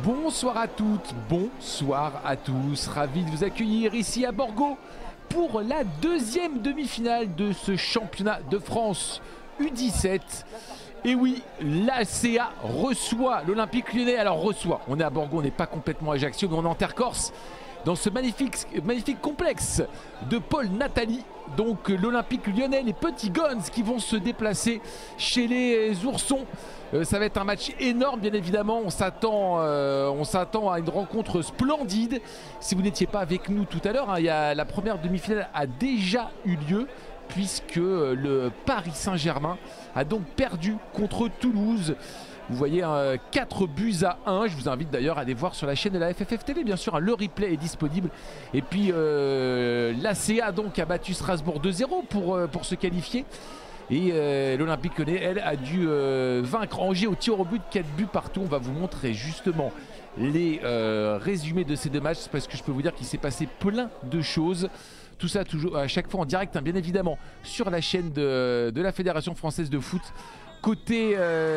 Bonsoir à toutes, bonsoir à tous, ravi de vous accueillir ici à Borgo pour la deuxième demi-finale de ce championnat de France U17. Et oui, l'ACA reçoit l'Olympique Lyonnais, alors reçoit, on est à Borgo, on n'est pas complètement à Ajaccio, mais on est en terre corse, dans ce magnifique complexe de Paul Nathalie. Donc l'Olympique Lyonnais, les petits Guns qui vont se déplacer chez les Oursons. Ça va être un match énorme, bien évidemment. On s'attend à une rencontre splendide. Si vous n'étiez pas avec nous tout à l'heure, hein, la première demi-finale a déjà eu lieu, puisque le Paris Saint-Germain a donc perdu contre Toulouse. Vous voyez 4 buts à 1. Je vous invite d'ailleurs à aller voir sur la chaîne de la FFF TV, bien sûr, hein, le replay est disponible. Et puis l'ACA donc a battu Strasbourg 2-0 pour se qualifier. Et l'Olympique Lyonnais, elle, a dû vaincre Angers au tir au but, 4 buts partout. On va vous montrer justement les résumés de ces deux matchs, parce que je peux vous dire qu'il s'est passé plein de choses. Tout ça toujours à chaque fois en direct, hein, bien évidemment, sur la chaîne de la Fédération Française de Foot. Côté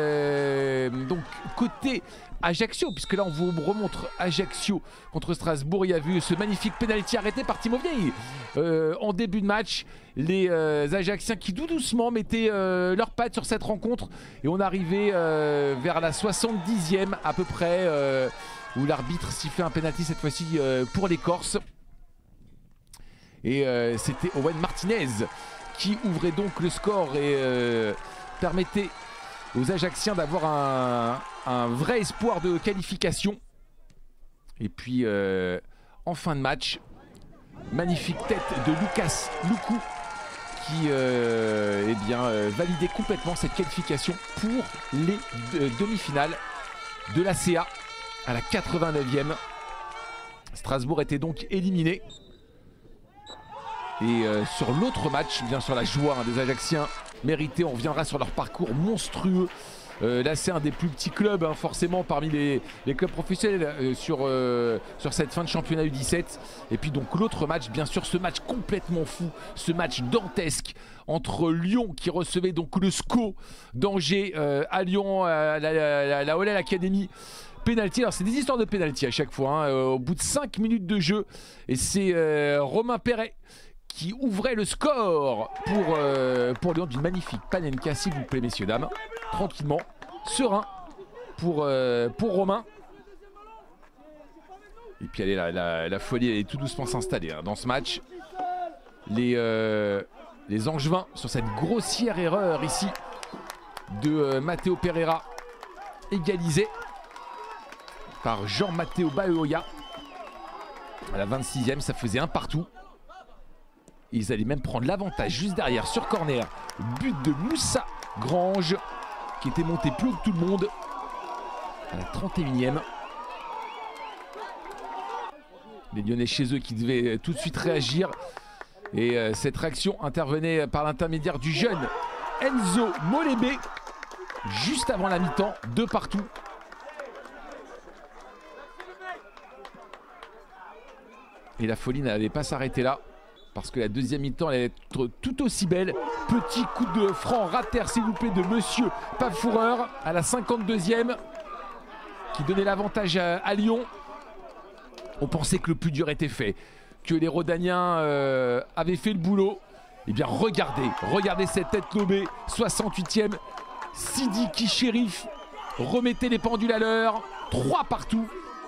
Ajaccio, puisque là on vous remontre Ajaccio contre Strasbourg. Il y a vu ce magnifique pénalty arrêté par Timo Vieille en début de match. Les Ajacciens qui tout doucement mettaient leurs pattes sur cette rencontre, et on arrivait vers la 70e à peu près, où l'arbitre sifflait un pénalty cette fois-ci pour les Corses. Et c'était Owen Martinez qui ouvrait donc le score et permettait aux Ajacciens d'avoir un vrai espoir de qualification. Et puis en fin de match, magnifique tête de Lucas Luku qui validait complètement cette qualification pour les demi-finales de l'ACA à la 89e. Strasbourg était donc éliminé. Et sur l'autre match, bien sûr, la joie des Ajacciens mérité, on reviendra sur leur parcours monstrueux. Là, c'est un des plus petits clubs, hein, forcément, parmi les clubs professionnels sur cette fin de championnat U17. Et puis donc l'autre match, bien sûr, ce match complètement fou, ce match dantesque entre Lyon qui recevait donc le SCO d'Angers à Lyon, la Olel Academy. Penalty, alors c'est des histoires de penalty à chaque fois, hein, au bout de 5 minutes de jeu. Et c'est Romain Perret qui ouvrait le score pour Lyon, d'une magnifique panenka, s'il vous plaît, messieurs, dames. Tranquillement, serein pour Romain. Et puis allez, la folie, elle est tout doucement s'installer, hein, dans ce match. Les Angevins, sur cette grossière erreur ici de Matteo Pereira, égalisé par Jean-Matteo Baeoya. À la 26e, ça faisait un partout. Ils allaient même prendre l'avantage juste derrière sur corner. But de Moussa Grange qui était monté plus haut que tout le monde à la 31e. Les Lyonnais chez eux qui devaient tout de suite réagir. Et cette réaction intervenait par l'intermédiaire du jeune Enzo Molébé juste avant la mi-temps, 2 partout. Et la folie n'allait pas s'arrêter là, parce que la deuxième mi-temps allait être tout aussi belle. Petit coup de franc rater, s'il vous plaît, de monsieur Pavfoureur à la 52e, qui donnait l'avantage à Lyon. On pensait que le plus dur était fait, que les Rodaniens avaient fait le boulot. Eh bien regardez cette tête lobée, 68e. Sidi qui shérif remettait les pendules à l'heure, 3 partout.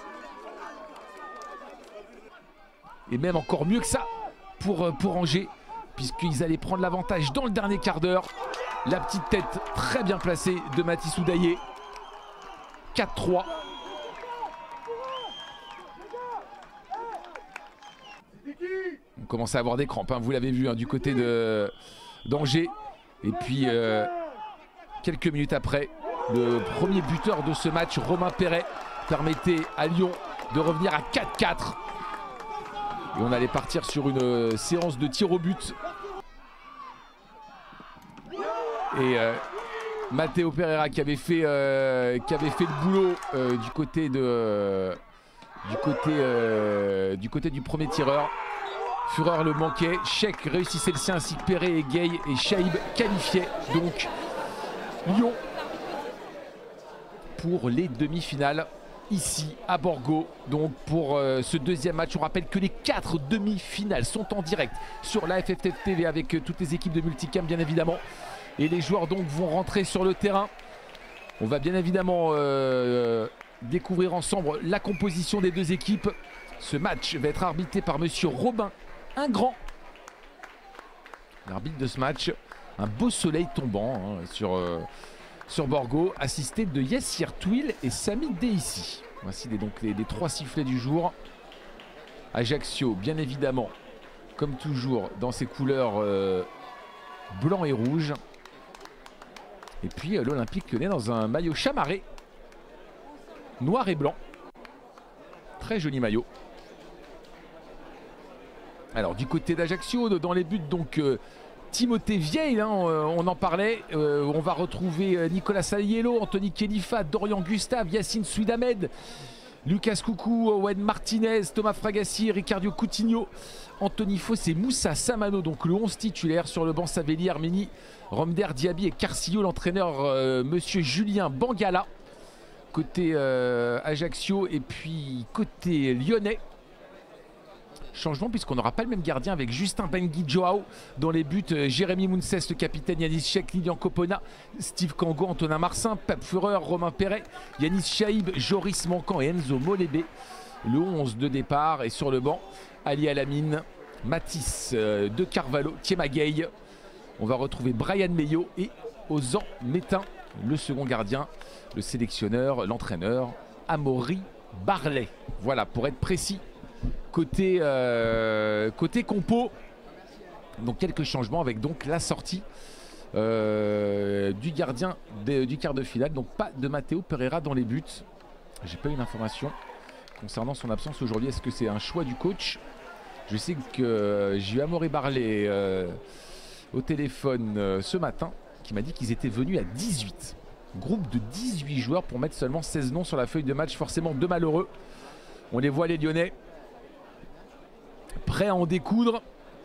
Et même encore mieux que ça pour Angers, puisqu'ils allaient prendre l'avantage dans le dernier quart d'heure. La petite tête très bien placée de Mathis Oudaillé. 4-3. On commençait à avoir des crampes, hein, vous l'avez vu, hein, du côté d'Angers. Et puis quelques minutes après, le premier buteur de ce match, Romain Perret, permettait à Lyon de revenir à 4-4. Et on allait partir sur une séance de tir au but. Et Matteo Pereira qui avait fait le boulot du côté du premier tireur. Fureur le manquait, Cheikh réussissait le sien, ainsi que Perret et Gay, et Chaïb qualifiait donc Lyon pour les demi-finales ici à Borgo. Donc pour ce deuxième match, on rappelle que les 4 demi-finales sont en direct sur la FFF TV avec toutes les équipes de Multicam bien évidemment. Et les joueurs donc vont rentrer sur le terrain. On va bien évidemment découvrir ensemble la composition des deux équipes. Ce match va être arbitré par monsieur Robin Ingrand, l'arbitre de ce match. Un beau soleil tombant hein, sur Borgo, assisté de Yassir Touil et Samy Deissi. Voici donc les 3 sifflets du jour. Ajaccio, bien évidemment, comme toujours, dans ses couleurs blanc et rouge. Et puis l'Olympique Lyonnais dans un maillot chamarré, noir et blanc. Très joli maillot. Alors du côté d'Ajaccio, dans les buts, donc Timothée Vieille, hein, on en parlait. On va retrouver Nicolas Saliello, Anthony Khelifa, Dorian Gustave, Yacine Souidamed, Lucas Coucou, Owen Martinez, Thomas Fragassi, Ricardo Coutinho, Anthony Foss et Moussa Samano. Donc le 11 titulaire sur le banc, Savelli, Armeni, Romder, Diaby et Carcillo. L'entraîneur monsieur Julien Bangala. Côté Ajaccio et puis côté lyonnais. Changement puisqu'on n'aura pas le même gardien avec Justin Bengui Joao dans les buts. Jérémy Mounses, le capitaine, Yanis Chek, Lilian Copona, Steve Kango, Antonin Marcin, Pep Fureur, Romain Perret, Yanis Chaïb, Joris Mancan et Enzo Molébé. Le 11 de départ et sur le banc, Ali Alamine, Matisse De Carvalho, Thiema Gueye. On va retrouver Brian Meillot et Ozan Métain, le second gardien, le sélectionneur, l'entraîneur, Amaury Barlet. Voilà, pour être précis. Côté compo, donc quelques changements avec donc la sortie du gardien du quart de finale. Donc pas de Matteo Pereira dans les buts. J'ai pas eu d'information concernant son absence aujourd'hui. Est-ce que c'est un choix du coach? Je sais que j'ai eu Amaury Barlet au téléphone ce matin qui m'a dit qu'ils étaient venus à 18. Groupe de 18 joueurs pour mettre seulement 16 noms sur la feuille de match. Forcément deux malheureux. On les voit les Lyonnais prêt à en découdre.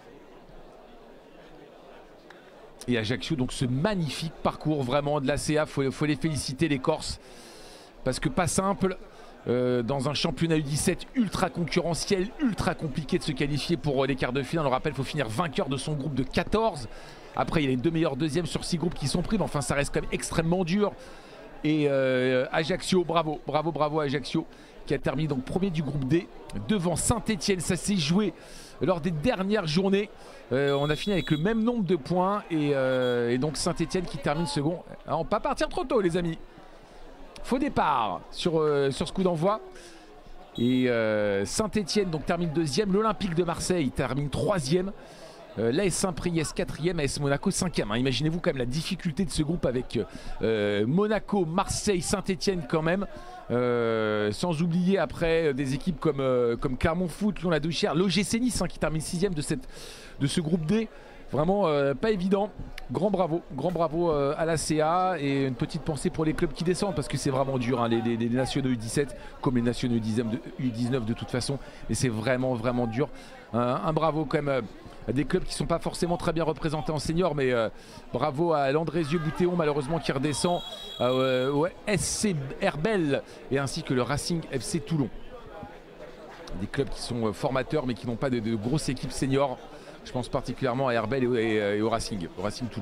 Et Ajaccio, donc ce magnifique parcours vraiment de l'ACA, faut les féliciter les Corses, parce que pas simple dans un championnat U17 ultra concurrentiel, ultra compliqué de se qualifier pour les quarts de finale. On le rappelle, il faut finir vainqueur de son groupe de 14. Après il y a les 2 meilleurs deuxièmes sur 6 groupes qui sont pris, mais enfin ça reste quand même extrêmement dur. Et Ajaccio, bravo Ajaccio, qui a terminé donc premier du groupe D devant Saint-Etienne. Ça s'est joué lors des dernières journées. On a fini avec le même nombre de points et donc Saint-Etienne qui termine second. Alors, on ne peut pas partir trop tôt les amis. Faux départ sur ce coup d'envoi. Et Saint-Etienne donc termine deuxième. L'Olympique de Marseille termine troisième. L'AS Saint-Priest 4e, AS Monaco 5e. Imaginez-vous quand même la difficulté de ce groupe avec Monaco, Marseille, Saint-Etienne quand même. Sans oublier après des équipes comme Clermont Foot, Lyon-la-Douchère, l'OGC Nice qui termine 6e de ce groupe D. Vraiment pas évident. Grand bravo à la CA et une petite pensée pour les clubs qui descendent parce que c'est vraiment dur hein, les nationaux U17 comme les nationaux U19 de toute façon. Et c'est vraiment dur. Un bravo quand même à des clubs qui ne sont pas forcément très bien représentés en senior, mais bravo à l'Andrézieux-Boutéon malheureusement qui redescend, au SC Herbel et ainsi que le Racing FC Toulon. Des clubs qui sont formateurs mais qui n'ont pas de grosses équipes seniors. Je pense particulièrement à Herbel et au Racing Toulon.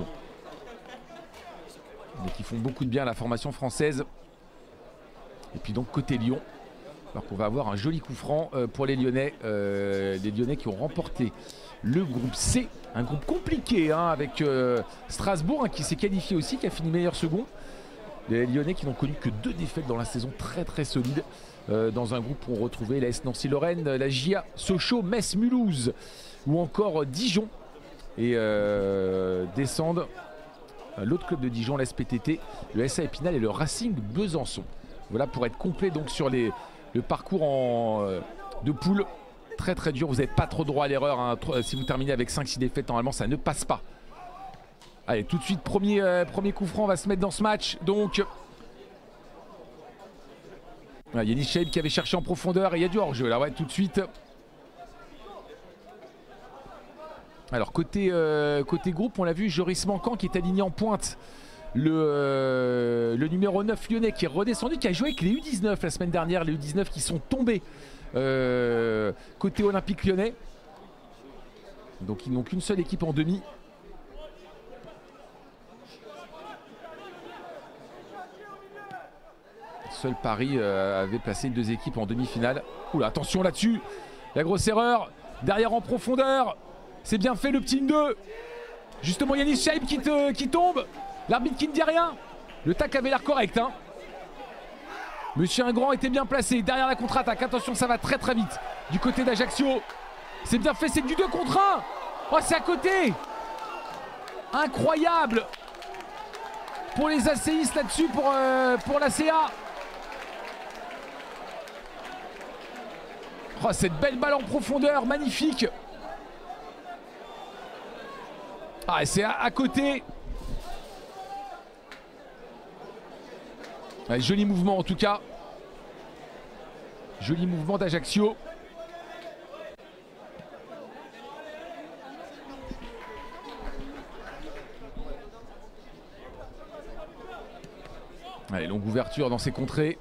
Mais qui font beaucoup de bien à la formation française. Et puis donc côté Lyon, alors qu'on va avoir un joli coup franc pour les Lyonnais. Les Lyonnais qui ont remporté le groupe C, un groupe compliqué hein, avec Strasbourg hein, qui s'est qualifié aussi, qui a fini meilleur second. Les Lyonnais qui n'ont connu que 2 défaites dans la saison, très solide. Dans un groupe où on retrouvait la S Nancy-Lorraine, la GIA, Sochaux, Metz, Mulhouse ou encore Dijon. Et descendent l'autre club de Dijon, l'SPTT, le SA Épinal et le Racing Besançon. Voilà pour être complet donc sur le parcours de poule. Très dur, vous n'avez pas trop droit à l'erreur hein. Si vous terminez avec 5-6 défaites, normalement ça ne passe pas. Allez, tout de suite, premier coup franc, on va se mettre dans ce match. Donc, Yanis Chaïb qui avait cherché en profondeur et il y a du hors-jeu là, ouais, tout de suite. Alors, côté groupe, on l'a vu, Joris Mancan qui est aligné en pointe. le numéro 9 lyonnais qui est redescendu, qui a joué avec les U19 la semaine dernière, les U19 qui sont tombés côté Olympique Lyonnais. Donc ils n'ont qu'une seule équipe en demi. Seul Paris avait placé 2 équipes en demi-finale. Oula, attention là-dessus. La grosse erreur. Derrière en profondeur. C'est bien fait le petit 2. Justement Yanis Shaib qui tombe. L'arbitre qui ne dit rien. Le tac avait l'air correct. Hein. Monsieur Ingrand était bien placé. Derrière la contre-attaque. Attention, ça va très très vite. Du côté d'Ajaccio. C'est bien fait, c'est du 2 contre 1. Oh, c'est à côté. Incroyable. Pour les ACIs là-dessus, pour la CA. Oh, cette belle balle en profondeur, magnifique. Ah, c'est à côté. Ouais, joli mouvement en tout cas. Joli mouvement d'Ajaccio. Allez, longue ouverture dans ces contrées.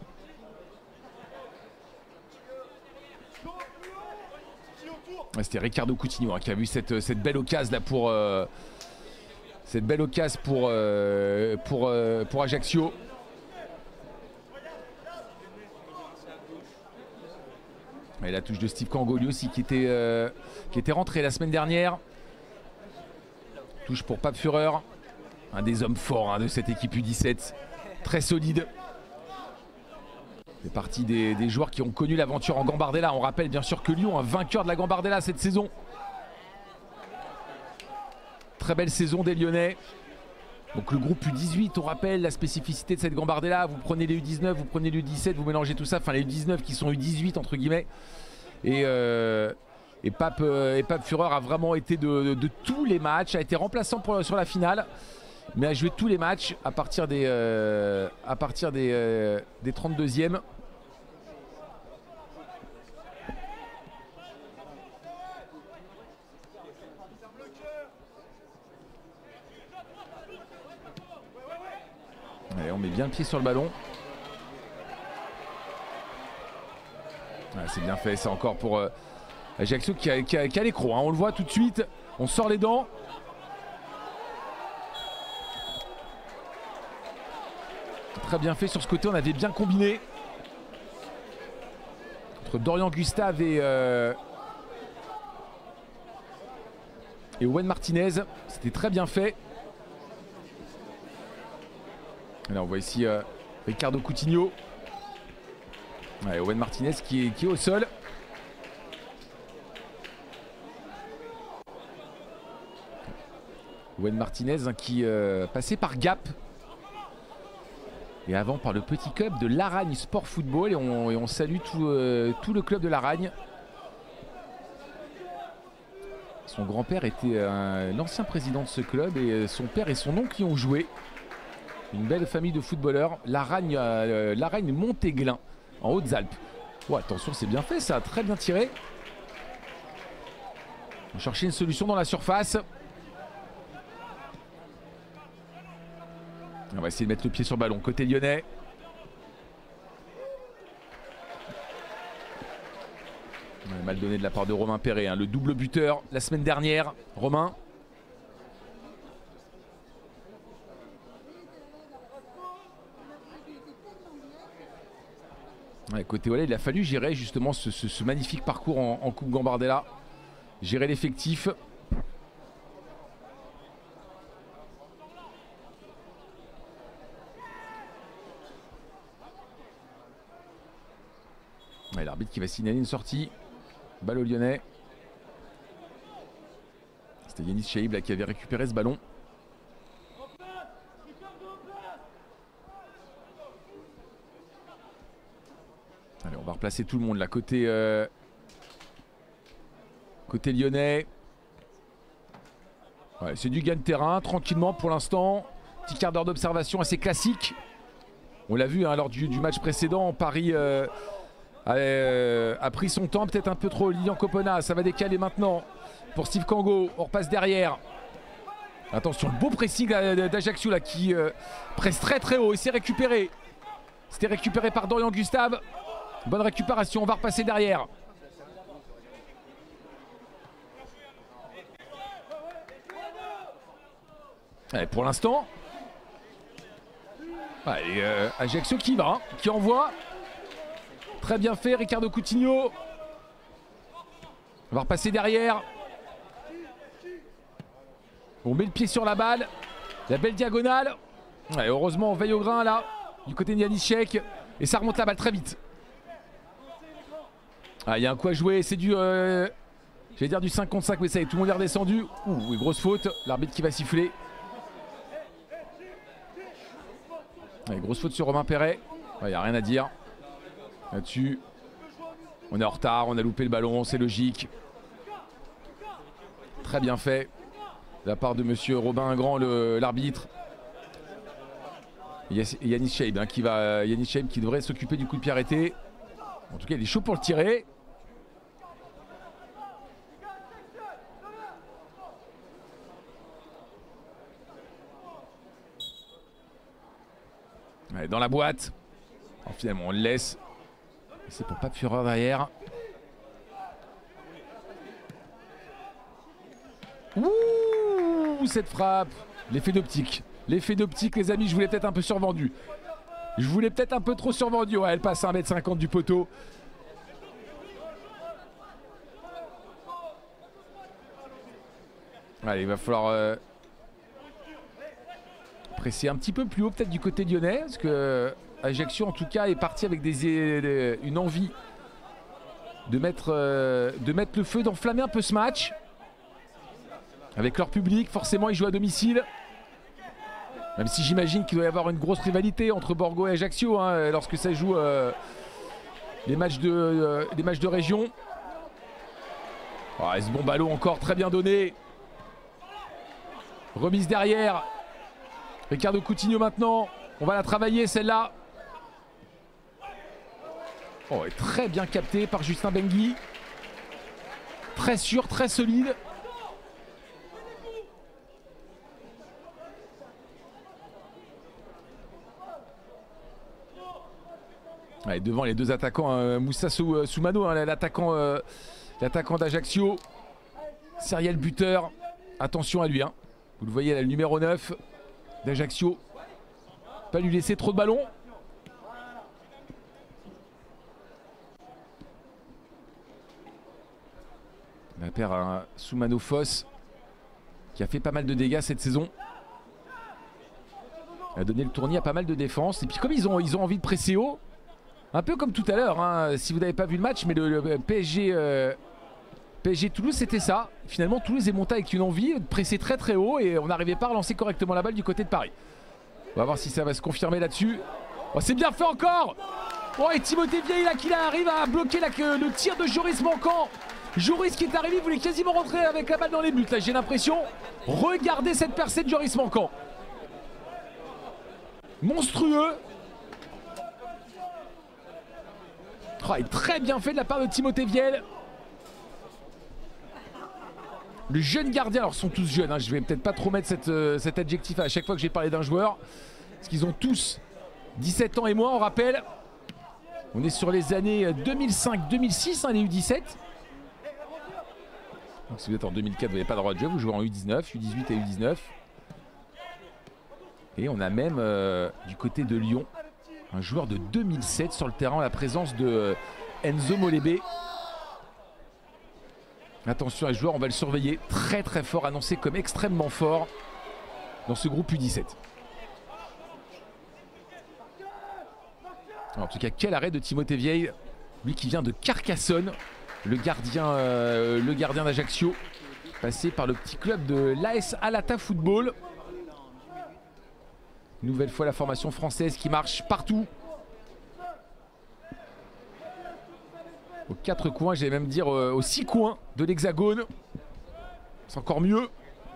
C'était Ricardo Coutinho hein, qui a vu cette belle occasion là pour Ajaccio. Et la touche de Steve Kangoli aussi qui était rentré la semaine dernière. Touche pour Pape Fureur, un des hommes forts hein, de cette équipe U17, très solide. C'est partie des joueurs qui ont connu l'aventure en Gambardella. On rappelle bien sûr que Lyon, un vainqueur de la Gambardella cette saison. Très belle saison des Lyonnais. Donc le groupe U18, on rappelle la spécificité de cette Gambardella. Vous prenez les U19, vous prenez les U17, vous mélangez tout ça. Enfin les U19 qui sont U18 entre guillemets. Et Pape Fureur a vraiment été de tous les matchs. A été remplaçant sur la finale. Mais a joué tous les matchs à partir des 32e. Allez, on met bien le pied sur le ballon. C'est bien fait, c'est encore pour Ajaccio qui a l'écro. Hein. On le voit tout de suite, on sort les dents. Très bien fait sur ce côté, on avait bien combiné. Entre Dorian Gustave et Owen Martinez, c'était très bien fait. Et là on voit ici Ricardo Coutinho. Ouais, Owen Martinez qui est au sol. Owen Martinez hein, qui passait par Gap. Et avant par le petit club de Laragne Sport Football. Et on salue tout le club de Laragne. Son grand-père était l'ancien président de ce club. Et son père et son oncle y ont joué. Une belle famille de footballeurs. Laragne Montéglin, en Hautes-Alpes. Oh, attention, c'est bien fait, ça a très bien tiré. On cherchait une solution dans la surface. On va essayer de mettre le pied sur le ballon. Côté lyonnais. Mal donné de la part de Romain Perret, hein, le double buteur la semaine dernière. Romain. Ouais, côté Olé, il a fallu gérer justement ce magnifique parcours en Coupe Gambardella. Gérer l'effectif. Ouais, l'arbitre qui va signaler une sortie. Balle au Lyonnais. C'était Yanis Shaib là, qui avait récupéré ce ballon. Allez, on va replacer tout le monde là, côté lyonnais. Ouais, c'est du gain de terrain, tranquillement pour l'instant. Petit quart d'heure d'observation assez classique. On l'a vu hein, lors du match précédent, Paris a pris son temps, peut-être un peu trop. Lilian Copona, ça va décaler maintenant pour Steve Kango. On repasse derrière. Attention, le beau pressing d'Ajaccio là qui presse très très haut et c'est récupéré. C'était récupéré par Dorian Gustave. Bonne récupération, on va repasser derrière. Allez, pour l'instant, Ajaccio qui va, qui envoie. Très bien fait, Ricardo Coutinho. On va repasser derrière. On met le pied sur la balle. La belle diagonale. Ouais, heureusement, on veille au grain là, du côté de Janicek. Et ça remonte la balle très vite. Ah, il y a un coup à jouer. C'est du. J'allais dire du 5 contre 5, mais ça y est, tout le monde est redescendu. Ouh, une grosse faute. L'arbitre qui va siffler. Ouais, grosse faute sur Romain Perret. Il n'y a rien à dire là-dessus. On est en retard, on a loupé le ballon, c'est logique. Très bien fait de la part de monsieur Robin Ingrand, l'arbitre. Yanis Cheib hein, qui devrait s'occuper du coup de pied arrêté. En tout cas, il est chaud pour le tirer. Allez, dans la boîte. Alors, finalement, on le laisse. C'est pour pas de fureur derrière. Ouh, cette frappe. L'effet d'optique. L'effet d'optique, les amis, je voulais peut-être un peu survendu. Je voulais peut-être un peu trop survendu. Ouais, elle passe à 1m50 du poteau. Allez, il va falloir presser un petit peu plus haut peut-être du côté lyonnais. Parce que Ajaccio en tout cas est parti avec une envie de mettre le feu, d'enflammer un peu ce match. Avec leur public, forcément ils jouent à domicile. Même si j'imagine qu'il doit y avoir une grosse rivalité entre Borgo et Ajaccio hein, lorsque ça joue les matchs de région. Oh, ce bon ballon encore très bien donné. Remise derrière. Ricardo Coutinho maintenant. On va la travailler celle-là. Oh, et très bien capté par Justin Bengui. Très sûr, très solide. Allez, devant les deux attaquants, Moussa Soumano, hein, l'attaquant d'Ajaccio. Seriel buteur. Attention à lui. Hein. Vous le voyez là, le numéro 9 d'Ajaccio. Pas lui laisser trop de ballons. On a perdu un Soumano Foss qui a fait pas mal de dégâts cette saison. Il a donné le tournis à pas mal de défense. Et puis comme ils ont envie de presser haut, un peu comme tout à l'heure, hein, si vous n'avez pas vu le match, mais le PSG Toulouse c'était ça. Finalement Toulouse est monté avec une envie de presser très très haut et on n'arrivait pas à relancer correctement la balle du côté de Paris. On va voir si ça va se confirmer là-dessus. Oh, c'est bien fait encore. Oh, et Timothée Vieille là qui arrive à bloquer le tir de Joris Manquant. Joris qui est arrivé, il voulait quasiment rentrer avec la balle dans les buts là, j'ai l'impression. Regardez cette percée de Joris Manquant. Monstrueux. Oh, et très bien fait de la part de Timothée Viel. Le jeune gardien, alors ils sont tous jeunes, hein, je vais peut-être pas trop mettre cet adjectif à chaque fois que j'ai parlé d'un joueur. Parce qu'ils ont tous 17 ans et moins, on rappelle. On est sur les années 2005-2006, hein, les U17. Donc si vous êtes en 2004, vous n'avez pas le droit de jouer, vous jouez en U19, U18 et U19. Et on a même du côté de Lyon un joueur de 2007 sur le terrain, la présence de Enzo Molébé. Attention à ce joueur, on va le surveiller très très fort, annoncé comme extrêmement fort dans ce groupe U17. Alors, en tout cas, quel arrêt de Timothée Vieille, lui qui vient de Carcassonne, le gardien d'Ajaccio, passé par le petit club de l'AS Alata Football. Nouvelle fois la formation française qui marche partout. Aux 4 coins, j'allais même dire aux 6 coins de l'hexagone. C'est encore mieux.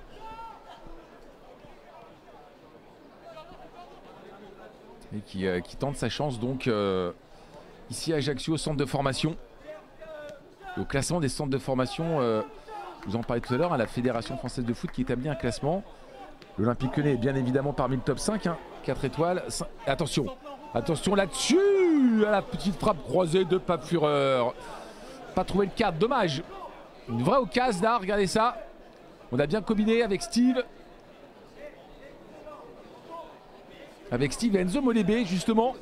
Et qui tente sa chance donc ici à Ajaccio, au centre de formation. Et au classement des centres de formation, vous en parlez tout à l'heure, à la Fédération Française de Foot qui établit un classement. L'Olympique Lyonnais est bien évidemment parmi le top 5. 4 étoiles. Attention. Attention là-dessus. À la petite frappe croisée de Pape Fureur. Pas trouvé le cadre. Dommage. Une vraie occasion là. Regardez ça. On a bien combiné avec Steve. Avec Steve et Enzo Molébé justement.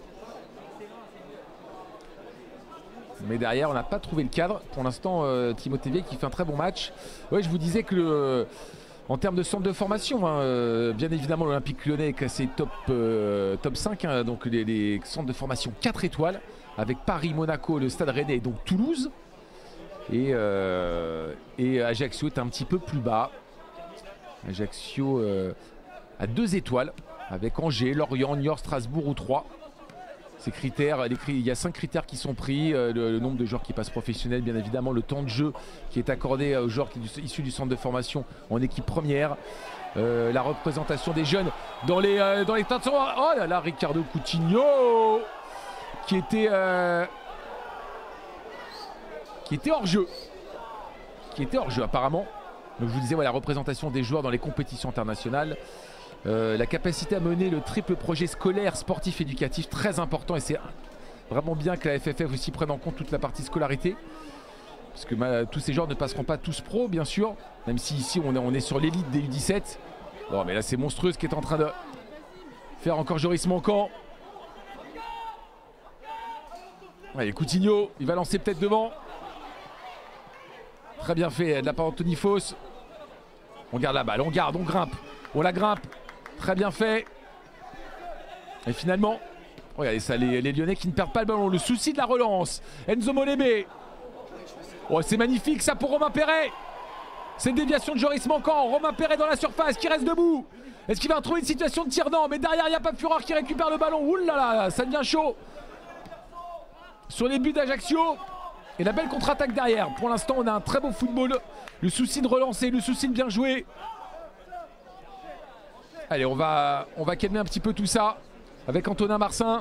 Mais derrière on n'a pas trouvé le cadre. Pour l'instant Timothée Vieille qui fait un très bon match. Ouais, je vous disais que en termes de centre de formation, bien évidemment l'Olympique Lyonnais est classé top 5. Donc les centres de formation 4 étoiles. Avec Paris, Monaco, le Stade Rennais et donc Toulouse. Et Ajaccio est un petit peu plus bas. Ajaccio à 2 étoiles. Avec Angers, Lorient, Niort, Strasbourg ou 3. Ces critères, il y a 5 critères qui sont pris. Le nombre de joueurs qui passent professionnels, bien évidemment. Le temps de jeu qui est accordé aux joueurs issus du centre de formation en équipe première. La représentation des jeunes dans les temps de son... Oh là là, Ricardo Coutinho qui était hors jeu. Qui était hors jeu apparemment. Donc je vous disais, voilà, la représentation des joueurs dans les compétitions internationales. La capacité à mener le triple projet scolaire, sportif, éducatif, très important. Et c'est vraiment bien que la FFF aussi prenne en compte toute la partie scolarité. Parce que tous ces joueurs ne passeront pas tous pro, bien sûr. Même si ici, on est sur l'élite des U17. Bon, mais là, c'est monstrueux ce qui est en train de faire encore Joris Manquant. Allez, Coutinho, il va lancer peut-être devant. Très bien fait de la part d'Anthony Fausse. On garde la balle, on garde, on grimpe. On la grimpe. Très bien fait. Et finalement, regardez ça, les Lyonnais qui ne perdent pas le ballon. Le souci de la relance. Enzo Molébé. Oh, c'est magnifique ça pour Romain Perret. C'est une déviation de Joris Manquant. Romain Perret dans la surface qui reste debout. Est-ce qu'il va trouver une situation de tir? Non, mais derrière il n'y a pas Fureur qui récupère le ballon. Ouh là là, ça devient chaud. Sur les buts d'Ajaccio. Et la belle contre-attaque derrière. Pour l'instant, on a un très beau football. Le souci de relancer, le souci de bien jouer. Allez, on va calmer un petit peu tout ça avec Antonin Marcin.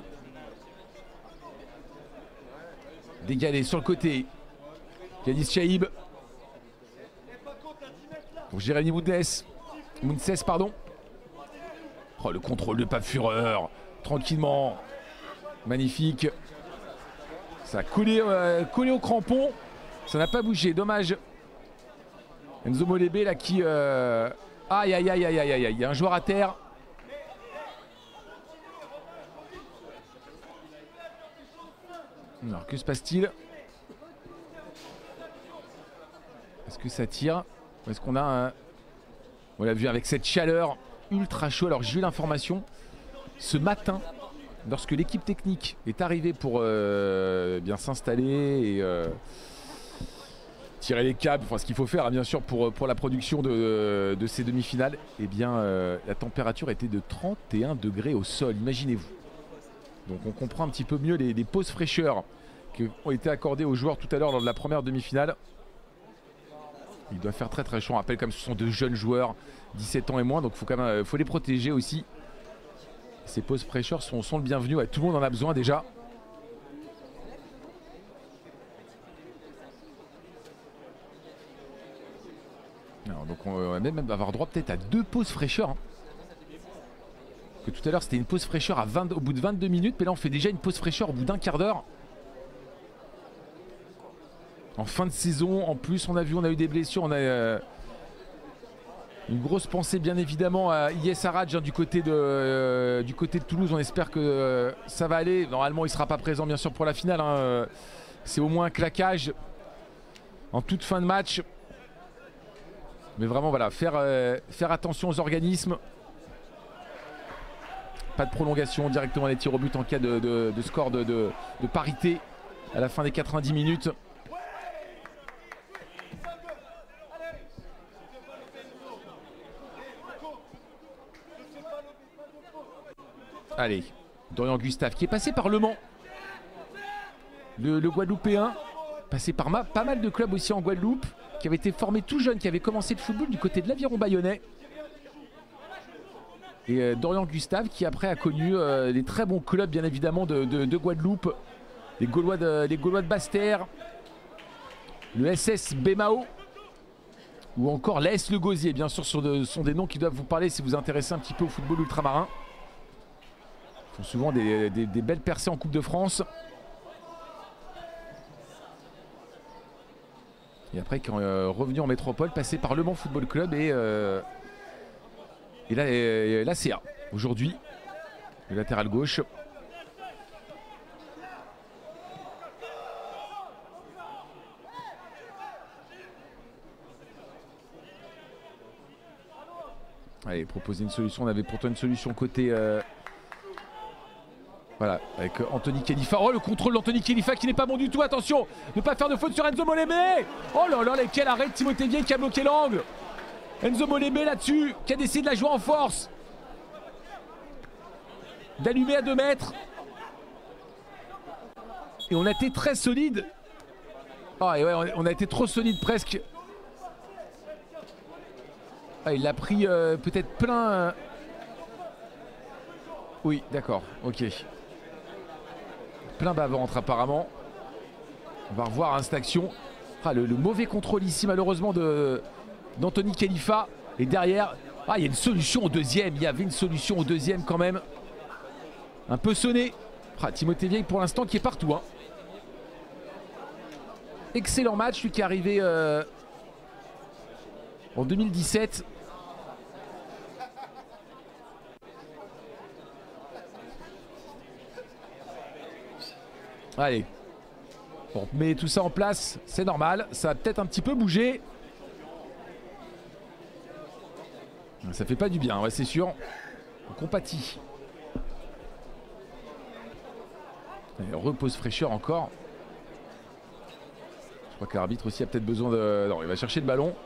Dégalé sur le côté. Yanis Chaïb. Pour Jérémy Mounces, pardon. Oh, le contrôle de Pape Fureur. Tranquillement. Magnifique. Ça a collé au crampon. Ça n'a pas bougé. Dommage. Enzo Molébé là qui... Aïe aïe aïe aïe aïe aïe. Il y a un joueur à terre. Alors que se passe-t-il? Est-ce que ça tire? Ou est-ce qu'on a un... On l'a vu avec cette chaleur ultra chaud. Alors j'ai eu l'information ce matin, lorsque l'équipe technique est arrivée pour bien s'installer et tirer les câbles, enfin ce qu'il faut faire hein, bien sûr pour la production de ces demi-finales, et bien la température était de 31 degrés au sol, imaginez-vous. Donc on comprend un petit peu mieux les pauses fraîcheurs qui ont été accordées aux joueurs tout à l'heure lors de la première demi-finale. Il doit faire très très chaud. On rappelle comme ce sont de jeunes joueurs, 17 ans et moins, donc faut les protéger aussi. Ces pauses fraîcheurs sont le bienvenu. Ouais, tout le monde en a besoin déjà. Alors, donc on va même avoir droit peut-être à 2 pauses fraîcheurs. Hein. Que tout à l'heure c'était une pause fraîcheur au bout de 22 minutes, mais là on fait déjà une pause fraîcheur au bout d'un quart d'heure. En fin de saison, en plus on a eu des blessures, on a une grosse pensée bien évidemment à Yes Araj hein, du côté de Toulouse. On espère que ça va aller. Normalement il ne sera pas présent bien sûr pour la finale. Hein. C'est au moins un claquage en toute fin de match. Mais vraiment voilà, faire attention aux organismes. Pas de prolongation, directement les tirs au but en cas de score de parité à la fin des 90 minutes. Allez, Dorian Gustave qui est passé par Le Mans. Le Guadeloupéen, passé par pas mal de clubs aussi en Guadeloupe, qui avait été formé tout jeune, qui avait commencé le football du côté de l'Aviron Bayonnais. Et Dorian Gustave qui après a connu les très bons clubs bien évidemment de Guadeloupe. Les Gaulois de Basse-Terre, le SS Bémao, ou encore l'AS Le Gosier, bien sûr, sont des noms qui doivent vous parler si vous vous intéressez un petit peu au football ultramarin. Ils font souvent des belles percées en Coupe de France. Et après, quand revenu en métropole, passé par Le Mans Football Club et là, l'ACA aujourd'hui, le latéral gauche. Allez, proposer une solution. On avait pourtant une solution côté... voilà, avec Anthony Khalifa. Oh, le contrôle d'Anthony Khalifa qui n'est pas bon du tout. Attention, ne pas faire de faute sur Enzo Molémé. Oh là là, quel arrêt de Timothée Vieille qui a bloqué l'angle. Enzo Molémé là-dessus, qui a décidé de la jouer en force. D'allumer à 2 mètres. Et on a été très solide. Oh, et ouais, on a été trop solide presque. Ah, il l'a pris peut-être plein. Oui, d'accord, ok. Plein bas-ventre apparemment. On va revoir hein, cette action. Ah, le mauvais contrôle ici malheureusement d'Anthony Khalifa. Et derrière, ah, il y a une solution au deuxième. Il y avait une solution au deuxième quand même. Un peu sonné. Ah, Timothée Vieille pour l'instant qui est partout. Hein. Excellent match, lui qui est arrivé en 2017. Allez, on met tout ça en place, c'est normal, ça va peut-être un petit peu bouger. Ça fait pas du bien, ouais, c'est sûr. On compatit. Allez, repose fraîcheur encore. Je crois que l'arbitre aussi a peut-être besoin de... Non, il va chercher le ballon.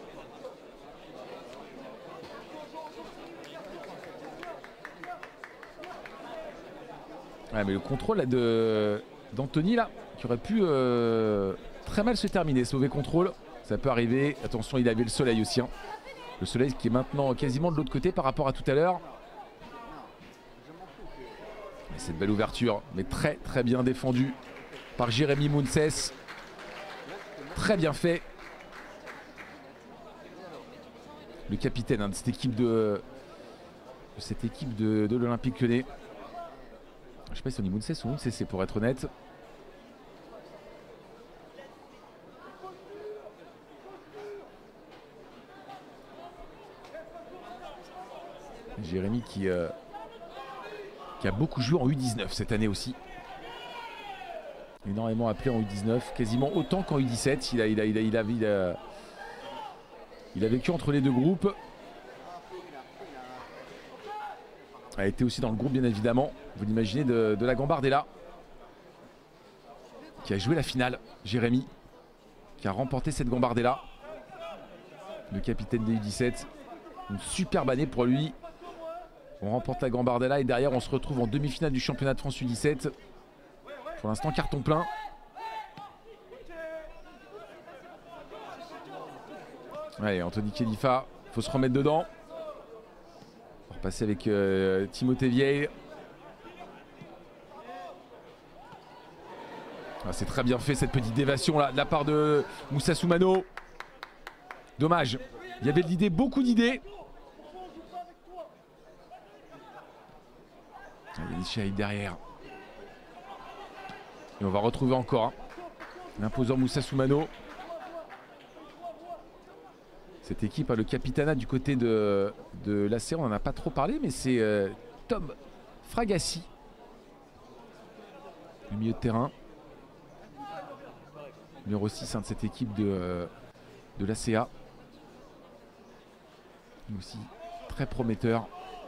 Ouais, mais le contrôle d'Anthony là, qui aurait pu très mal se terminer, ce mauvais contrôle. Ça peut arriver. Attention, il avait le soleil aussi. Hein. Le soleil qui est maintenant quasiment de l'autre côté par rapport à tout à l'heure. Cette belle ouverture, mais très très bien défendu par Jérémy Mounses. Très bien fait. Le capitaine hein, de cette équipe de l'Olympique Lyonnais. Je sais pas si on dit Mounses ou Mounses pour être honnête. Jérémy qui a beaucoup joué en U19 cette année aussi. Énormément appelé en U19, quasiment autant qu'en U17. Il a vécu entre les deux groupes. A été aussi dans le groupe bien évidemment. Vous l'imaginez de la Gambardella. Qui a joué la finale. Jérémy. Qui a remporté cette Gambardella. Le capitaine des U17. Une superbe année pour lui. On remporte la Gambardella et derrière on se retrouve en demi-finale du championnat de France U17. Pour l'instant carton plein. Allez, Anthony Khalifa, faut se remettre dedans. On va repasser avec Timothée Vieille. Ah, c'est très bien fait cette petite déviation là de la part de Moussa Soumano. Dommage, il y avait de l'idée, beaucoup d'idées. Il y a des Chaïd derrière. Et on va retrouver encore hein, l'imposant Moussa Soumano. Cette équipe a le capitanat du côté de l'AC, on n'en a pas trop parlé, mais c'est Tom Fragassi. Le milieu de terrain. Numéro 6 hein, de cette équipe de l'ACA. Aussi très prometteur.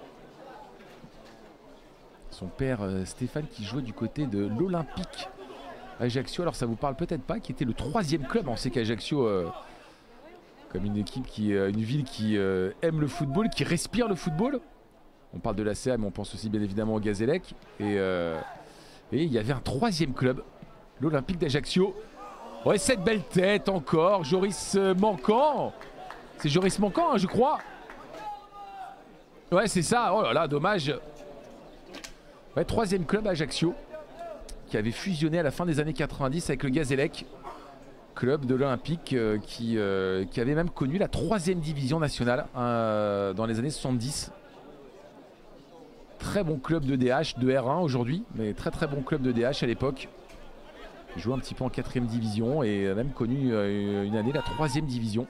Son père Stéphane qui jouait du côté de l'Olympique Ajaccio. Alors ça vous parle peut-être pas, qui était le 3e club. On sait qu'Ajaccio, comme une équipe une ville qui aime le football, qui respire le football. On parle de l'ACA, mais on pense aussi bien évidemment au Gazélec. Et il y avait un 3e club, l'Olympique d'Ajaccio. Ouais, cette belle tête encore, Joris Manquant. C'est Joris Manquant, hein, je crois. Ouais, c'est ça. Oh là là, dommage. Ouais, 3e club Ajaccio qui avait fusionné à la fin des années 90 avec le Gazélec. club de l'Olympique qui avait même connu la 3e division nationale dans les années 70. Très bon club de DH, de R1 aujourd'hui, mais très très bon club de DH à l'époque. Il jouait un petit peu en 4e division et a même connu une année la 3e division.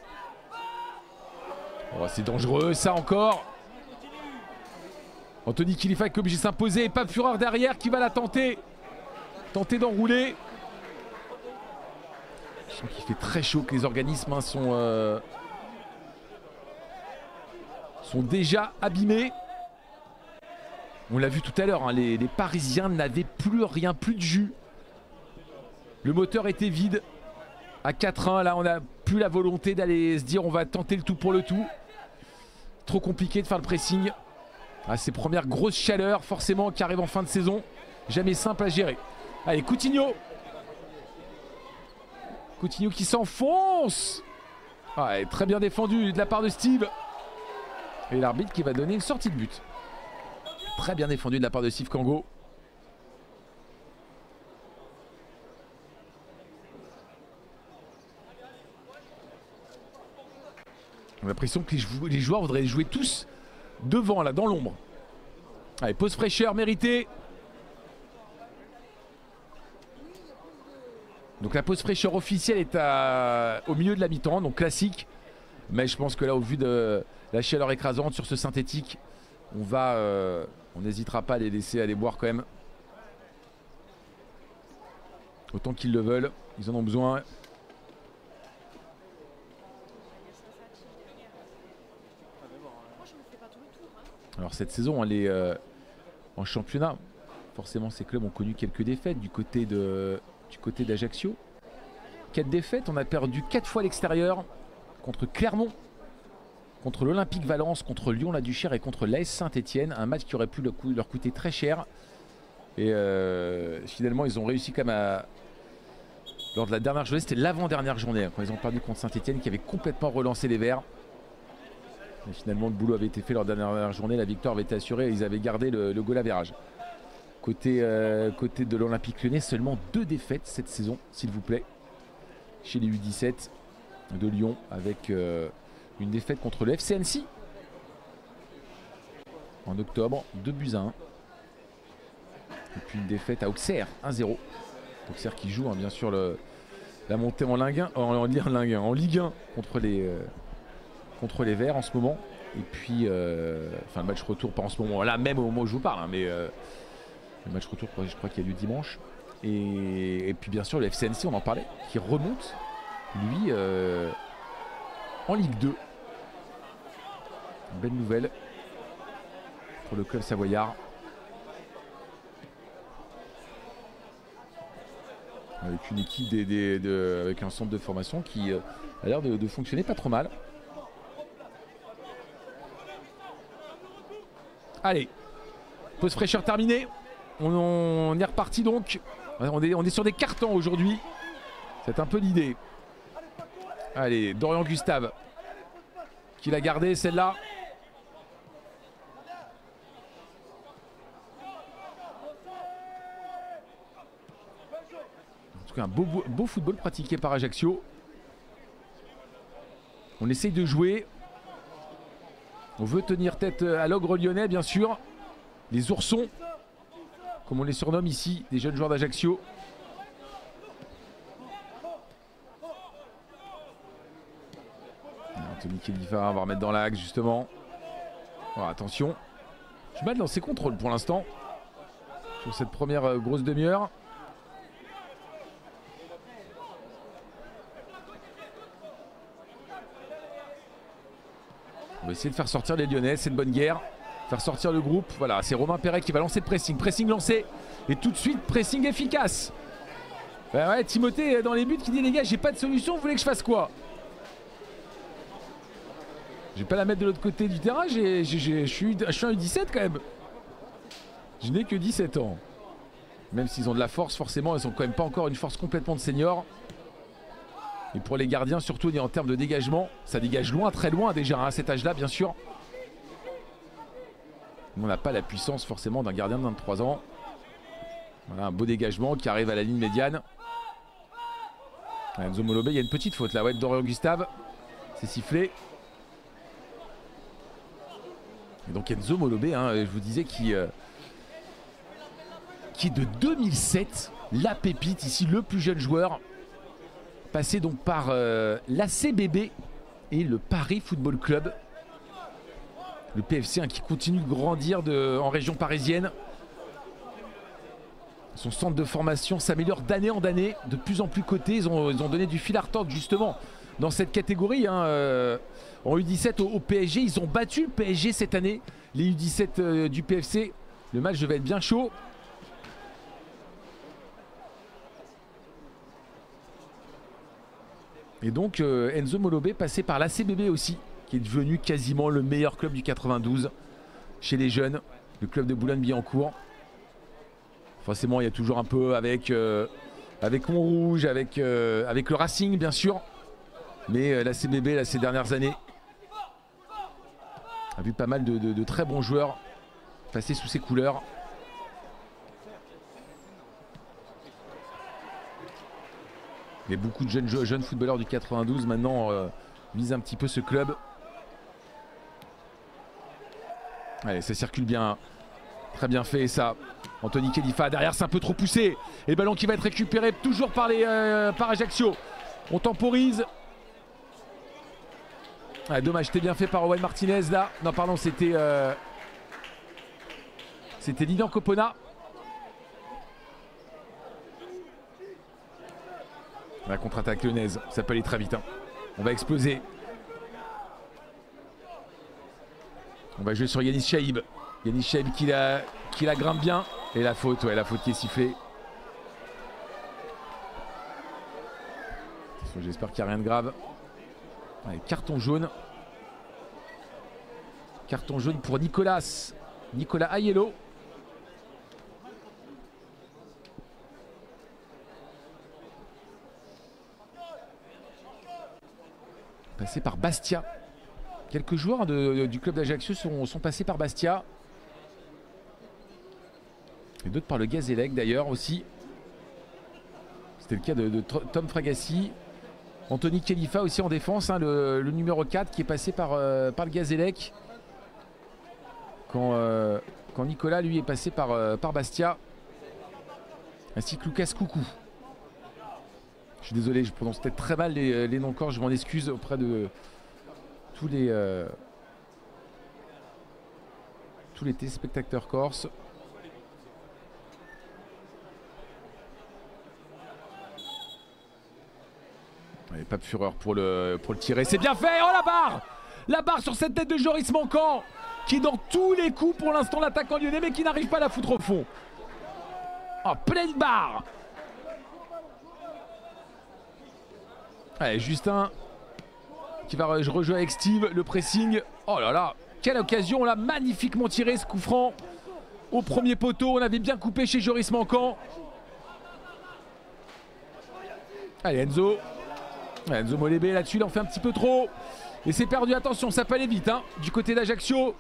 Oh, c'est dangereux ça encore. Anthony Kilifa qui est obligé de s'imposer. Pape Fureur derrière qui va la tenter. Tenter d'enrouler. Je sens qu'il fait très chaud, que les organismes sont déjà abîmés. On l'a vu tout à l'heure, hein, les Parisiens n'avaient plus rien, plus de jus. Le moteur était vide. À 4-1, là on n'a plus la volonté d'aller se dire on va tenter le tout pour le tout. Trop compliqué de faire le pressing. Ah, ces premières grosses chaleurs forcément qui arrivent en fin de saison. Jamais simple à gérer. Allez, Coutinho. Coutinho qui s'enfonce. Ah, très bien défendu de la part de Steve. Et l'arbitre qui va donner une sortie de but. Très bien défendu de la part de Steve Kango. On a l'impression que les joueurs voudraient jouer tous devant, là, dans l'ombre. Allez, pause fraîcheur méritée. Donc la pause fraîcheur officielle est au milieu de la mi-temps, donc classique. Mais je pense que là, au vu de la chaleur écrasante sur ce synthétique, on n'hésitera pas à les laisser aller boire quand même. Autant qu'ils le veulent, ils en ont besoin. Alors cette saison, elle est en championnat. Forcément, ces clubs ont connu quelques défaites du côté d'Ajaccio. 4 défaites, on a perdu 4 fois à l'extérieur contre Clermont, contre l'Olympique Valence, contre Lyon-la-Duchère et contre l'AS Saint-Etienne. Un match qui aurait pu leur coûter très cher. Et finalement, ils ont réussi quand même lors de la dernière journée, c'était l'avant-dernière journée, quand ils ont perdu contre Saint-Etienne qui avait complètement relancé les Verts. Mais finalement, le boulot avait été fait lors de la dernière journée, la victoire avait été assurée et ils avaient gardé le goal average. Côté de l'Olympique Lyonnais, seulement 2 défaites cette saison, s'il vous plaît. Chez les U17 de Lyon, avec une défaite contre le FC Annecy en octobre, 2-1. Et puis une défaite à Auxerre, 1-0. Auxerre qui joue, hein, bien sûr, la montée en Ligue 1 contre les Verts en ce moment. Et puis, enfin, le match retour, pas en ce moment, là même au moment où je vous parle, hein, mais le match retour, je crois qu'il y a lieu dimanche. Et puis, bien sûr, le FC Annecy, on en parlait, qui remonte, lui, en Ligue 2. Une belle nouvelle pour le club savoyard. Avec une équipe avec un centre de formation qui a l'air de fonctionner pas trop mal. Allez, pause fraîcheur terminée. On est reparti donc. On est sur des cartons aujourd'hui. C'est un peu l'idée. Allez, Dorian Gustave qui l'a gardé celle-là. En tout cas, un beau football pratiqué par Ajaccio. On essaye de jouer. On veut tenir tête à l'ogre lyonnais, bien sûr. Les oursons, comme on les surnomme ici, des jeunes joueurs d'Ajaccio. Anthony Kelifa, on va remettre dans l'axe justement. Oh, attention. Je suis mal dans ses contrôles pour l'instant. Sur cette première grosse demi-heure. On va essayer de faire sortir les Lyonnais, c'est une bonne guerre. Faire sortir le groupe. Voilà, c'est Romain Perret qui va lancer le pressing. Pressing lancé. Et tout de suite, pressing efficace. Ben ouais, Timothée dans les buts qui dit les gars, j'ai pas de solution, vous voulez que je fasse quoi? Je vais pas la mettre de l'autre côté du terrain, je suis un U17 quand même. Je n'ai que 17 ans. Même s'ils ont de la force, forcément, ils ont quand même pas encore une force complètement de senior. Et pour les gardiens, surtout en termes de dégagement, ça dégage loin, très loin déjà à cet âge-là, bien sûr. On n'a pas la puissance forcément d'un gardien de 23 ans. Voilà, un beau dégagement qui arrive à la ligne médiane. Enzo Molobé, il y a une petite faute là, ouais, Dorian Gustave. C'est sifflé. Et donc Enzo Molobé, hein, je vous disais, qui est de 2007, la pépite ici, le plus jeune joueur. Passé donc par l'ACBB et le Paris Football Club. Le PFC, hein, qui continue de grandir en région parisienne. Son centre de formation s'améliore d'année en année, de plus en plus coté. Ils ont donné du fil à retordre justement dans cette catégorie. Hein, en U17 au PSG, ils ont battu le PSG cette année. Les U17 du PFC. Le match devait être bien chaud. Et donc Enzo Molobé passé par l'ACBB aussi, qui est devenu quasiment le meilleur club du 92 chez les jeunes, le club de Boulogne-Billancourt. Forcément, il y a toujours un peu avec Montrouge, avec le Racing, bien sûr. Mais l'ACBB, là, ces dernières années, a vu pas mal de très bons joueurs passer sous ses couleurs. Mais beaucoup de jeunes footballeurs du 92 maintenant visent un petit peu ce club. Allez, ça circule bien. Très bien fait ça. Anthony Khalifa derrière, c'est un peu trop poussé. Et le ballon qui va être récupéré toujours par Ajaccio. On temporise. Ah, dommage, c'était bien fait par Owen Martinez là. Non, pardon, c'était Lilian Copona. La contre-attaque lyonnaise, ça peut aller très vite. Hein. On va exploser. On va jouer sur Yanis Chaïb. Yanis Chaïb qui la grimpe bien. Et la faute, ouais, la faute qui est sifflée. J'espère qu'il n'y a rien de grave. Allez, carton jaune. Carton jaune pour Nicolas Aiello. Passé par Bastia. Quelques joueurs du club d'Ajaccio sont passés par Bastia. Et d'autres par le Gazélec d'ailleurs aussi. C'était le cas de Tom Fragassi. Anthony Khalifa aussi en défense, hein, le numéro 4 qui est passé par le Gazélec. Quand Nicolas lui est passé par Bastia. Ainsi que Lucas Coucou. Je suis désolé, je prononce peut-être très mal les noms corps, je m'en excuse auprès de tous les téléspectateurs corses. Allez, pas de fureur pour le tirer, c'est bien fait. Oh, la barre sur cette tête de Joris Manquant, qui est dans tous les coups pour l'instant l'attaquant lyonnais, mais qui n'arrive pas à la foutre au fond. Oh, pleine barre. Allez, Justin qui va rejouer avec Steve, le pressing. Oh là là, quelle occasion, on l'a magnifiquement tiré ce coup franc au premier poteau. On avait bien coupé chez Joris Manquant. Allez, Enzo Molobé là-dessus, il en fait un petit peu trop. Et c'est perdu, attention, ça peut aller vite hein, du côté d'Ajaccio.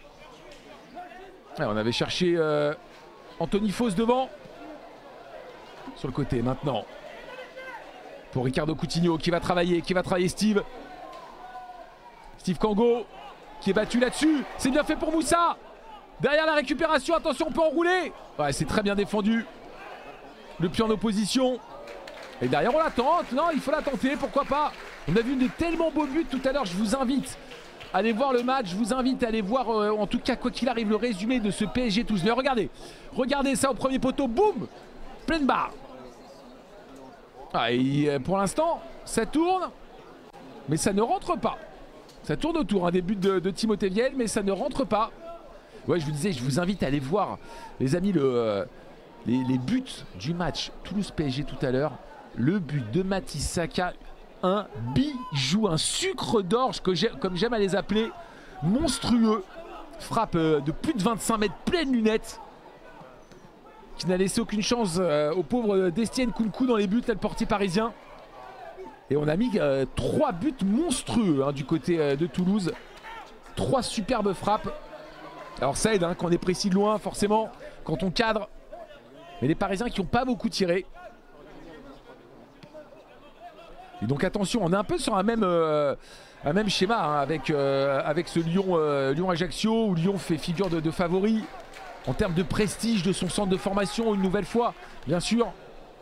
On avait cherché Anthony Fausse devant. Sur le côté maintenant. Pour Ricardo Coutinho qui va travailler Steve. Steve Kango qui est battu là-dessus. C'est bien fait pour Moussa. Derrière la récupération, attention, on peut enrouler. Ouais, c'est très bien défendu. Le pied en opposition. Et derrière on la tente. Non, il faut la tenter, pourquoi pas. On a vu des tellement beaux buts tout à l'heure. Je vous invite à aller voir le match. Je vous invite à aller voir en tout cas quoi qu'il arrive le résumé de ce PSG tous. Mais regardez ça au premier poteau. Boum, pleine barre. Ah, et pour l'instant, ça tourne, mais ça ne rentre pas. Ça tourne autour, un des buts de Timothée Viel, mais ça ne rentre pas. Ouais, je vous disais, je vous invite à aller voir, les amis, les buts du match Toulouse-PSG tout à l'heure. Le but de Mathis Saka, un bijou, un sucre d'orge, comme j'aime à les appeler, monstrueux. Frappe de plus de 25 mètres, pleine lunette, qui n'a laissé aucune chance au pauvre Destienne Kounkou dans les buts, là, le portier parisien. Et on a mis 3 buts monstrueux hein, du côté de Toulouse. 3 superbes frappes. Alors ça aide hein, quand on est précis de loin, forcément, quand on cadre. Mais les Parisiens qui n'ont pas beaucoup tiré. Et donc attention, on est un peu sur un même schéma hein, avec ce Lyon-Ajaccio où Lyon fait figure de favori en termes de prestige de son centre de formation une nouvelle fois, bien sûr.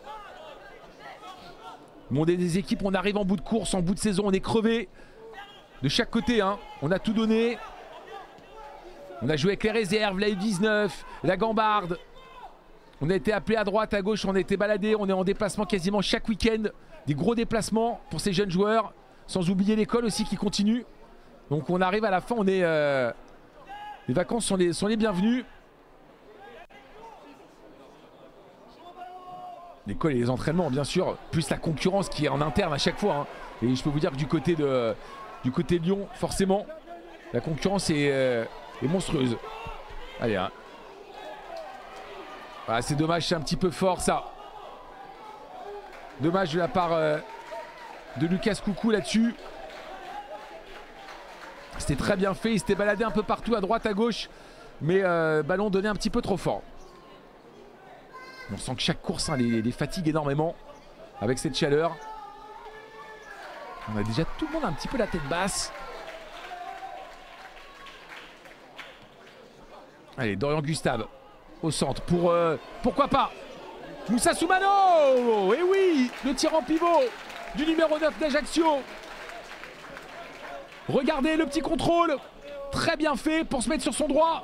Mais on est des équipes, on arrive en bout de course, en bout de saison, on est crevé. De chaque côté, hein, on a tout donné. On a joué avec les réserves, la U19, la Gambarde. On a été appelé à droite, à gauche, on a été baladé. On est en déplacement quasiment chaque week-end. Des gros déplacements pour ces jeunes joueurs. Sans oublier l'école aussi qui continue. Donc on arrive à la fin, on est... les vacances sont les bienvenues. L'école et les entraînements, bien sûr. Plus la concurrence qui est en interne à chaque fois. Hein. Et je peux vous dire que du côté de Lyon, forcément, la concurrence est monstrueuse. Allez, hein. Ah, c'est dommage, c'est un petit peu fort ça. Dommage de la part de Lucas Coucou là-dessus. C'était très bien fait, il s'était baladé un peu partout à droite, à gauche. Mais ballon donné un petit peu trop fort. On sent que chaque course hein, les fatigue énormément avec cette chaleur. On a déjà tout le monde un petit peu la tête basse. Allez, Dorian Gustave au centre pour pourquoi pas Moussa Soumano. Et oui, le tir en pivot du numéro 9 d'Ajaccio. Regardez le petit contrôle. Très bien fait pour se mettre sur son droit.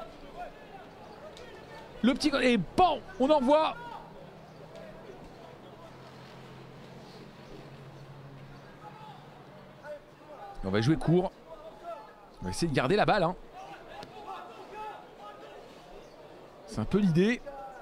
Le petit... Et bon, on envoie. On va jouer court. On va essayer de garder la balle. Hein. C'est un peu l'idée.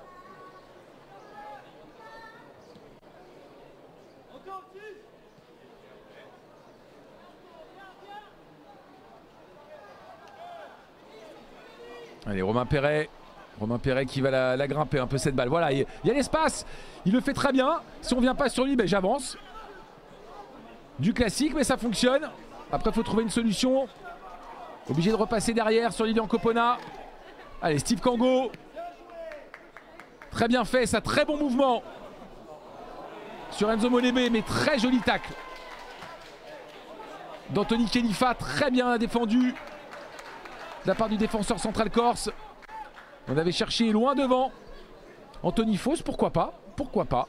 Allez, Romain Perret. Romain Perret qui va la grimper un peu cette balle. Voilà, il y a l'espace. Il le fait très bien. Si on ne vient pas sur lui, ben, j'avance. Du classique, mais ça fonctionne. Après, il faut trouver une solution. Obligé de repasser derrière sur Lilian Copona. Allez, Steve Kango. Très bien fait, ça, très bon mouvement. Sur Enzo Molébé, mais très joli tacle. d'Anthony Khelifa, très bien défendu. De la part du défenseur central corse. On avait cherché loin devant. Anthony Fausse, pourquoi pas? Pourquoi pas?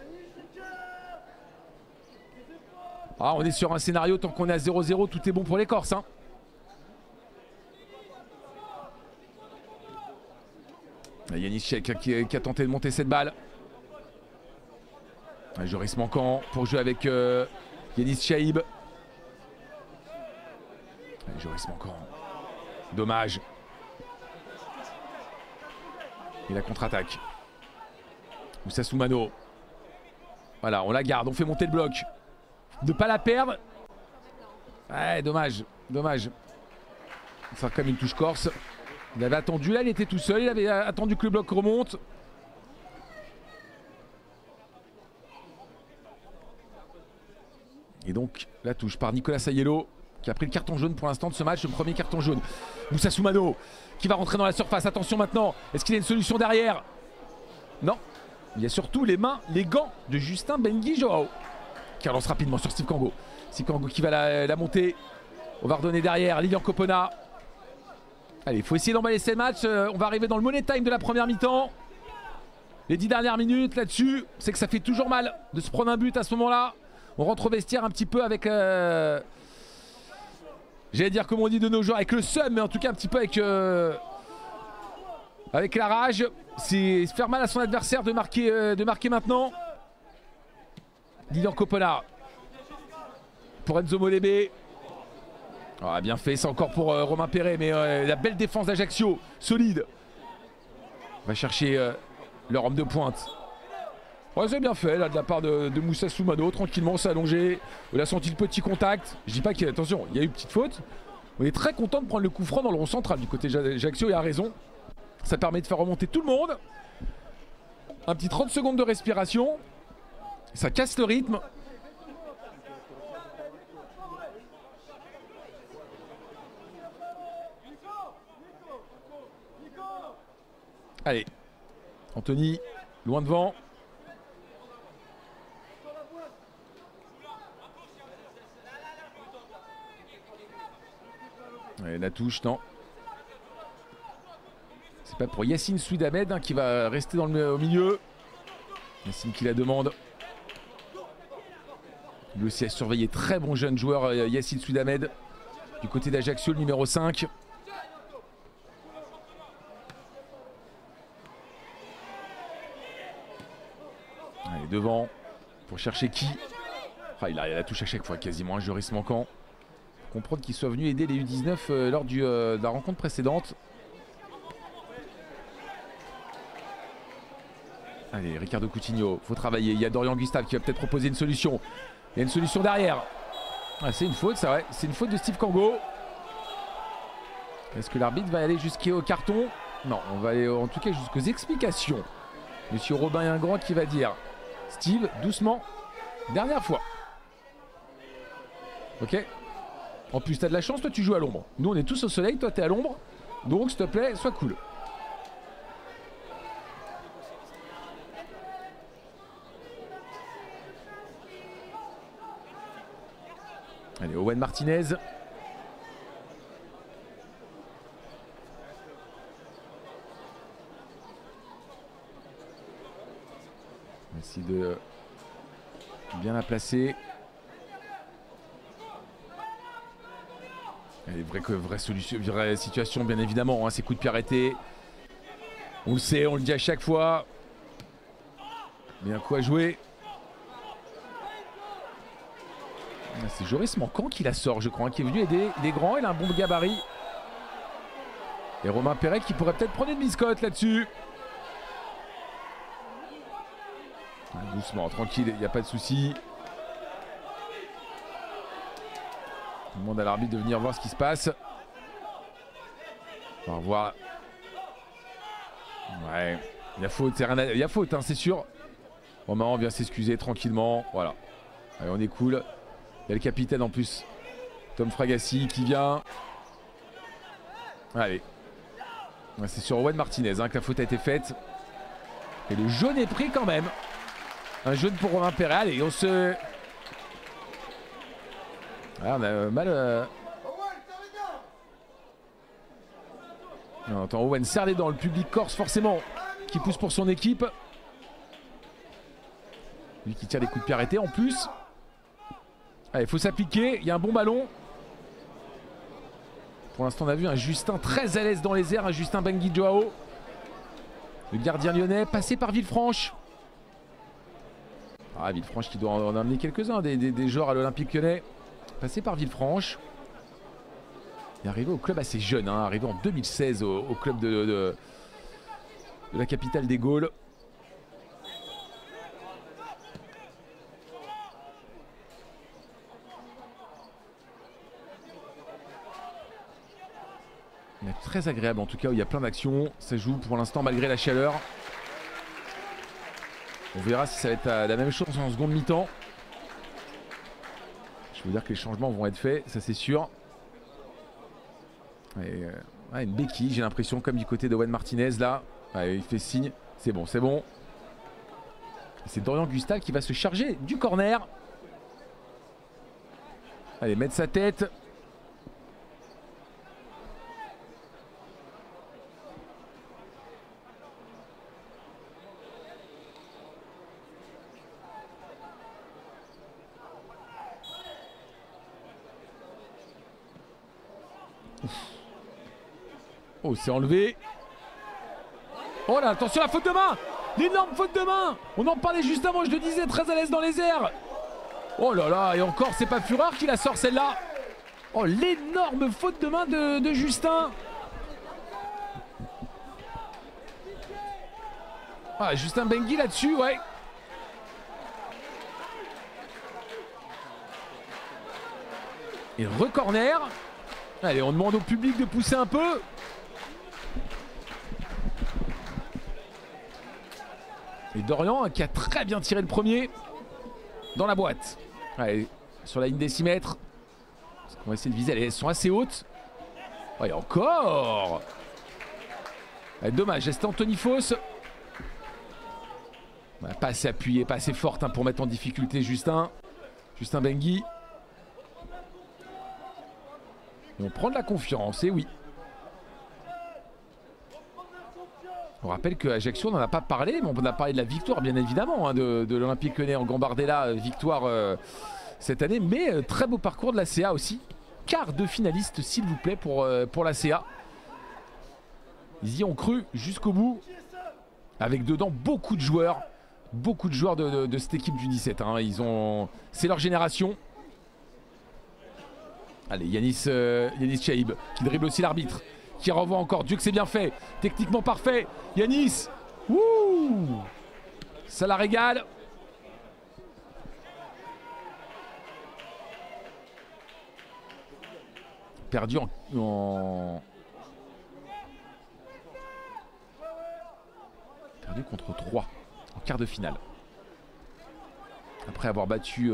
Ah, on est sur un scénario, tant qu'on est à 0-0, tout est bon pour les Corses. Hein. Yanis Chek qui a tenté de monter cette balle. Joris Manquant pour jouer avec Yanis Chaïb. Joris Manquant. Dommage. Et la contre-attaque. Moussa Soumano. Voilà, on la garde, on fait monter le bloc. Ne pas la perdre. Ouais, dommage, dommage. On va faire quand même une touche corse. Il avait attendu, là il était tout seul, il avait attendu que le bloc remonte. Et donc la touche par Nicolas Aiello qui a pris le carton jaune pour l'instant de ce match, le premier carton jaune. Moussa Soumano qui va rentrer dans la surface, attention maintenant. Est-ce qu'il y a une solution derrière? Non. Il y a surtout les mains, les gants de Justin Benguy Joao qui relance rapidement sur Steve Kango. Steve Kango qui va la monter. On va redonner derrière Lilian Copona. Allez, il faut essayer d'emballer ces matchs. On va arriver dans le money time de la première mi-temps. Les 10 dernières minutes là-dessus, c'est que ça fait toujours mal de se prendre un but à ce moment-là. On rentre au vestiaire un petit peu avec... J'allais dire comme on dit de nos joueurs, avec le seum, mais en tout cas un petit peu avec la rage. C'est faire mal à son adversaire de marquer maintenant. Lilian Copona pour Enzo Molébé. Oh, bien fait, c'est encore pour Romain Perret, mais la belle défense d'Ajaccio, solide. On va chercher leur homme de pointe. Ouais, c'est bien fait là de la part de Moussa Soumano, tranquillement, s'est allongé. On a senti le petit contact. Je dis pas qu'il y a, attention, il y a eu une petite faute. On est très content de prendre le coup franc dans le rond central du côté d'Ajaccio, il a raison. Ça permet de faire remonter tout le monde. Un petit 30 secondes de respiration. Ça casse le rythme. Allez, Anthony, loin devant. Ouais, la touche, non. C'est pas pour Yacine Souidamed hein, qui va rester au milieu. Yacine qui la demande. Lui aussi a surveillé, très bon jeune joueur Yacine Souidamed. Du côté d'Ajaccio, le numéro 5. Allez, devant. Pour chercher qui. Ah, il a la touche à chaque fois, quasiment un juriste manquant. Pour comprendre qu'il soit venu aider les U19 lors de la rencontre précédente. Allez, Ricardo Coutinho, faut travailler. Il y a Dorian Gustave qui va peut-être proposer une solution. Il y a une solution derrière. Ah, c'est une faute, ça, ouais. C'est une faute de Steve Kango. Est-ce que l'arbitre va aller jusqu'au carton? Non, on va aller en tout cas jusqu'aux explications. Monsieur Robin Ingrand qui va dire: Steve, doucement, dernière fois. Ok. En plus, t'as de la chance, toi tu joues à l'ombre. Nous, on est tous au soleil, toi t'es à l'ombre. Donc, s'il te plaît, sois cool. Allez, Owen Martinez. On va essayer de bien la placer. Allez, vraie solution, vraie situation bien évidemment, hein, ces coups de pied arrêtés. On le sait, on le dit à chaque fois. Mais un coup à jouer. C'est Joris Manquant qui la sort, je crois, hein, qui est venu aider. Il est grand, il a un bon gabarit. Et Romain Perret qui pourrait peut-être prendre une biscotte là-dessus. Doucement, tranquille, il n'y a pas de souci. On demande à l'arbitre de venir voir ce qui se passe. On va voir. Ouais, il y a faute, il y a faute, hein, c'est sûr. Romain vient s'excuser tranquillement. Voilà. Allez, on est cool. Il y a le capitaine en plus, Tom Fragassi, qui vient. Allez. Ouais, c'est sur Owen Martinez hein, que la faute a été faite. Et le jaune est pris quand même. Un jaune pour Romain Perret. Allez, on se... Ah, on a mal... On entend Owen serrer dans le public corse forcément, qui pousse pour son équipe. Lui qui tire des coups de pied arrêtés en plus. Allez, il faut s'appliquer, il y a un bon ballon. Pour l'instant, on a vu un Justin très à l'aise dans les airs, un Justin Bangui Joao. Le gardien lyonnais, passé par Villefranche. Ah, Villefranche qui doit en amener quelques-uns, des joueurs à l'Olympique lyonnais. Passé par Villefranche. Il est arrivé au club assez jeune, hein, arrivé en 2016 au club de la capitale des Gaules. Très agréable en tout cas, où il y a plein d'actions. Ça joue pour l'instant malgré la chaleur. On verra si ça va être la même chose en seconde mi-temps. Je veux dire que les changements vont être faits, ça c'est sûr. Et, une béquille, j'ai l'impression, comme du côté de Owen Martinez là. Ouais, il fait signe, c'est bon, c'est bon. C'est Dorian Gustave qui va se charger du corner. Allez, mettre sa tête. Oh, c'est enlevé. Oh là, attention, la faute de main. L'énorme faute de main. On en parlait juste avant, je le disais, très à l'aise dans les airs. Oh là là, et encore, c'est pas Fureur qui la sort celle-là. Oh, l'énorme faute de main de Justin. Ah, Justin Bangui là-dessus, ouais. Et re-corner. Allez, on demande au public de pousser un peu. Et Dorian qui a très bien tiré le premier dans la boîte. Allez, sur la ligne des 6 mètres. On va essayer de viser. Elles sont assez hautes. Oh, et encore. Allez, dommage, c'était Anthony Foss. Pas assez appuyé, pas assez forte hein, pour mettre en difficulté Justin Bangui. Et on prend de la confiance, et oui. On rappelle qu'Ajaccio, on n'en a pas parlé, mais on a parlé de la victoire, bien évidemment, hein, de l'Olympique Lyonnais en Gambardella. Victoire cette année, mais très beau parcours de la CA aussi. Quart de finaliste, s'il vous plaît, pour la CA. Ils y ont cru jusqu'au bout, avec dedans beaucoup de joueurs de cette équipe du 17. Hein. C'est leur génération. Allez, Yanis Chaïb qui dribble aussi l'arbitre, qui renvoie encore. Dieu que c'est bien fait, techniquement parfait. Yanis, ouh, ça la régale. Perdu perdu contre 3 en quart de finale. Après avoir battu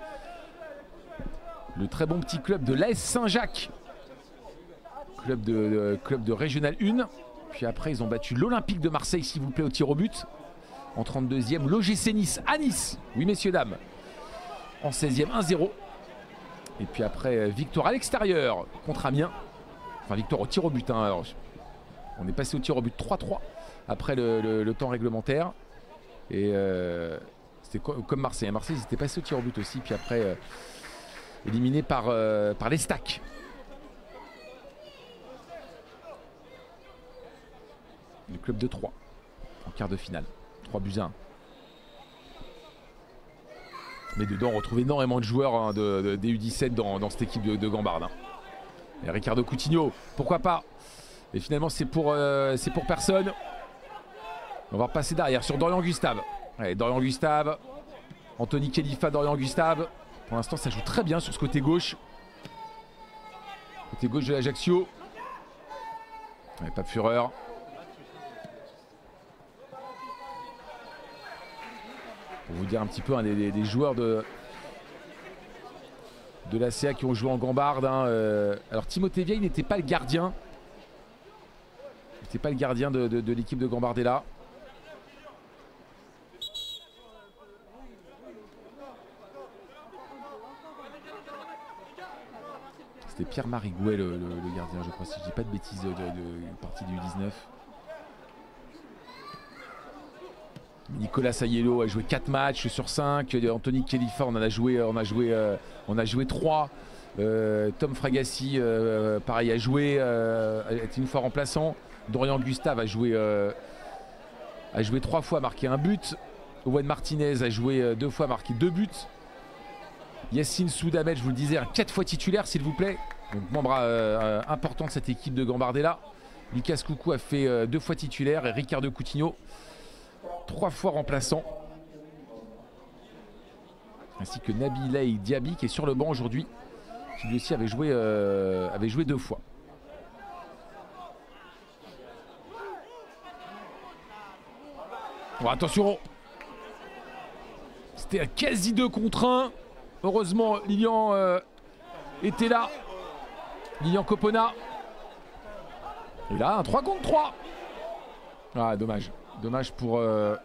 le très bon petit club de l'AS Saint-Jacques, club de Régional 1. Puis après ils ont battu l'Olympique de Marseille, s'il vous plaît, au tir au but en 32e. L'OGC Nice à Nice, oui messieurs dames, en 16e 1-0. Et puis après victoire à l'extérieur contre Amiens. Enfin victoire au tir au but, hein. Alors, on est passé au tir au but 3-3 après le temps réglementaire. Et c'était comme Marseille. Marseille, ils étaient passés au tir au but aussi. Puis après, éliminé par l'Estac. Le club de 3 en quart de finale. 3-1. Mais dedans, on retrouve énormément de joueurs, hein, des U17 dans cette équipe de Gambarde. Hein. Et Ricardo Coutinho, pourquoi pas. Et finalement, c'est pour personne. On va repasser derrière sur Dorian Gustave. Allez, Dorian Gustave. Anthony Khalifa, Dorian Gustave. Pour l'instant, ça joue très bien sur ce côté gauche. Côté gauche de l'Ajaccio. Pas Fureur. Pour vous dire un petit peu, hein, des joueurs de la CA qui ont joué en Gambarde. Hein, alors Timothée Vieille n'était pas le gardien. Il n'était pas le gardien de l'équipe de Gambardella. C'était Pierre Marigouet le gardien, je crois, si je dis pas de bêtises, de partie du U19. Nicolas Sayello a joué 4 matchs sur 5. Anthony Khalifa, on a joué 3. Tom Fragassi, pareil, a joué, était une fois remplaçant. Dorian Gustave a joué 3 fois, marqué 1 but. Owen Martinez a joué 2 fois, marqué 2 buts. Yassine Soudamed, je vous le disais, 4 fois titulaire, s'il vous plaît. Donc membre important de cette équipe de Gambardella. Lucas Coucou a fait 2 fois titulaire et Ricardo Coutinho 3 fois remplaçant. Ainsi que Nabilay Diaby qui est sur le banc aujourd'hui, qui lui aussi avait joué 2 fois. Bon, attention, c'était un quasi 2 contre 1. Heureusement Lilian était là. Lilian Copona. Et là un 3 contre 3. Ah dommage. Dommage pour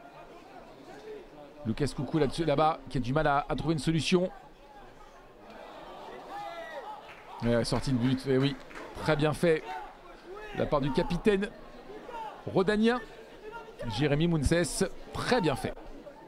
Lucas Coucou là-bas qui a du mal à trouver une solution. Sortie de but, et oui, très bien fait de la part du capitaine rhodanien Jérémy Mounses, très bien fait.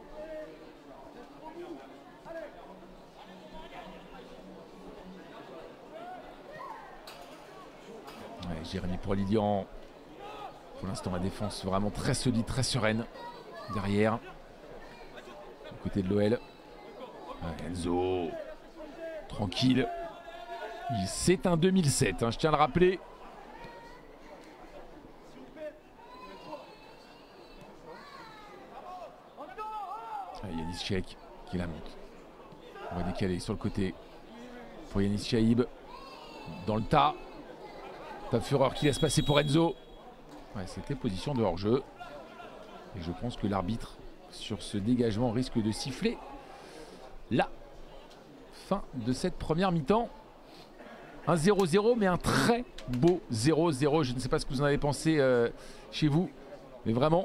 Jérémy pour Lilian. Pour l'instant, la défense vraiment très solide, très sereine derrière. Du côté de l'OL. Enzo. Tranquille. C'est un 2007, hein, je tiens à le rappeler. Yanis Cheikh qui la monte. On va décaler sur le côté pour Yanis Chaïb. Dans le tas. Top Fureur qui laisse passer pour Enzo. Ouais, c'était position de hors-jeu. Et je pense que l'arbitre, sur ce dégagement, risque de siffler la fin de cette première mi-temps. Un 0-0, mais un très beau 0-0. Je ne sais pas ce que vous en avez pensé chez vous. Mais vraiment,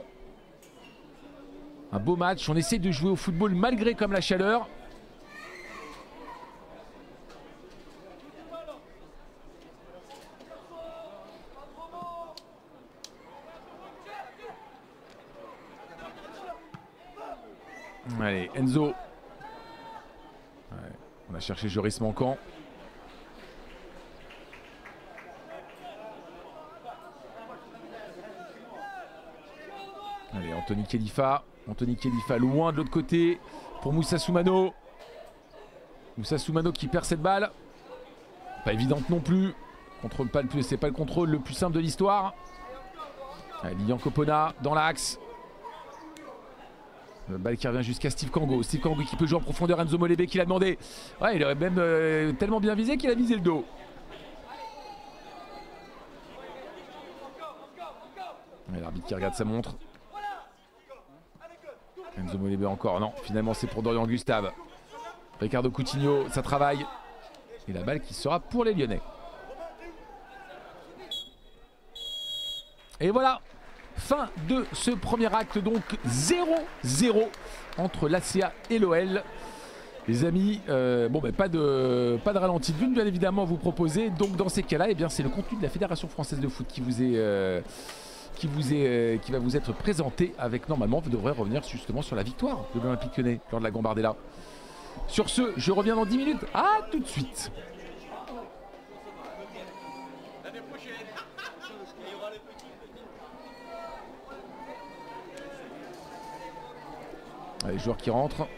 un beau match. On essaie de jouer au football malgré comme la chaleur. Allez, Enzo. Ouais, on a cherché Joris manquant. Allez, Anthony Khelifa. Anthony Khelifa loin de l'autre côté pour Moussa Soumano. Moussa Soumano qui perd cette balle. Pas évidente non plus. Contrôle pas le plus, c'est pas le contrôle le plus simple de l'histoire. Lilian Copona dans l'axe. Le balle qui revient jusqu'à Steve Kango. Steve Kango qui peut jouer en profondeur. Enzo Molébé qui l'a demandé. Ouais, il aurait même tellement bien visé qu'il a visé le dos. L'arbitre qui regarde sa montre. Enzo Molébé encore. Non, finalement c'est pour Dorian Gustave. Ricardo Coutinho, ça travaille. Et la balle qui sera pour les Lyonnais. Et voilà, fin de ce premier acte, donc 0-0 entre l'ACA et l'OL. Les amis, bon, ben, pas de ralenti de vue, bien évidemment, vous proposer. Donc dans ces cas-là, eh bien, c'est le contenu de la Fédération Française de Foot qui va vous être présenté avec, normalement, vous devrez revenir justement sur la victoire de l'Olympique Lyonnais lors de la Gambardella. Sur ce, je reviens dans 10 minutes. À tout de suite. Les joueurs qui rentrent.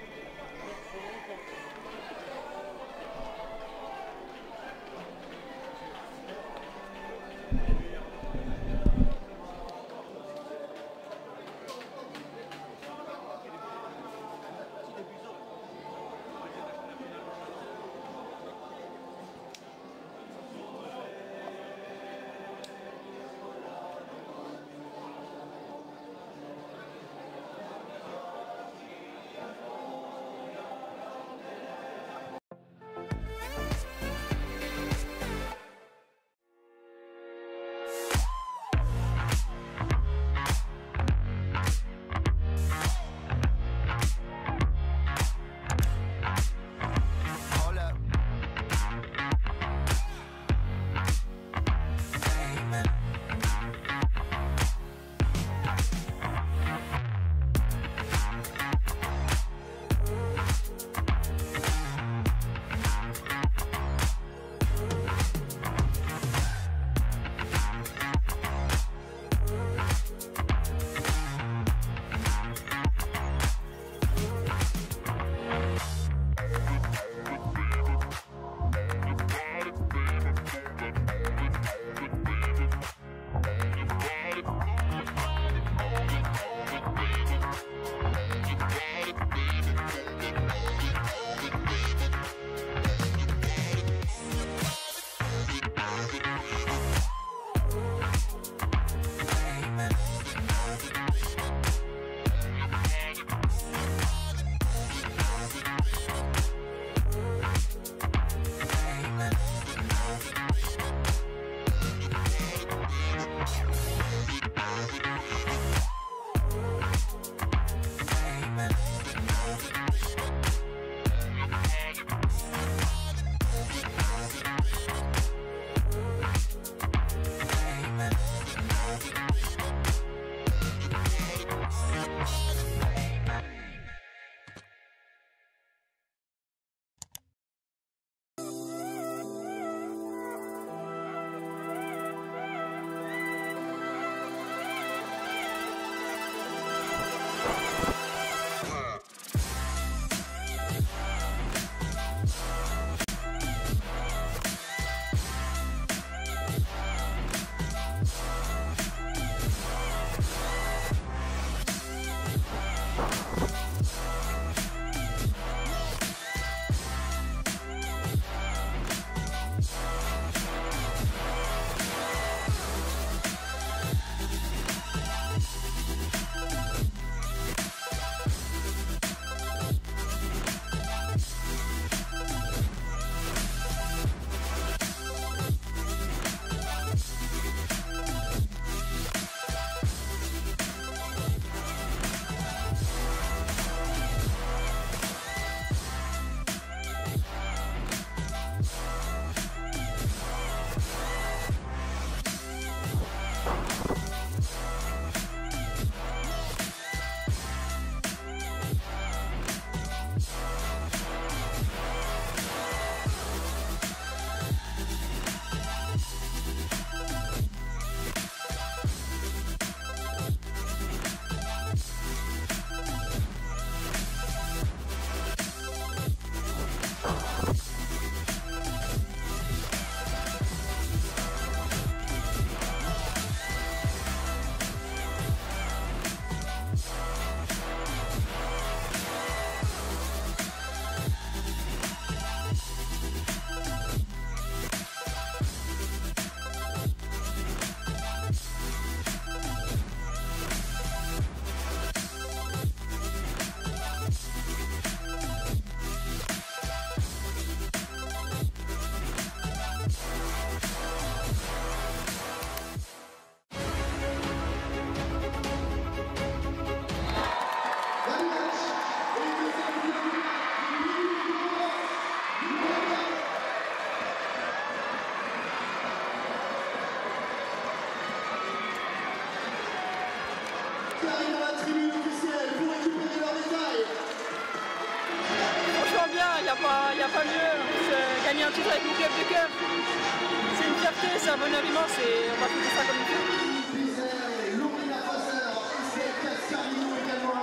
qui arrivent dans la tribune officielle pour récupérer leurs médailles. Franchement bien, il n'y a pas mieux. Gagner un titre avec mon club de cœur, c'est une fierté, c'est un bonheur immense et on va fêter ça comme il faut. L'Orina Fasseur, Estelle Cascarino également.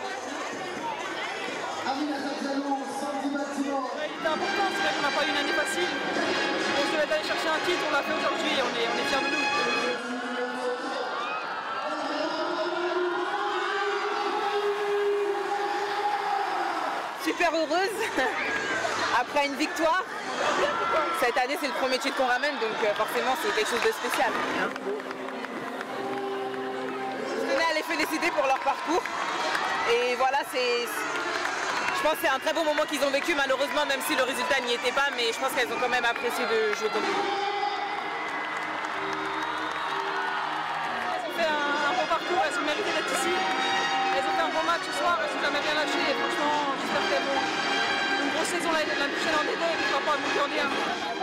Amina Zazzalo, Sandy Bâtiment. Il était important, c'est vrai qu'on n'a pas eu une année facile. On devait aller chercher un titre, on l'a fait aujourd'hui et on est fiers de nous. Super heureuse après une victoire. Cette année c'est le premier titre qu'on ramène donc forcément c'est quelque chose de spécial. Je tenais à les féliciter pour leur parcours et voilà je pense que c'est un très beau moment qu'ils ont vécu malheureusement même si le résultat n'y était pas mais je pense qu'elles ont quand même apprécié de jouer contre nous. Elles ont fait un bon parcours, elles ont mérité d'être ici. Elles ont fait un bon match ce soir, elles sont jamais bien lâchées et franchement j'espère qu'elles vont une grosse saison l'année prochaine en D2 et pourquoi pas monter en D1.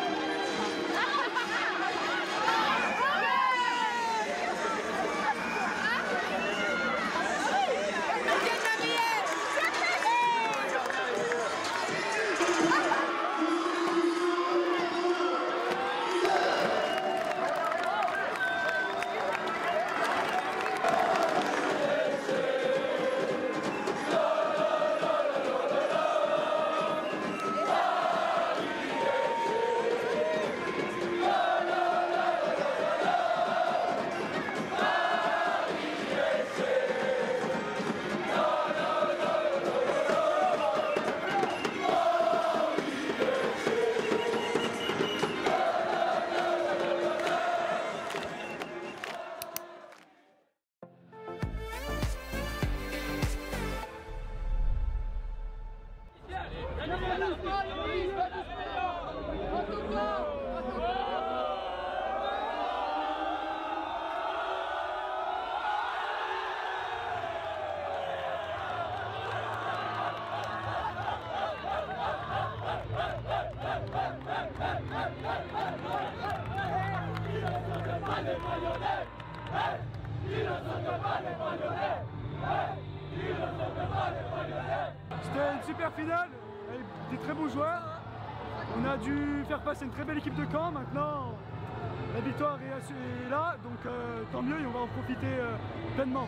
C'était une super finale avec des très beaux joueurs. On a dû faire face à une très belle équipe de Caen. Maintenant, la victoire est là, donc tant mieux et on va en profiter pleinement.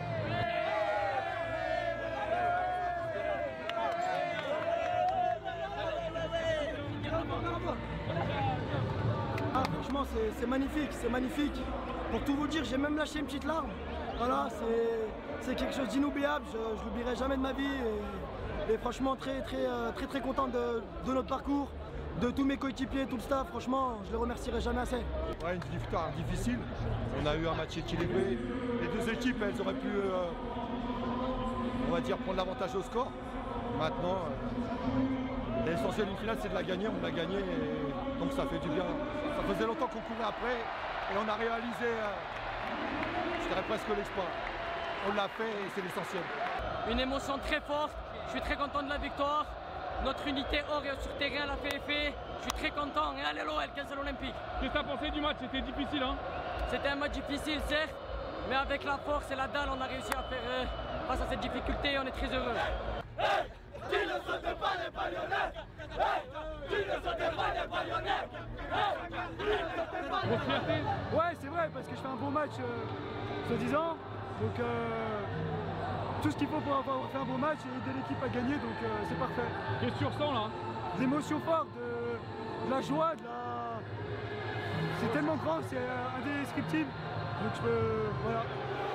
Ah, franchement, c'est magnifique, c'est magnifique. Pour tout vous dire, j'ai même lâché une petite larme. Voilà, c'est quelque chose d'inoubliable, je l'oublierai jamais de ma vie. Et franchement, très content de notre parcours, de tous mes coéquipiers, tout le staff. Franchement, je les remercierai jamais assez. Ouais, une victoire difficile. On a eu un match équilibré. Les deux équipes, elles auraient pu, on va dire, prendre l'avantage au score. Maintenant, l'essentiel d'une finale, c'est de la gagner. On l'a gagné, et donc ça fait du bien. Ça faisait longtemps qu'on courait après, et on a réalisé, je dirais presque l'exploit. On l'a fait, et c'est l'essentiel. Une émotion très forte, je suis très content de la victoire. Notre unité hors et sur terrain l'a fait effet. Je suis très content. Et allez l'OL, 15 à l'Olympique. Qu'est-ce que tu as pensé du match? C'était difficile, hein? C'était un match difficile, certes, mais avec la force et la dalle, on a réussi à faire face à cette difficulté et on est très heureux. Hey, tu ne sautes pas les baïonnettes! Hey, tu ne sautes pas les baïonnettes! Grosse fierté? Ouais, c'est vrai, parce que je fais un bon match, soi-disant. Donc, tout ce qu'il faut pour avoir fait un bon match et aider l'équipe à gagner, donc c'est parfait. Qu'est-ce que tu ressens là? De l'émotion forte, de la joie, c'est tellement grand, c'est indescriptible. Donc je peux... voilà.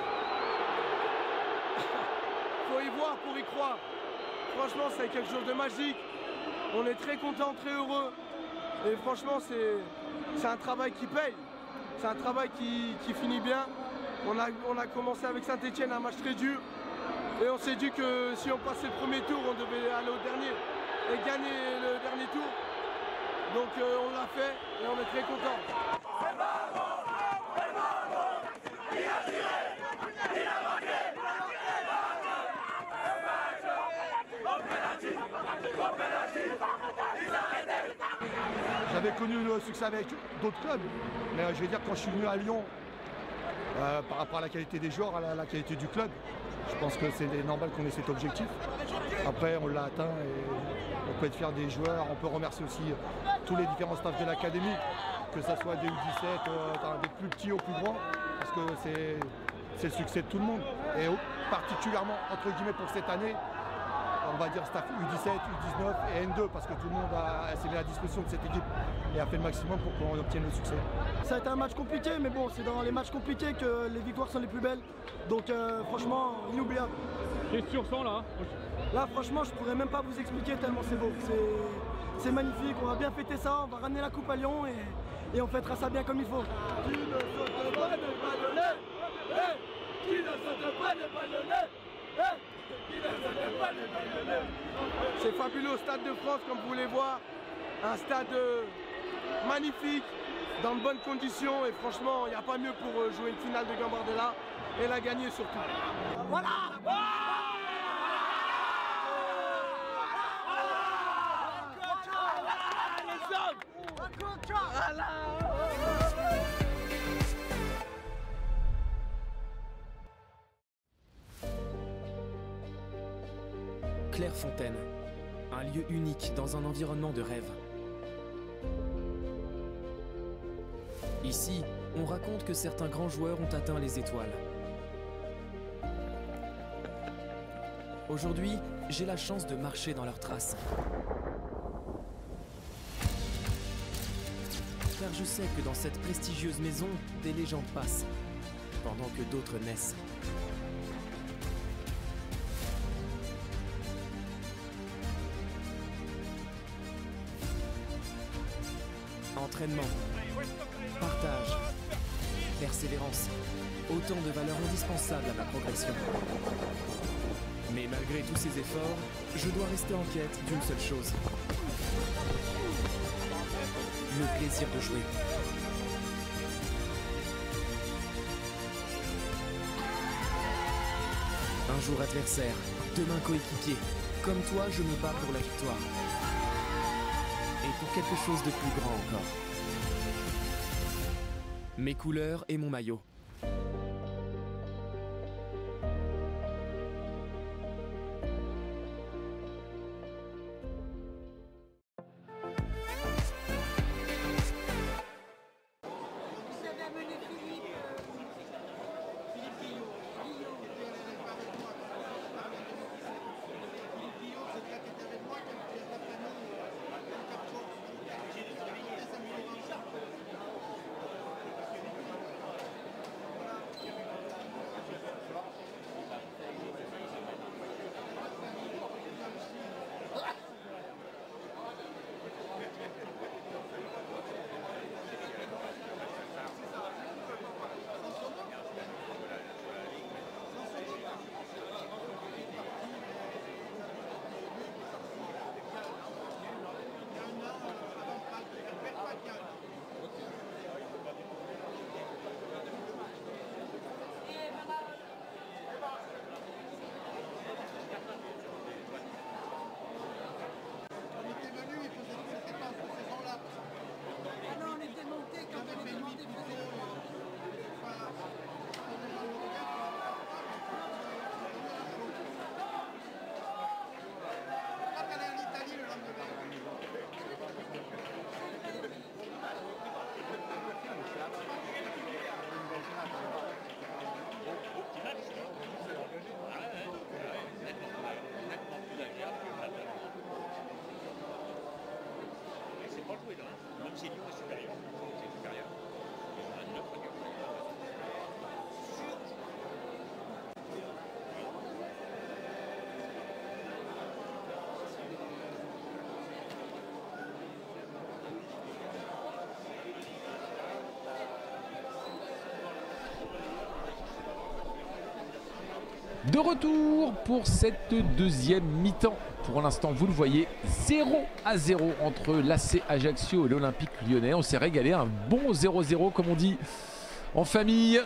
Faut y voir pour y croire. Franchement, c'est quelque chose de magique. On est très contents, très heureux. Et franchement, c'est un travail qui paye. C'est un travail qui finit bien. On a commencé avec Saint-Etienne un match très dur. Et on s'est dit que si on passait le premier tour, on devait aller au dernier et gagner le dernier tour. Donc on l'a fait et on est très contents. J'avais connu le succès avec d'autres clubs, mais je vais dire quand je suis venu à Lyon, par rapport à la qualité des joueurs, à la qualité du club. Je pense que c'est normal qu'on ait cet objectif. Après, on l'a atteint et on peut être fier des joueurs. On peut remercier aussi tous les différents staffs de l'académie, que ce soit des U17, des plus petits aux plus grands, parce que c'est le succès de tout le monde. Et particulièrement, entre guillemets, pour cette année, on va dire staff U17, U19 et N2, parce que tout le monde s'est mis à disposition de cette équipe et a fait le maximum pour qu'on obtienne le succès. Ça a été un match compliqué, mais bon, c'est dans les matchs compliqués que les victoires sont les plus belles. Donc franchement, inoubliable. Qu'est-ce que tu ressens là? Là, franchement, je pourrais même pas vous expliquer tellement c'est beau. C'est magnifique, on va bien fêter ça, on va ramener la coupe à Lyon et on fêtera ça bien comme il faut. Qui ne saute pas ne pas donner. Qui ne saute pas ne pas donner. C'est fabuleux au Stade de France, comme vous voulez voir. Un stade magnifique, dans de bonnes conditions. Et franchement, il n'y a pas mieux pour jouer une finale de Gambardella et la gagner surtout. Voilà. Clairefontaine, un lieu unique dans un environnement de rêve. Ici, on raconte que certains grands joueurs ont atteint les étoiles. Aujourd'hui, j'ai la chance de marcher dans leurs traces. Car je sais que dans cette prestigieuse maison, des légendes passent, pendant que d'autres naissent. Entraînement, partage, persévérance, autant de valeurs indispensables à ma progression. Mais malgré tous ces efforts, je dois rester en quête d'une seule chose. Le plaisir de jouer. Un jour adversaire, demain coéquipier. Comme toi, je me bats pour la victoire. Et pour quelque chose de plus grand encore. Mes couleurs et mon maillot. De retour pour cette deuxième mi-temps. Pour l'instant, vous le voyez, 0-0 entre l'AC Ajaccio et l'Olympique Lyonnais. On s'est régalé, un bon 0-0 comme on dit en famille.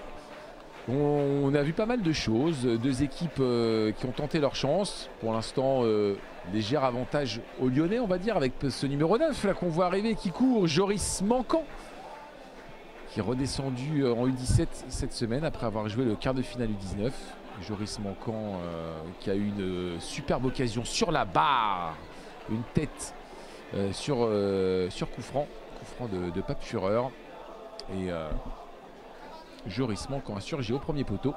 On a vu pas mal de choses, deux équipes qui ont tenté leur chance. Pour l'instant, léger avantage aux Lyonnais, on va dire, avec ce numéro 9 là qu'on voit arriver, qui court, Joris Manquant, qui est redescendu en U17 cette semaine après avoir joué le quart de finale U19. Joris Manquant qui a eu une superbe occasion sur la barre, une tête sur coup franc de Pape Fureur. Et Joris Manquant a surgi au premier poteau.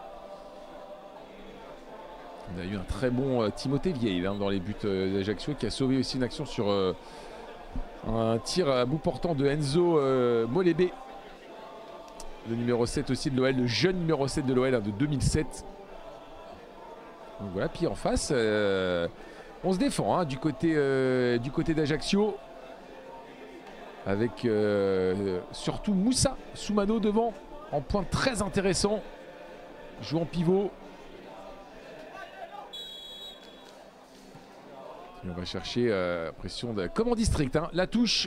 On a eu un très bon Timothée Vieille dans les buts d'Ajaccio, qui a sauvé aussi une action sur un tir à bout portant de Enzo Molébé, le numéro 7 aussi de l'OL, le jeune numéro 7 de l'OL de 2007. Donc voilà, puis en face, on se défend du côté d'Ajaccio, avec surtout Moussa Soumano devant, en pointe très intéressant, jouant pivot. Et on va chercher pression de comme en district, la touche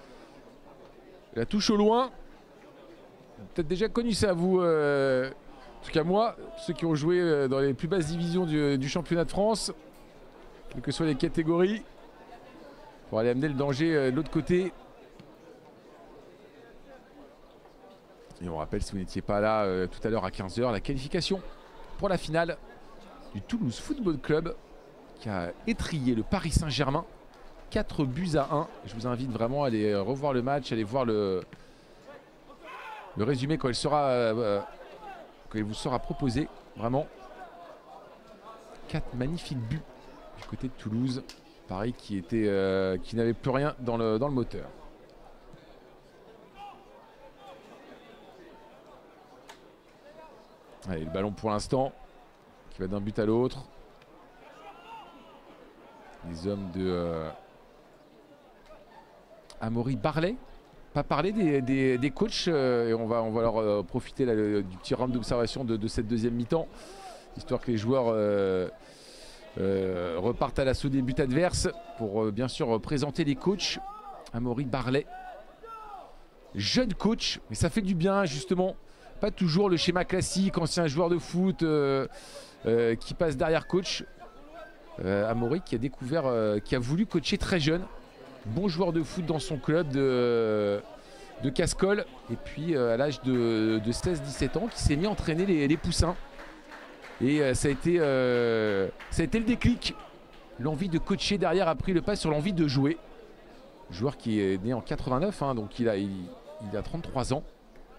au loin. Peut-être déjà connu ça, vous. En tout cas moi, ceux qui ont joué dans les plus basses divisions du championnat de France, quelles que soient les catégories, pour aller amener le danger de l'autre côté. Et on rappelle, si vous n'étiez pas là tout à l'heure à 15 h, la qualification pour la finale du Toulouse Football Club, qui a étrillé le Paris Saint-Germain 4-1. Je vous invite vraiment à aller revoir le match, aller voir le résumé quand il vous sera proposé. Vraiment 4 magnifiques buts du côté de Toulouse. Paris qui n'avait plus rien dans le moteur. Allez, le ballon pour l'instant qui va d'un but à l'autre. Les hommes de Amaury Barlet. Pas parler des coachs et on va leur profiter là, du petit round d'observation de cette deuxième mi-temps, histoire que les joueurs repartent à l'assaut des buts adverses pour bien sûr présenter les coachs. Amaury Barlet, jeune coach, mais ça fait du bien justement. Pas toujours le schéma classique, ancien joueur de foot qui passe derrière coach. Amaury qui a découvert, qui a voulu coacher très jeune. Bon joueur de foot dans son club de Cascolle. Et puis à l'âge de 16-17 ans, qui s'est mis à entraîner les poussins. Et ça a été le déclic. L'envie de coacher derrière a pris le pas sur l'envie de jouer. Joueur qui est né en 89, donc il a 33 ans.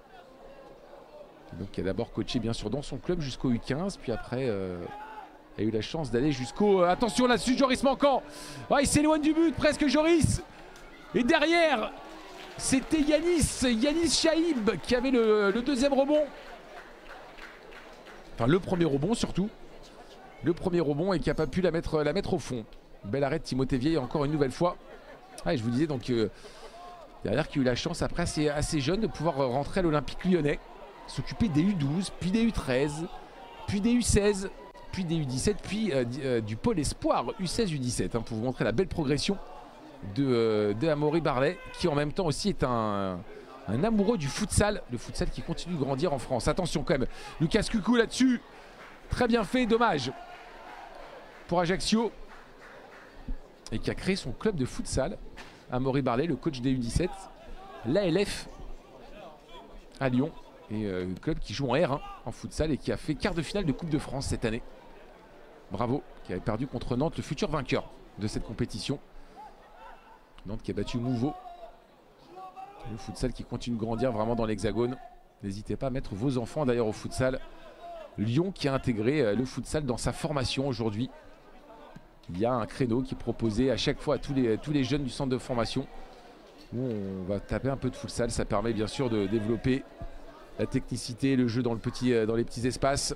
Donc il a d'abord coaché bien sûr dans son club jusqu'au U15, puis après a eu la chance d'aller jusqu'au... attention là-dessus, Joris Manquant. Il s'éloigne du but presque, Joris. Et derrière, c'était Yanis Chaïb qui avait le deuxième rebond. Enfin le premier rebond surtout. Le premier rebond et qui n'a pas pu la mettre au fond. Bel arrêt de Timothée Vieille encore une nouvelle fois. Je vous disais donc derrière qui a eu la chance après assez jeune de pouvoir rentrer à l'Olympique Lyonnais. S'occuper des U12, puis des U13, puis des U16, puis des U17, puis du pôle espoir U16, U17, pour vous montrer la belle progression de Amaury Barlet, qui en même temps aussi est un amoureux du futsal, le futsal qui continue de grandir en France. Attention quand même, Lucas Cucou là-dessus, très bien fait, dommage pour Ajaccio, et qui a créé son club de futsal. Amaury Barlet, le coach des U17, l'ALF à Lyon. Et le club qui joue en R1 en futsal et qui a fait quart de finale de Coupe de France cette année. Bravo, qui avait perdu contre Nantes, le futur vainqueur de cette compétition. Nantes qui a battu Mouveau. Le futsal qui continue de grandir vraiment dans l'Hexagone. N'hésitez pas à mettre vos enfants d'ailleurs au futsal. Lyon qui a intégré le futsal dans sa formation aujourd'hui. Il y a un créneau qui est proposé à chaque fois à tous les jeunes du centre de formation, où on va taper un peu de futsal. Ça permet bien sûr de développer la technicité, le jeu dans les petits espaces,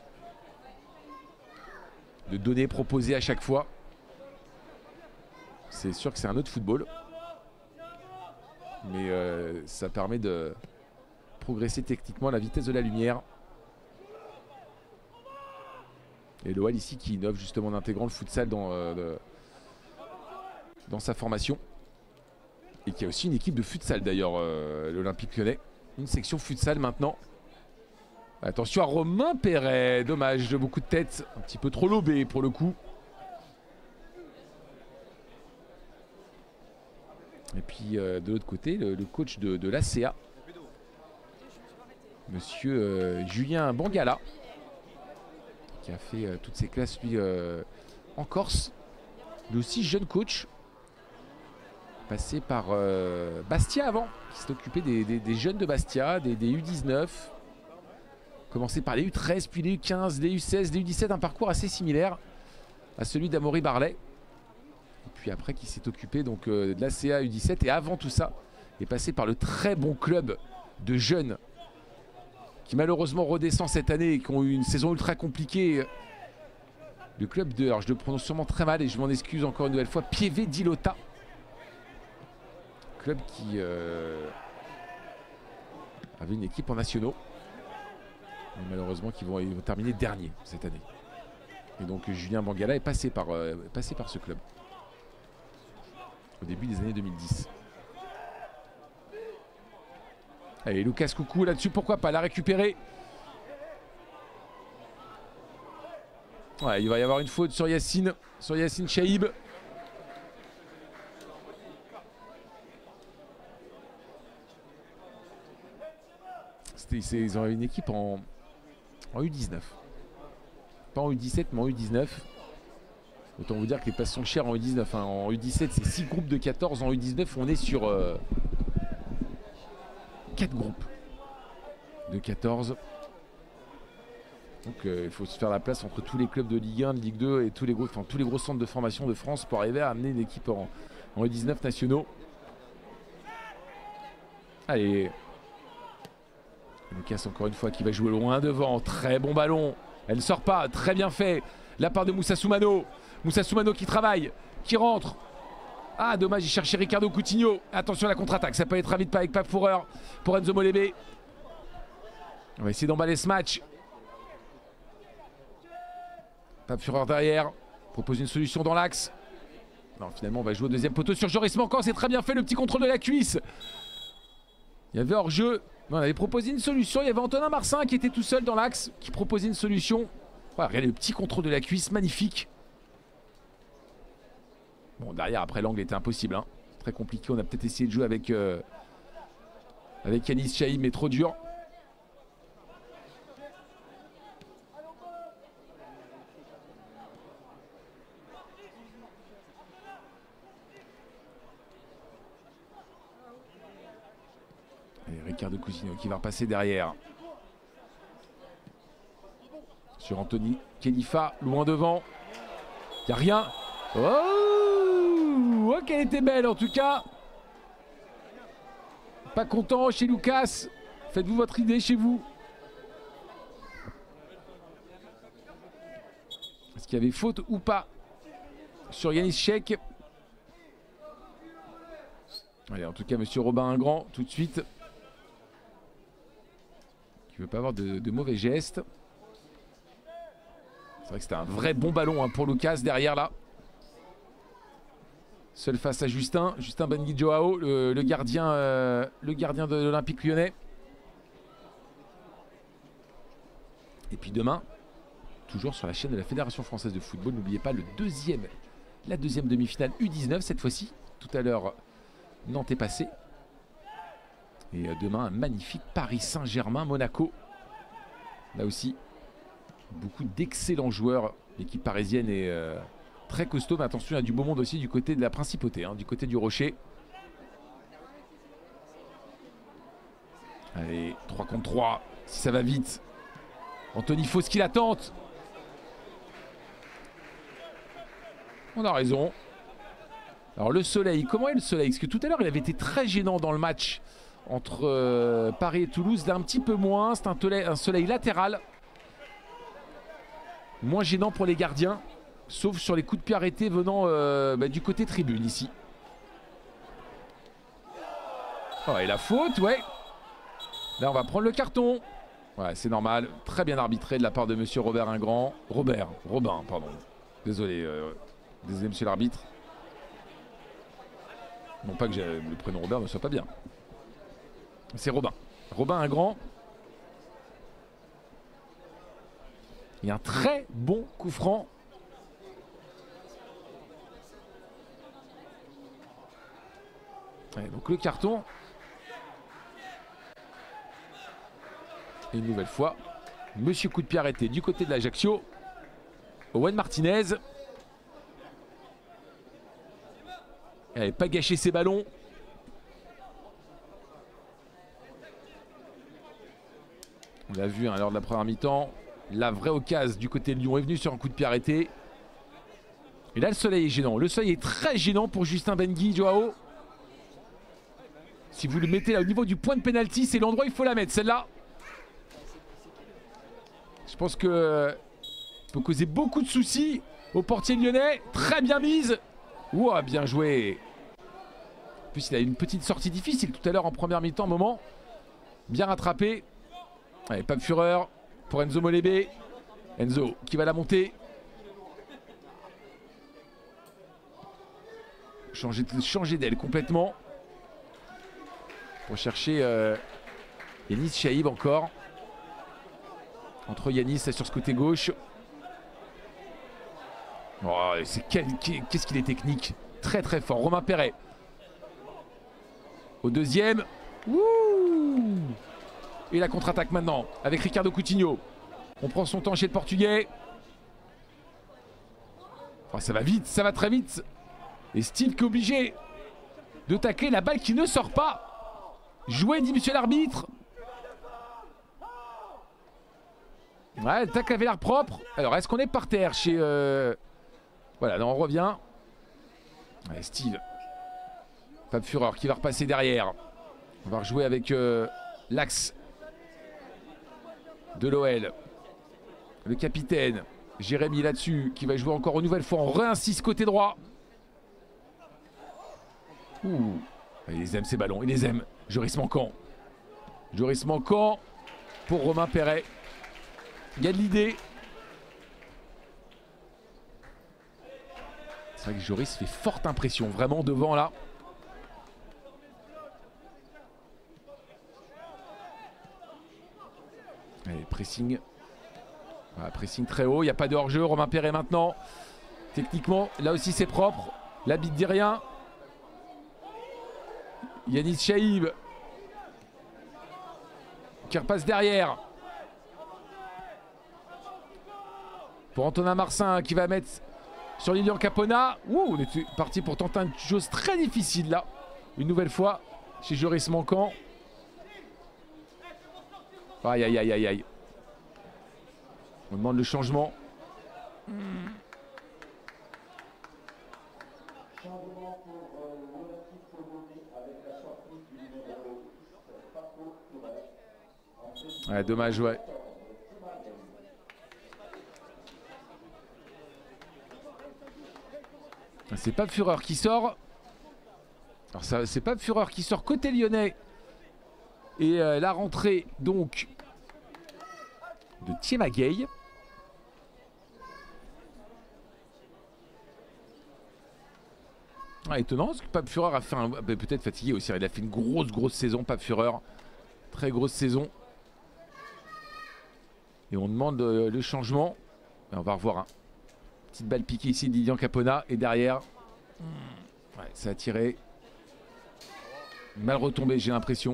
de données proposées à chaque fois. C'est sûr que c'est un autre football, mais ça permet de progresser techniquement à la vitesse de la lumière. Et l'OL ici qui innove justement en intégrant le futsal dans sa formation. Et qui a aussi une équipe de futsal d'ailleurs, l'Olympique Lyonnais. Une section futsal maintenant. Attention à Romain Perret, dommage, beaucoup de tête, un petit peu trop lobé pour le coup. Et puis de l'autre côté, le coach de l'ACA, Monsieur Julien Bangala, qui a fait toutes ses classes lui en Corse. Lui aussi jeune coach, passé par Bastia avant, qui s'est occupé des jeunes de Bastia, des U19. Commencé par les U13, puis les U15, les U16, les U17, un parcours assez similaire à celui d'Amaury Barlet. Et puis après qui s'est occupé donc de l'ACA U17 et avant tout ça est passé par le très bon club de jeunes qui malheureusement redescend cette année et qui ont eu une saison ultra compliquée. Le club de, alors je le prononce sûrement très mal et je m'en excuse encore une nouvelle fois, Pieve di Lota. Club qui avait une équipe en nationaux. Et malheureusement ils vont terminer dernier cette année. Et donc Julien Bangala est passé par ce club au début des années 2010. Allez, Lucas Coucou là-dessus, pourquoi pas la récupérer. Ouais, il va y avoir une faute sur Yacine Chaïb. Ils ont une équipe en U19. Pas en U17, mais en U19. Autant vous dire que les places sont chères en U19. Hein. En U17, c'est 6 groupes de 14. En U19, on est sur 4 groupes de 14. Donc il faut se faire la place entre tous les clubs de Ligue 1, de Ligue 2 et tous les gros centres de formation de France pour arriver à amener une équipe en U19 nationaux. Allez. Lucas encore une fois qui va jouer loin devant. Très bon ballon. Elle ne sort pas. Très bien fait. La part de Moussa Soumano. Moussa Soumano qui travaille. Qui rentre. Ah dommage, il cherchait Ricardo Coutinho. Attention à la contre-attaque. Ça peut être vite pas avec Pape Foureur pour Enzo Molébé. On va essayer d'emballer ce match. Pape Foureur derrière. Propose une solution dans l'axe. Non, finalement on va jouer au deuxième poteau sur Joris Mancan. C'est très bien fait le petit contrôle de la cuisse. Il y avait hors-jeu. On avait proposé une solution. Il y avait Antonin Marcin qui était tout seul dans l'axe, qui proposait une solution. Voilà, regardez le petit contrôle de la cuisse, magnifique. Bon, derrière, après, l'angle était impossible. Hein. Très compliqué. On a peut-être essayé de jouer avec Yanis Chaïb, mais trop dur. Ricardo Coutinho qui va repasser derrière. Sur Anthony Khalifa, loin devant. Il n'y a rien. Oh, qu'elle était belle en tout cas. Pas content chez Lucas. Faites-vous votre idée chez vous. Est-ce qu'il y avait faute ou pas sur Yanis Chek? Allez, en tout cas, monsieur Robin Ingrand, tout de suite. Qui ne veut pas avoir de mauvais gestes. C'est vrai que c'était un vrai bon ballon hein, pour Lucas derrière là. Seul face à Justin Benguy Joao, le gardien de l'Olympique Lyonnais. Et puis demain, toujours sur la chaîne de la Fédération Française de Football, n'oubliez pas la deuxième demi-finale U19 cette fois-ci. Tout à l'heure, Nantes est passé. Et demain, un magnifique Paris Saint-Germain-Monaco. Là aussi, beaucoup d'excellents joueurs. L'équipe parisienne est très costaud. Mais attention, il y a du beau monde aussi du côté de la Principauté, hein, du côté du Rocher. Allez, 3 contre 3, si ça va vite. Anthony Fausse qui la tente. On a raison. Alors le soleil, comment est le soleil? Parce que tout à l'heure, il avait été très gênant dans le match entre Paris et Toulouse. Là, un petit peu moins. C'est un soleil latéral. Moins gênant pour les gardiens. Sauf sur les coups de pied arrêtés venant du côté tribune ici. Oh, et la faute, ouais. Là, on va prendre le carton. Ouais, c'est normal. Très bien arbitré de la part de monsieur Robin Ingrand. Robin, pardon. Désolé, monsieur l'arbitre. Non pas que le prénom Robert ne soit pas bien. C'est Robin. Robin Ingrand. Il y a un très bon coup franc. Ouais, donc le carton. Et une nouvelle fois, monsieur coup de pied arrêté du côté de l'Ajaccio. Owen Martinez. Il n'avait pas gâché ses ballons. On l'a vu lors de la première mi-temps. La vraie occasion du côté de Lyon est venue sur un coup de pied arrêté. Et là, le soleil est gênant. Le soleil est très gênant pour Justin Benguy, Joao. Si vous le mettez là au niveau du point de pénalty, c'est l'endroit où il faut la mettre, celle-là. Je pense que peut causer beaucoup de soucis au portier lyonnais. Très bien mise. Ouah, bien joué. En plus, il a une petite sortie difficile tout à l'heure en première mi-temps, moment. Bien rattrapé. Allez, Pape Fureur pour Enzo Molébé. Enzo qui va la monter. Changer d'aile complètement. Pour chercher Yanis Chaïb encore. Entre Yanis sur ce côté gauche. Oh, qu'est-ce qu'il est technique. Très très fort. Romain Perret. Au deuxième. Ouh. Et la contre-attaque maintenant avec Ricardo Coutinho. On prend son temps chez le Portugais. Oh, ça va vite, ça va très vite. Et Steve qui est obligé de tacler la balle qui ne sort pas. Joué, dit monsieur l'arbitre. Ouais, le tacle avait l'air propre. Alors, est-ce qu'on est par terre chez... Voilà, là, on revient. Ouais, Steve. Pape Fureur qui va repasser derrière. On va rejouer avec l'axe de l'OL. Le capitaine, Jérémy là-dessus, qui va jouer encore une nouvelle fois. On réinsiste côté droit. Ouh. Il les aime ces ballons, il les aime. Joris Manquant. Joris Manquant pour Romain Perret. Il y a de l'idée. C'est vrai que Joris fait forte impression, vraiment devant là. Allez, pressing. Voilà, pressing très haut, il n'y a pas de hors-jeu. Romain Perret maintenant. Techniquement, là aussi c'est propre. La bite dit rien. Yanis Chaïb qui repasse derrière. Pour Antonin Marcin qui va mettre sur Lilian Capona. Ouh, on était parti pour tenter une chose très difficile là. Une nouvelle fois chez Joris Manquant. Aïe aïe aïe aïe aïe. On demande le changement. Ouais, dommage, ouais. C'est Pape Fureur qui sort. Alors ça, c'est Pape Fureur qui sort côté lyonnais. Et la rentrée donc de Thiema Gueye. Ah, étonnant parce que Pape Fureur a fait un... peut-être fatigué aussi. Il a fait une grosse saison, Pape Fureur. Très grosse saison. Et on demande le changement. Et on va revoir un petite balle piquée ici de Lilian Capona. Et derrière, ouais, ça a tiré. Mal retombé, j'ai l'impression.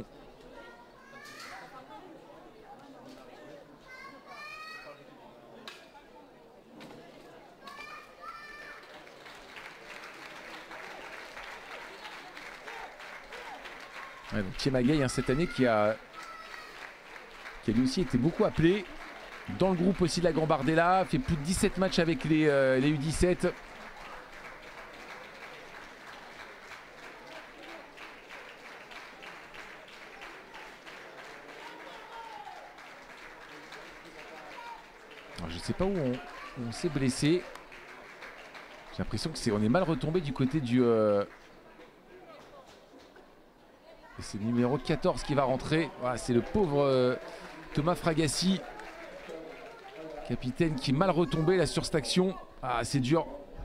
Ouais, donc Thiema Gueye, cette année qui a lui aussi été beaucoup appelé. Dans le groupe aussi de la Gambardella, fait plus de 17 matchs avec les U17. Alors, je ne sais pas où on s'est blessé. J'ai l'impression que on est mal retombé du côté du... Et c'est le numéro 14 qui va rentrer. Voilà, c'est le pauvre Thomas Fragassi. Capitaine qui est mal retombé là sur cette action. Ah, c'est dur.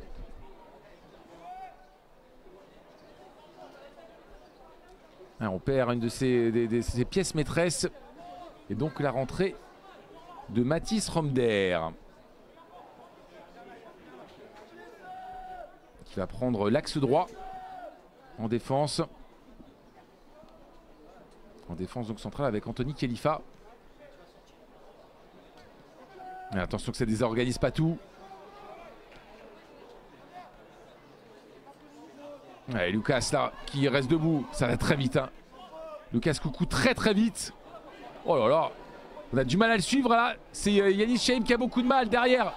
Ah, on perd une de ses pièces maîtresses. Et donc la rentrée de Mathis Romder. Qui va prendre l'axe droit en défense. En défense donc centrale avec Anthony Khelifa. Et attention que ça désorganise pas tout. Allez, Lucas là, qui reste debout. Ça va très vite. Hein. Lucas Coucou très vite. Oh là là. On a du mal à le suivre là. C'est Yanis Chaim qui a beaucoup de mal derrière.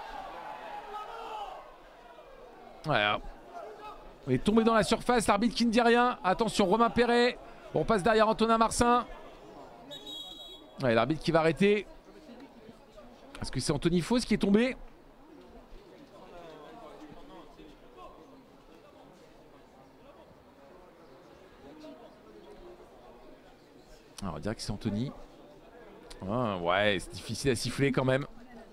Voilà. On est tombé dans la surface. L'arbitre qui ne dit rien. Attention, Romain Perret. On passe derrière Antonin Marcin. Ouais, l'arbitre qui va arrêter. Est-ce que c'est Anthony Fausse qui est tombé? Alors, on dirait que c'est Anthony. Ah, ouais, c'est difficile à siffler quand même.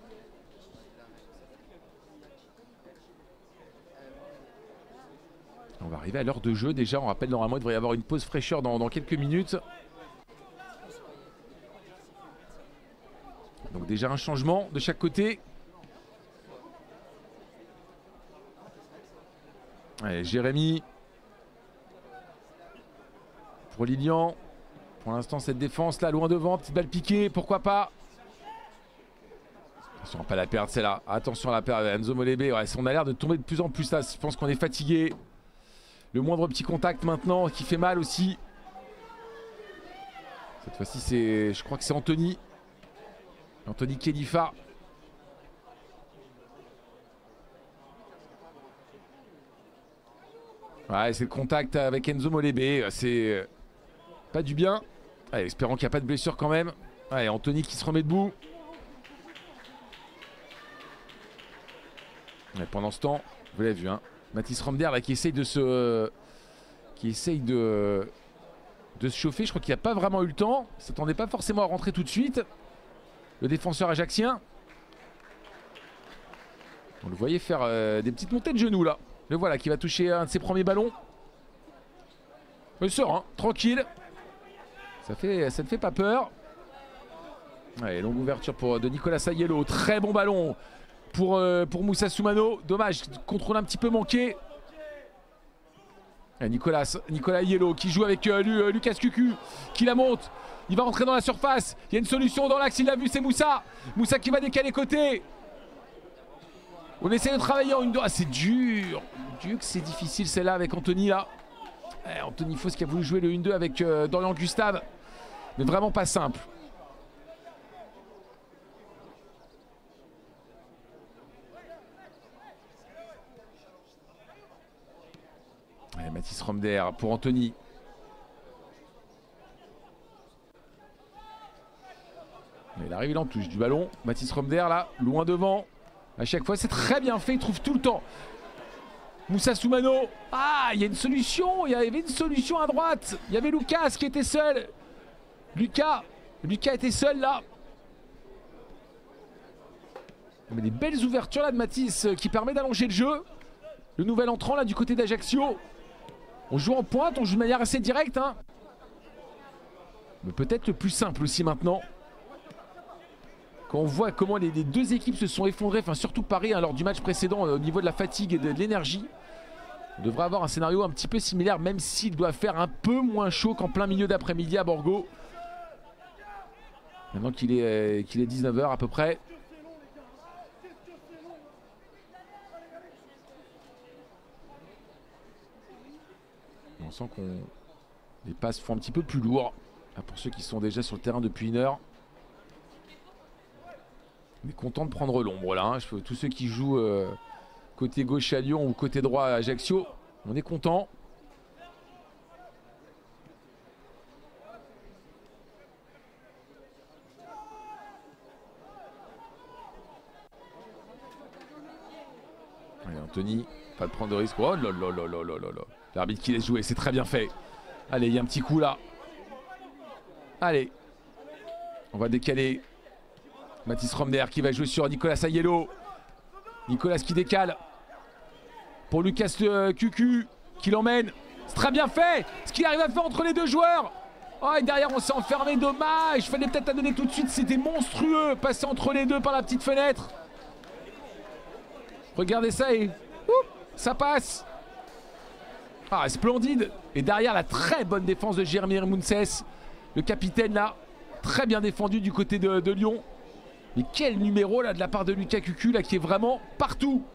On va arriver à l'heure de jeu déjà. On rappelle, normalement il devrait y avoir une pause fraîcheur dans quelques minutes. Donc déjà un changement de chaque côté. Allez, Jérémy. Pour Lilian. Pour l'instant cette défense là loin devant. Petite balle piquée, pourquoi pas. Attention à pas la perdre celle-là. Attention à la perdre. Enzo Molébé. Ouais, on a l'air de tomber de plus en plus là. Je pense qu'on est fatigué. Le moindre petit contact maintenant qui fait mal aussi. Cette fois-ci c'est. Je crois que c'est Anthony. Anthony Khelifa. Ouais, c'est le contact avec Enzo Molébé. C'est pas du bien. Allez, espérons qu'il n'y a pas de blessure quand même. Allez, Anthony qui se remet debout. Ouais, pendant ce temps, vous l'avez vu, hein, Mathis Romder là qui essaye de se. De se chauffer. Je crois qu'il n'a pas vraiment eu le temps. Il ne s'attendait pas forcément à rentrer tout de suite. Le défenseur ajaxien. On le voyait faire des petites montées de genoux là. Le voilà qui va toucher un de ses premiers ballons. Il sort, hein, tranquille. Ça ne fait pas peur. Allez, longue ouverture de Nicolas Aiello. Très bon ballon pour Moussa Soumano. Dommage, contrôle un petit peu manqué. Et Nicolas Aiello qui joue avec Lucas Cucu qui la monte. Il va rentrer dans la surface. Il y a une solution dans l'axe, il l'a vu, c'est Moussa. Moussa qui va décaler côté. On essaie de travailler en une... Ah, c'est dur. Dieu que c'est difficile celle-là avec Anthony là. Anthony Fausse qui a voulu jouer le 1-2 avec Dorian Gustave. Mais vraiment pas simple. Allez, Mathis Romder pour Anthony. Il arrive, il en touche du ballon. Mathis Romder là, loin devant. À chaque fois, c'est très bien fait, il trouve tout le temps. Moussa Soumano. Ah, il y a une solution. Il y avait une solution à droite. Il y avait Lucas qui était seul. Lucas était seul là. Mais des belles ouvertures là de Mathis qui permet d'allonger le jeu. Le nouvel entrant là du côté d'Ajaccio. On joue en pointe, on joue de manière assez directe. Hein. Mais peut-être le plus simple aussi maintenant. Quand on voit comment les deux équipes se sont effondrées, enfin surtout Paris hein, lors du match précédent au niveau de la fatigue et de l'énergie, on devrait avoir un scénario un petit peu similaire, même s'il doit faire un peu moins chaud qu'en plein milieu d'après-midi à Borgo. Maintenant qu'il est 19 h à peu près. On sent que les passes font un petit peu plus lourd. Là, pour ceux qui sont déjà sur le terrain depuis 1 heure. On est content de prendre l'ombre là. Hein. Tous ceux qui jouent côté gauche à Lyon ou côté droit à Ajaccio, on est content. Allez, Anthony, pas de prendre de risque. Oh là là là là là là. L'arbitre qui laisse jouer, c'est très bien fait. Allez, il y a un petit coup là. Allez. On va décaler. Mathis Romder qui va jouer sur Nicolas Aiello. Nicolas qui décale. Pour Lucas Cucu qui l'emmène. C'est très bien fait. Ce qu'il arrive à faire entre les deux joueurs. Oh, et derrière on s'est enfermé, dommage. Fallait peut-être la donner tout de suite, c'était monstrueux. Passer entre les deux par la petite fenêtre. Regardez ça et ça passe. Ah, splendide. Et derrière la très bonne défense de Jérémy Mounses. Le capitaine là, très bien défendu du côté de Lyon. Mais quel numéro là de la part de Lucas Cucu là qui est vraiment partout.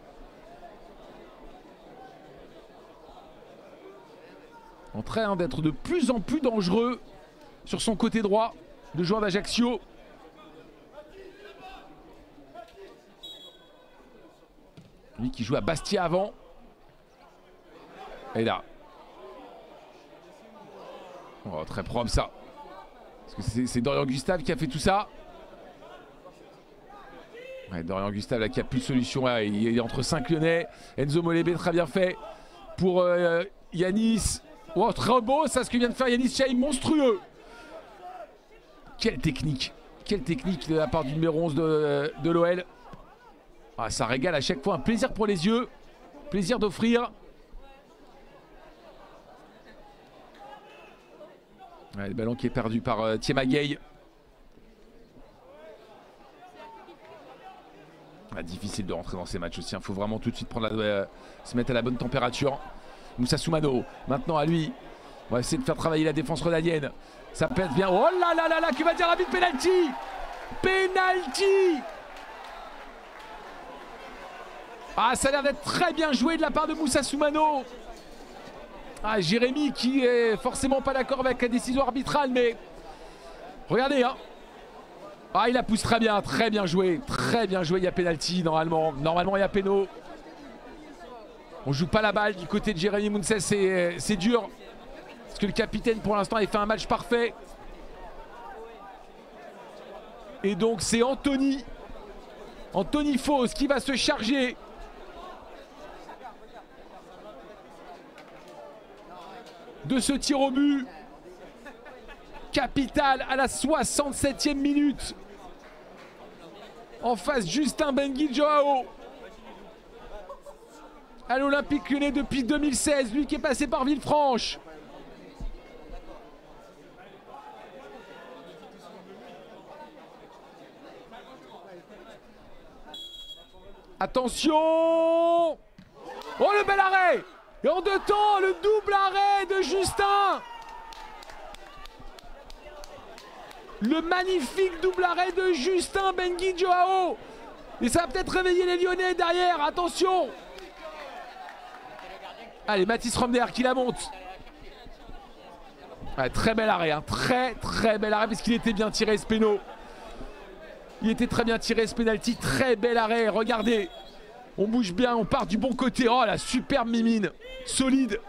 En train d'être de plus en plus dangereux sur son côté droit, le joueur d'Ajaccio. Lui qui joue à Bastia avant. Et là. Oh, très propre ça. Parce que c'est Dorian Gustave qui a fait tout ça. Ouais, Dorian Gustave là qui a plus de solution. Ouais, il est entre 5 Lyonnais. Enzo Molébé très bien fait. Pour Yanis. Oh, très beau ça ce que vient de faire Yanis Chaïm, monstrueux. Quelle technique de la part du numéro 11 de l'OL. Ah, ça régale à chaque fois, un plaisir pour les yeux. Plaisir d'offrir. Ouais, le ballon qui est perdu par Thiema Gueye. Ah, difficile de rentrer dans ces matchs aussi. Il faut vraiment tout de suite prendre se mettre à la bonne température. Moussa Soumano, maintenant à lui. On va essayer de faire travailler la défense rhodanienne. Ça peut être bien. Oh là là là là, qui va dire arbitre penalty. Penalty. Ah, ça a l'air d'être très bien joué de la part de Moussa Soumano. Ah, Jérémy qui est forcément pas d'accord avec la décision arbitrale, mais regardez, hein. Ah, il la pousse très bien joué. Très bien joué, il y a penalty normalement. Normalement, il y a péno. On joue pas la balle du côté de Jérémy Mounsès, c'est dur. Parce que le capitaine, pour l'instant, il fait un match parfait. Et donc, c'est Anthony Fausse qui va se charger. De ce tir au but. Capital à la 67e minute. En face, Justin Benguy Joao. À l'Olympique Lyonnais depuis 2016. Lui qui est passé par Villefranche. Attention. Oh, le bel arrêt. Et en deux temps, le double arrêt de Justin. Le magnifique double arrêt de Justin Benguy Joao. Et ça va peut-être réveiller les Lyonnais derrière. Attention. Allez, Mathis Romder qui la monte. Ouais, très bel arrêt. Hein. Très bel arrêt parce qu'il était bien tiré ce péno. Il était très bien tiré ce penalty. Très bel arrêt. Regardez. On bouge bien. On part du bon côté. Oh, la superbe mimine. Solide.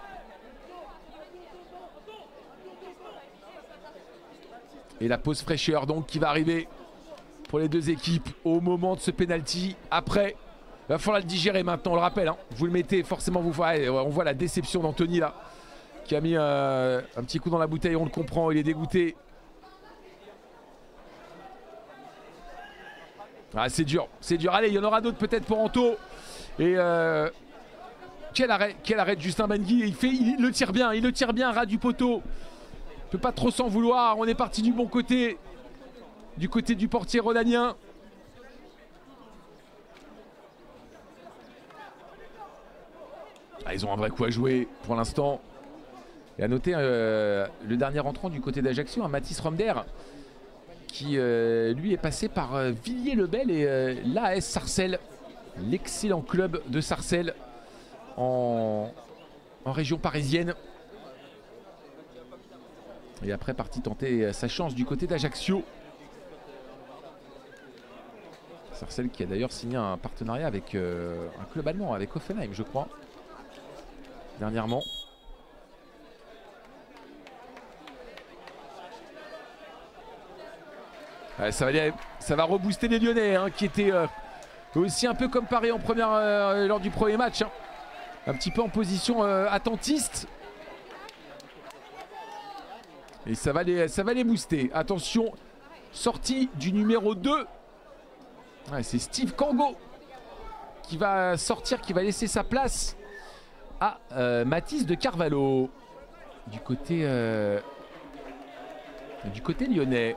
Et la pause fraîcheur donc qui va arriver pour les deux équipes au moment de ce penalty. Après, il va falloir le digérer maintenant, on le rappelle. Hein. Vous le mettez forcément, on voit la déception d'Anthony là. Qui a mis un petit coup dans la bouteille, on le comprend, il est dégoûté. Ah, c'est dur, c'est dur. Allez, il y en aura d'autres peut-être pour Anto. Et quel arrêt de Justin Benguy. Il le tire bien, ras du poteau. Il peut pas trop s'en vouloir. On est parti du bon côté. Du côté du portier rhodanien. Ah, ils ont un vrai coup à jouer pour l'instant. Et à noter le dernier entrant du côté d'Ajaccio, Mathis Romder, qui lui est passé par Villiers-le-Bel et l'AS Sarcelles, l'excellent club de Sarcelles en région parisienne. Et après parti tenter sa chance du côté d'Ajaccio. Sarcelles qui a d'ailleurs signé un partenariat avec un club allemand, avec Hoffenheim je crois, dernièrement. Ouais, ça va rebooster les Lyonnais hein, qui étaient aussi un peu comme Paris en lors du premier match. Hein. Un petit peu en position attentiste. Et ça va les booster. Attention, sortie du numéro 2. Ouais, c'est Steve Kango qui va sortir, qui va laisser sa place à Mathis de Carvalho. Du côté lyonnais.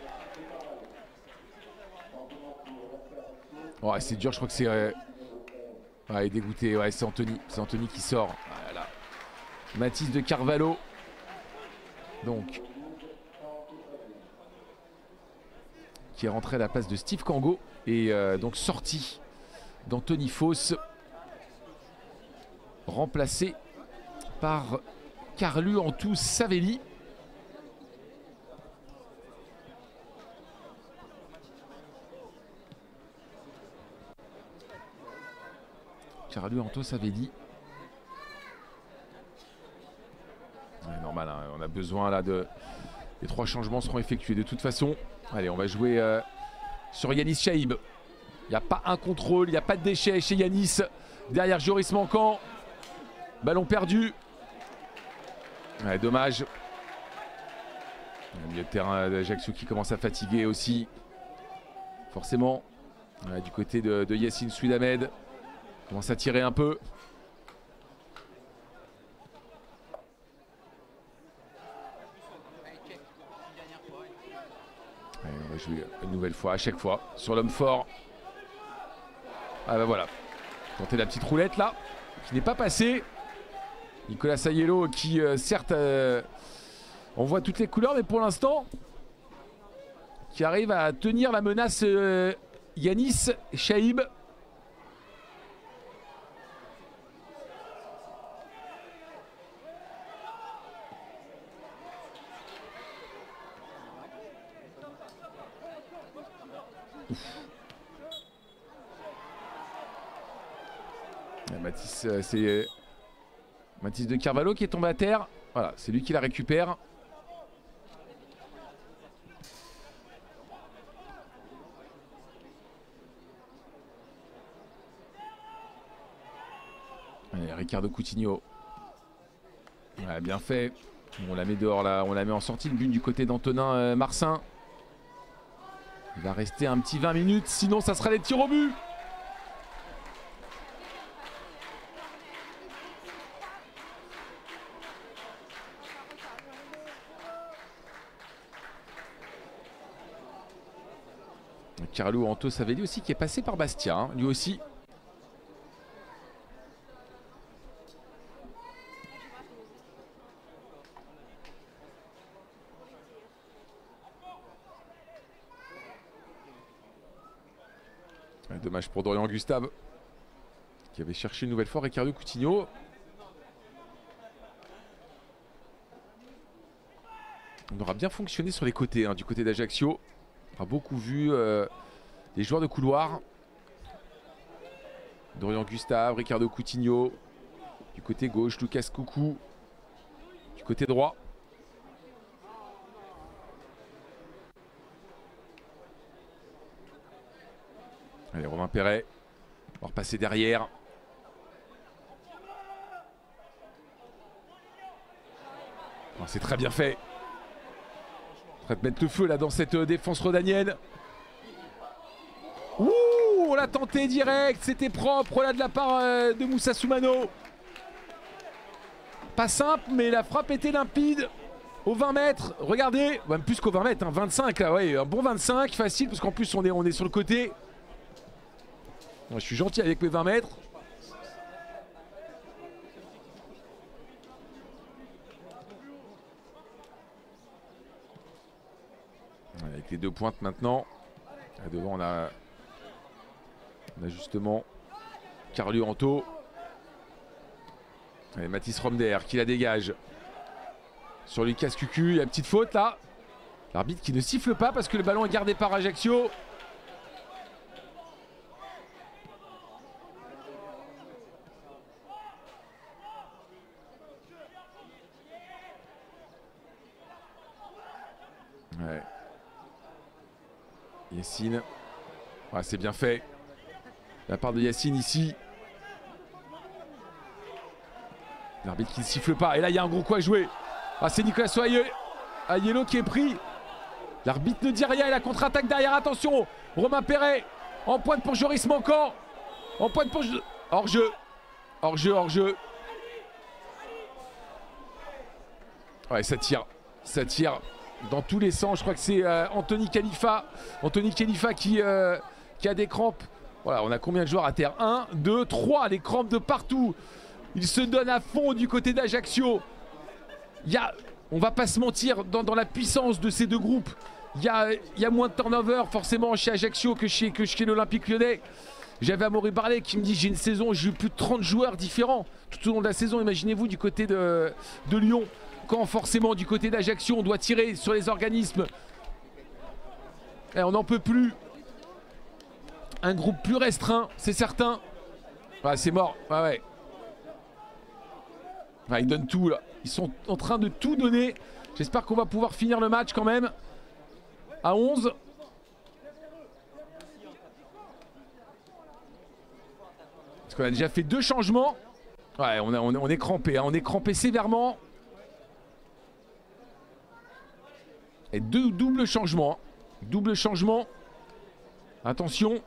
Ouais, c'est dur, je crois que c'est... ouais, il est dégoûté. Ouais, c'est Anthony. C'est Anthony qui sort. Voilà. Mathis de Carvalho. Donc. qui est rentré à la place de Steve Kango et donc sorti d'Anthony Foss, remplacé par Carlu Antou Savelli. Carlu Antou Savelli. Ouais, normal, hein, on a besoin là de... Les 3 changements seront effectués de toute façon. Allez, on va jouer sur Yanis Chaïb. Il n'y a pas un contrôle, il n'y a pas de déchet chez Yanis. Derrière Joris Manquant. Ballon perdu. Ouais, dommage. Le milieu de terrain d'Ajaccio qui commence à fatiguer aussi. Forcément. Ouais, du côté de Yassine Souidamed. Commence à tirer un peu. Ouais, on va jouer une nouvelle fois, à chaque fois, sur l'homme fort. Ah bah voilà. Tenter la petite roulette là, qui n'est pas passée. Nicolas Aiello qui certes on voit toutes les couleurs, mais pour l'instant qui arrive à tenir la menace Yanis Chaïb. Mathis, c'est Mathis de Carvalho qui est tombé à terre. Voilà, c'est lui qui la récupère. Allez, Ricardo Coutinho. Ouais, bien fait. On la met dehors là, on la met en sortie. Le but du côté d'Antonin Marcin. Il va rester un petit 20 minutes, sinon ça sera des tirs au but. Carlo Anto Savelli aussi qui est passé par Bastia, hein, lui aussi. Dommage pour Dorian Gustave qui avait cherché une nouvelle fois Ricardo Coutinho. On aura bien fonctionné sur les côtés, hein, du côté d'Ajaccio. On a beaucoup vu les joueurs de couloir. Dorian Gustave, Ricardo Coutinho. Du côté gauche, Lucas Coucou. Du côté droit. Allez, Romain Perret. On va repasser derrière. C'est très bien fait. On va mettre le feu là dans cette défense rodanienne. Ouh, on l'a tenté direct. C'était propre là de la part de Moussa Soumano. Pas simple, mais la frappe était limpide. Au 20 mètres, regardez. Même plus qu'au 20 mètres, hein, 25 là, ouais, un bon 25, facile, parce qu'en plus on est sur le côté. Moi, je suis gentil avec mes 20 mètres. Avec les 2 pointes maintenant. Là devant on a justement Carlu Anto. Allez, Mathis Romder qui la dégage. Sur Lucas Cucu, il y a une petite faute là. L'arbitre qui ne siffle pas parce que le ballon est gardé par Ajaccio. Ouais. Yassine. Ouais, c'est bien fait. La part de Yassine ici. L'arbitre qui ne siffle pas. Et là, il y a un gros coup à jouer. Ah, c'est Nicolas Aiello qui est pris. L'arbitre ne dit rien. Et la contre-attaque derrière. Attention. Romain Perret. En pointe pour Joris Manquant. En pointe pour... Hors-jeu. Hors-jeu, hors-jeu. Ouais, ça tire. Ça tire dans tous les sens. Je crois que c'est Anthony Khalifa. Anthony Khalifa qui a des crampes. Voilà, on a combien de joueurs à terre? 1, 2, 3. Les crampes de partout. Il se donne à fond du côté d'Ajaccio. On va pas se mentir, dans la puissance de ces deux groupes, il y a moins de turnover forcément chez Ajaccio que chez l'Olympique Lyonnais. J'avais Amaury Barlet qui me dit j'ai une saison, j'ai eu plus de 30 joueurs différents tout au long de la saison. Imaginez-vous du côté de Lyon, quand forcément du côté d'Ajaccio on doit tirer sur les organismes. Et on n'en peut plus. Un groupe plus restreint, c'est certain. Ouais, c'est mort. Ouais. Ouais, ils donnent tout là. Ils sont en train de tout donner. J'espère qu'on va pouvoir finir le match quand même. À 11. Parce qu'on a déjà fait 2 changements. Ouais, on est crampé. Hein. On est crampé sévèrement. Et 2 doubles changements. Double changement. Attention.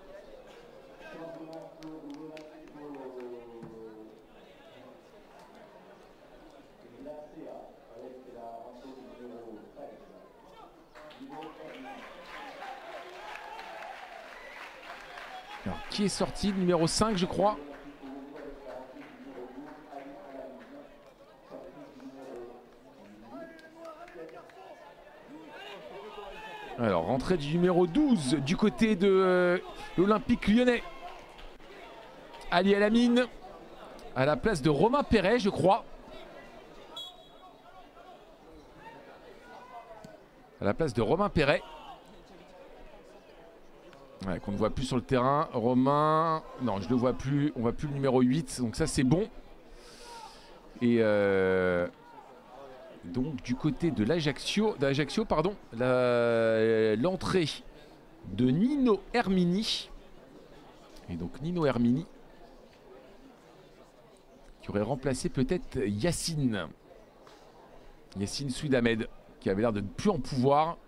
Alors, qui est sorti? Numéro 5, je crois. Alors, rentrée du numéro 12 du côté de l'Olympique Lyonnais. Ali Elamine à la place de Romain Perret, je crois. À la place de Romain Perret. Ouais, qu'on ne voit plus sur le terrain. Romain, non, je ne le vois plus. On ne voit plus le numéro 8, donc ça c'est bon. Et donc du côté de l'Ajaccio, l'entrée de Nino Hermini. Et donc Nino Hermini qui aurait remplacé peut-être Yacine Souidamed, qui avait l'air de ne plus en pouvoir.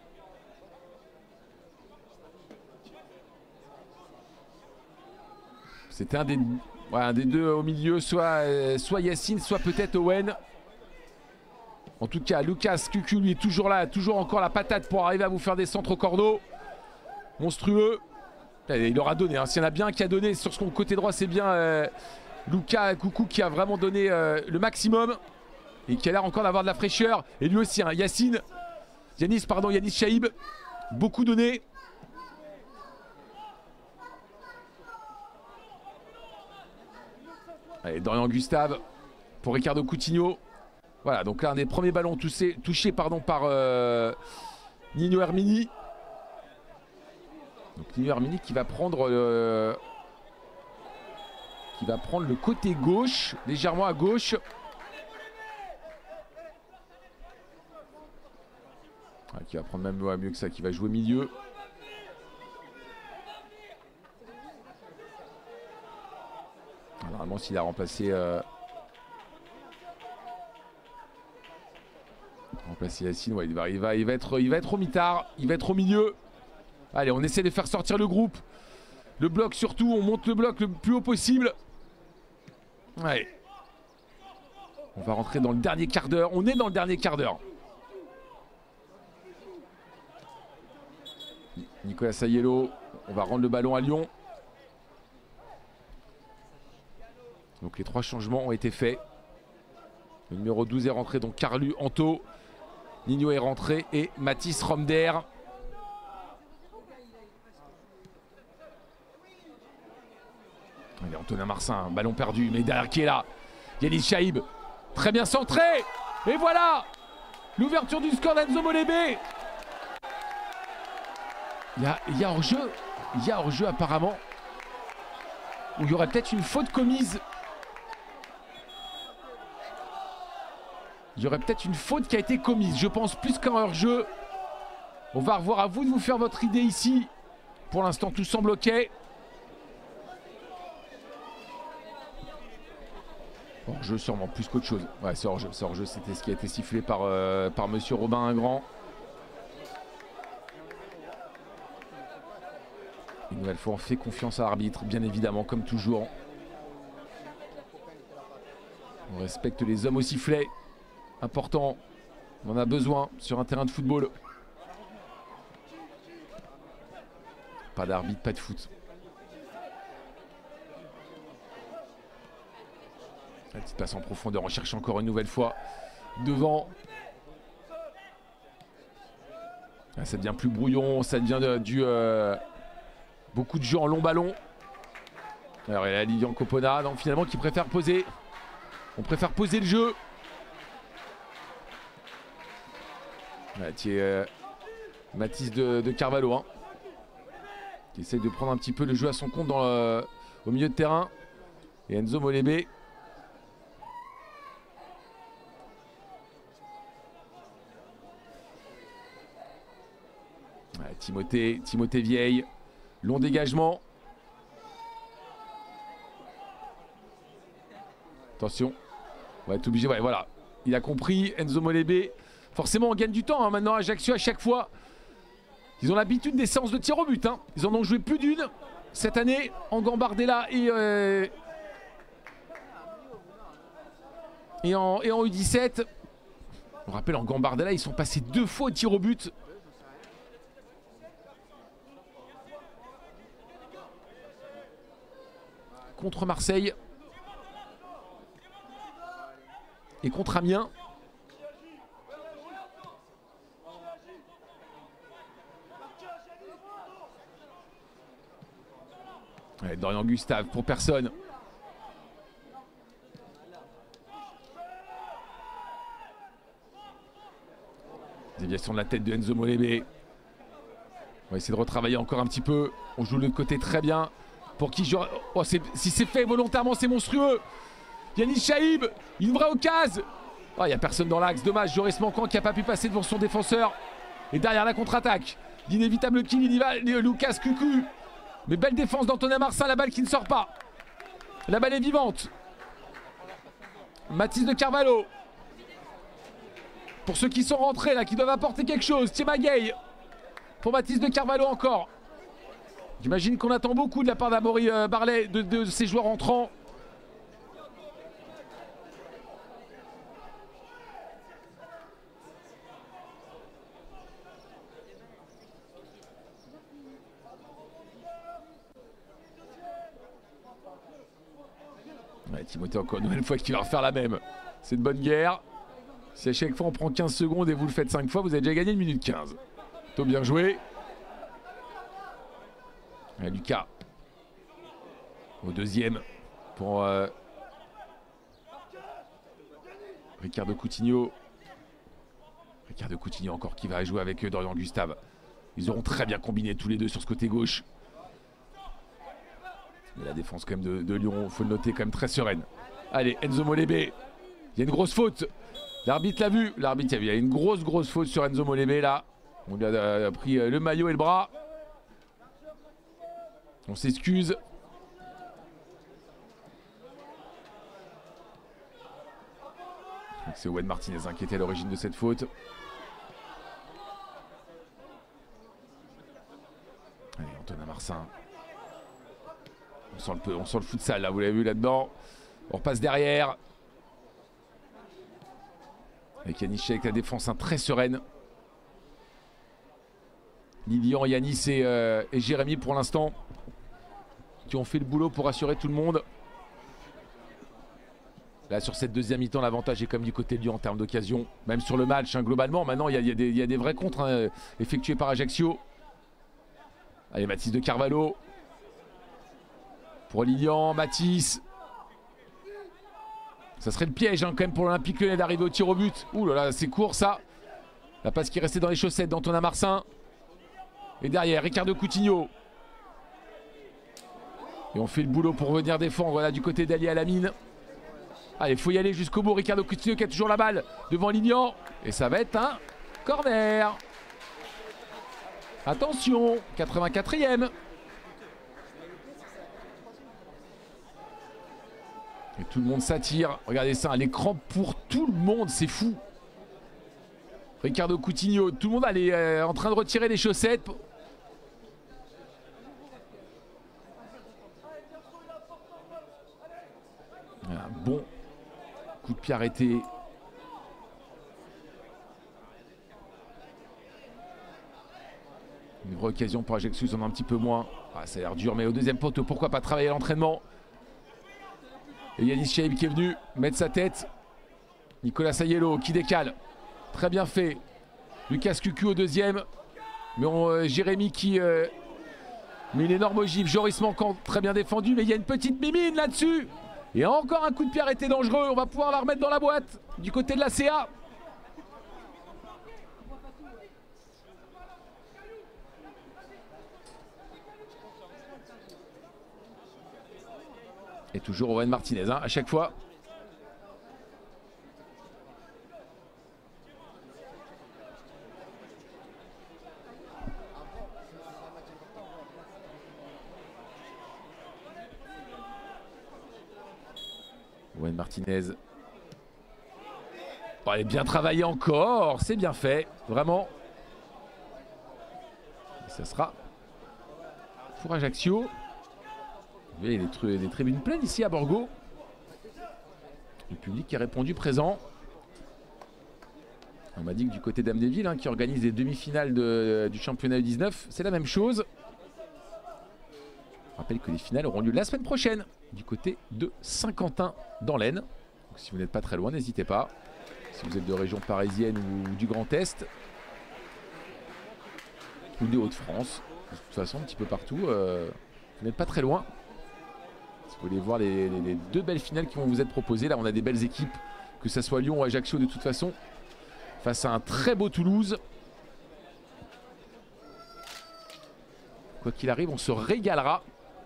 C'était un des deux au milieu, soit Yacine, soit peut-être Owen. En tout cas, Lucas Cucu, lui, est toujours là, toujours encore la patate pour arriver à vous faire des centres au cordeau. Monstrueux. Il aura donné, hein. S'il y en a bien qui a donné sur son côté droit, c'est bien Lucas Coucou qui a vraiment donné le maximum. Et qui a l'air encore d'avoir de la fraîcheur. Et lui aussi, hein, Yanis Chaïb. Beaucoup donné. Allez, Dorian Gustave pour Ricardo Coutinho. Voilà, donc là un des premiers ballons touchés par Nino Hermini. Donc Nino Hermini qui va prendre le côté gauche, légèrement à gauche. Qui va prendre même mieux que ça, qui va jouer milieu. Normalement, s'il a remplacé Yacine, ouais, il va être au mitard, il va être au milieu. Allez, on essaie de faire sortir le groupe. Le bloc surtout, on monte le bloc le plus haut possible. Ouais. On va rentrer dans le dernier quart d'heure. On est dans le dernier quart d'heure. Nicolas Aiello, on va rendre le ballon à Lyon. Donc les 3 changements ont été faits. Le numéro 12 est rentré, donc Carlu Anto. Nino est rentré et Mathis Romder. Allez, Antonin Marsin, ballon perdu, mais derrière qui est là? Yanis Chaïb, très bien centré. Et voilà l'ouverture du score d'Enzo Molébé. Il y a hors-jeu apparemment. Où il y aurait peut-être une faute commise. Il y aurait peut-être une faute qui a été commise. Je pense plus qu'un hors-jeu. On va revoir, à vous de vous faire votre idée ici. Pour l'instant, tout semble ok. Hors-jeu sûrement plus qu'autre chose. Ouais, c'est hors-jeu. C'est hors-jeu. C'était ce qui a été sifflé par monsieur Robin Ingrand. Une nouvelle fois, on fait confiance à l'arbitre, bien évidemment, comme toujours. On respecte les hommes au sifflet. Important, on en a besoin sur un terrain de football. Pas d'arbitre, pas de foot. La petite passe en profondeur, on cherche encore une nouvelle fois devant. Ah, ça devient plus brouillon, ça devient beaucoup de jeux en long ballon. Alors il y a Lilian Copona, donc finalement qui préfère poser. On préfère poser le jeu. Mathis de Carvalho, hein, qui essaye de prendre un petit peu le jeu à son compte au milieu de terrain. Et Enzo Molébé. Timothée Vieille. Long dégagement. Attention. On va être obligé. Ouais, voilà. Il a compris. Enzo Molébé. Forcément, on gagne du temps hein, maintenant. Ajaccio, à chaque fois. Ils ont l'habitude des séances de tir au but. Hein. Ils en ont joué plus d'une cette année. En Gambardella et en U17. On rappelle, en Gambardella, ils sont passés 2 fois au tir au but. Contre Marseille. Et contre Amiens. Ouais, Dorian Gustave pour personne. Déviation de la tête de Enzo Molébé. On va essayer de retravailler encore un petit peu. On joue le côté très bien. Pour qui je... Oh, si c'est fait volontairement, c'est monstrueux. Yanis Chaïb, une vraie occasion. Oh, il n'y a personne dans l'axe. Dommage, Joris Manquant qui n'a pas pu passer devant son défenseur. Et derrière la contre-attaque, l'inévitable kill, il y va, Lucas Cucu. Mais belle défense d'Antonin Marsin, la balle qui ne sort pas. La balle est vivante. Mathis de Carvalho. Pour ceux qui sont rentrés là, qui doivent apporter quelque chose. Thiema Gay. Pour Mathis de Carvalho encore. J'imagine qu'on attend beaucoup de la part d'Amaury Barlet, de ces joueurs entrants. Ouais, Timothée encore une nouvelle fois qui va refaire la même. C'est une bonne guerre. Si à chaque fois on prend 15 secondes et vous le faites 5 fois, vous avez déjà gagné 1 minute 15. Plutôt bien joué. Et Lucas. Au deuxième. Pour Ricardo Coutinho. Ricardo Coutinho encore qui va jouer avec Dorian Gustave. Ils auront très bien combiné tous les deux sur ce côté gauche. Mais la défense quand même de Lyon, il faut le noter, quand même très sereine. Allez, Enzo Molébé. Il y a une grosse faute. L'arbitre l'a vu. L'arbitre a vu. Il y a une grosse faute sur Enzo Molébé là. On lui a pris le maillot et le bras. On s'excuse. C'est Owen Martinez qui était à l'origine de cette faute. Allez, Antonin Marsin. On sent le futsal là, vous l'avez vu là-dedans. On repasse derrière. Avec Yanis avec la défense très sereine. Lilian, Yanis et Jérémy pour l'instant qui ont fait le boulot pour assurer tout le monde. Là sur cette deuxième mi-temps, l'avantage est comme du côté de Lyon en termes d'occasion. Même sur le match, hein, globalement, maintenant il y a des vrais contres hein, effectués par Ajaccio. Allez, Mathis de Carvalho. Pour Lilian, Mathis. Ça serait le piège hein, quand même pour l'Olympique Lyonnais d'arriver au tir au but. Ouh là là, c'est court ça. La passe qui est restée dans les chaussettes d'Antonin Marsin. Et derrière, Ricardo Coutinho. Et on fait le boulot pour venir défendre voilà, du côté d'Ali Alamine. Allez, il faut y aller jusqu'au bout. Ricardo Coutinho qui a toujours la balle devant Lilian. Et ça va être un corner. Attention, 84e. Et tout le monde s'attire. Regardez ça, l'écran pour tout le monde, c'est fou. Ricardo Coutinho, tout le monde est en train de retirer les chaussettes. Un bon coup de pied arrêté. Une vraie occasion pour Ajaccio, ils en ont un petit peu moins. Ah, ça a l'air dur, mais au deuxième poteau, pourquoi pas travailler à l'entraînement. Et Yanis Chaïb qui est venu mettre sa tête. Nicolas Aiello qui décale. Très bien fait. Lucas Cucu au deuxième. Mais Jérémy qui met une énorme ogive. Joris Manquant, très bien défendu, mais il y a une petite mimine là-dessus. Et encore un coup de pied arrêté dangereux. On va pouvoir la remettre dans la boîte du côté de la CA. Et toujours Owen Martinez, hein, à chaque fois. Owen Martinez. Oh, elle est bien travaillée encore, c'est bien fait, vraiment. Et ça sera pour Ajaccio. Vous voyez des tribunes pleines ici à Borgo. Le public qui a répondu présent. On m'a dit que du côté d'Amnéville, hein, qui organise les demi-finales du championnat U19, c'est la même chose. Je rappelle que les finales auront lieu la semaine prochaine du côté de Saint-Quentin dans l'Aisne. Donc si vous n'êtes pas très loin, n'hésitez pas. Si vous êtes de région parisienne ou du Grand Est ou des Hauts-de-France, de toute façon un petit peu partout, vous n'êtes pas très loin. Si vous voulez voir les deux belles finales qui vont vous être proposées, là on a des belles équipes, que ce soit Lyon ou Ajaccio de toute façon, face à un très beau Toulouse. Quoi qu'il arrive, on se régalera.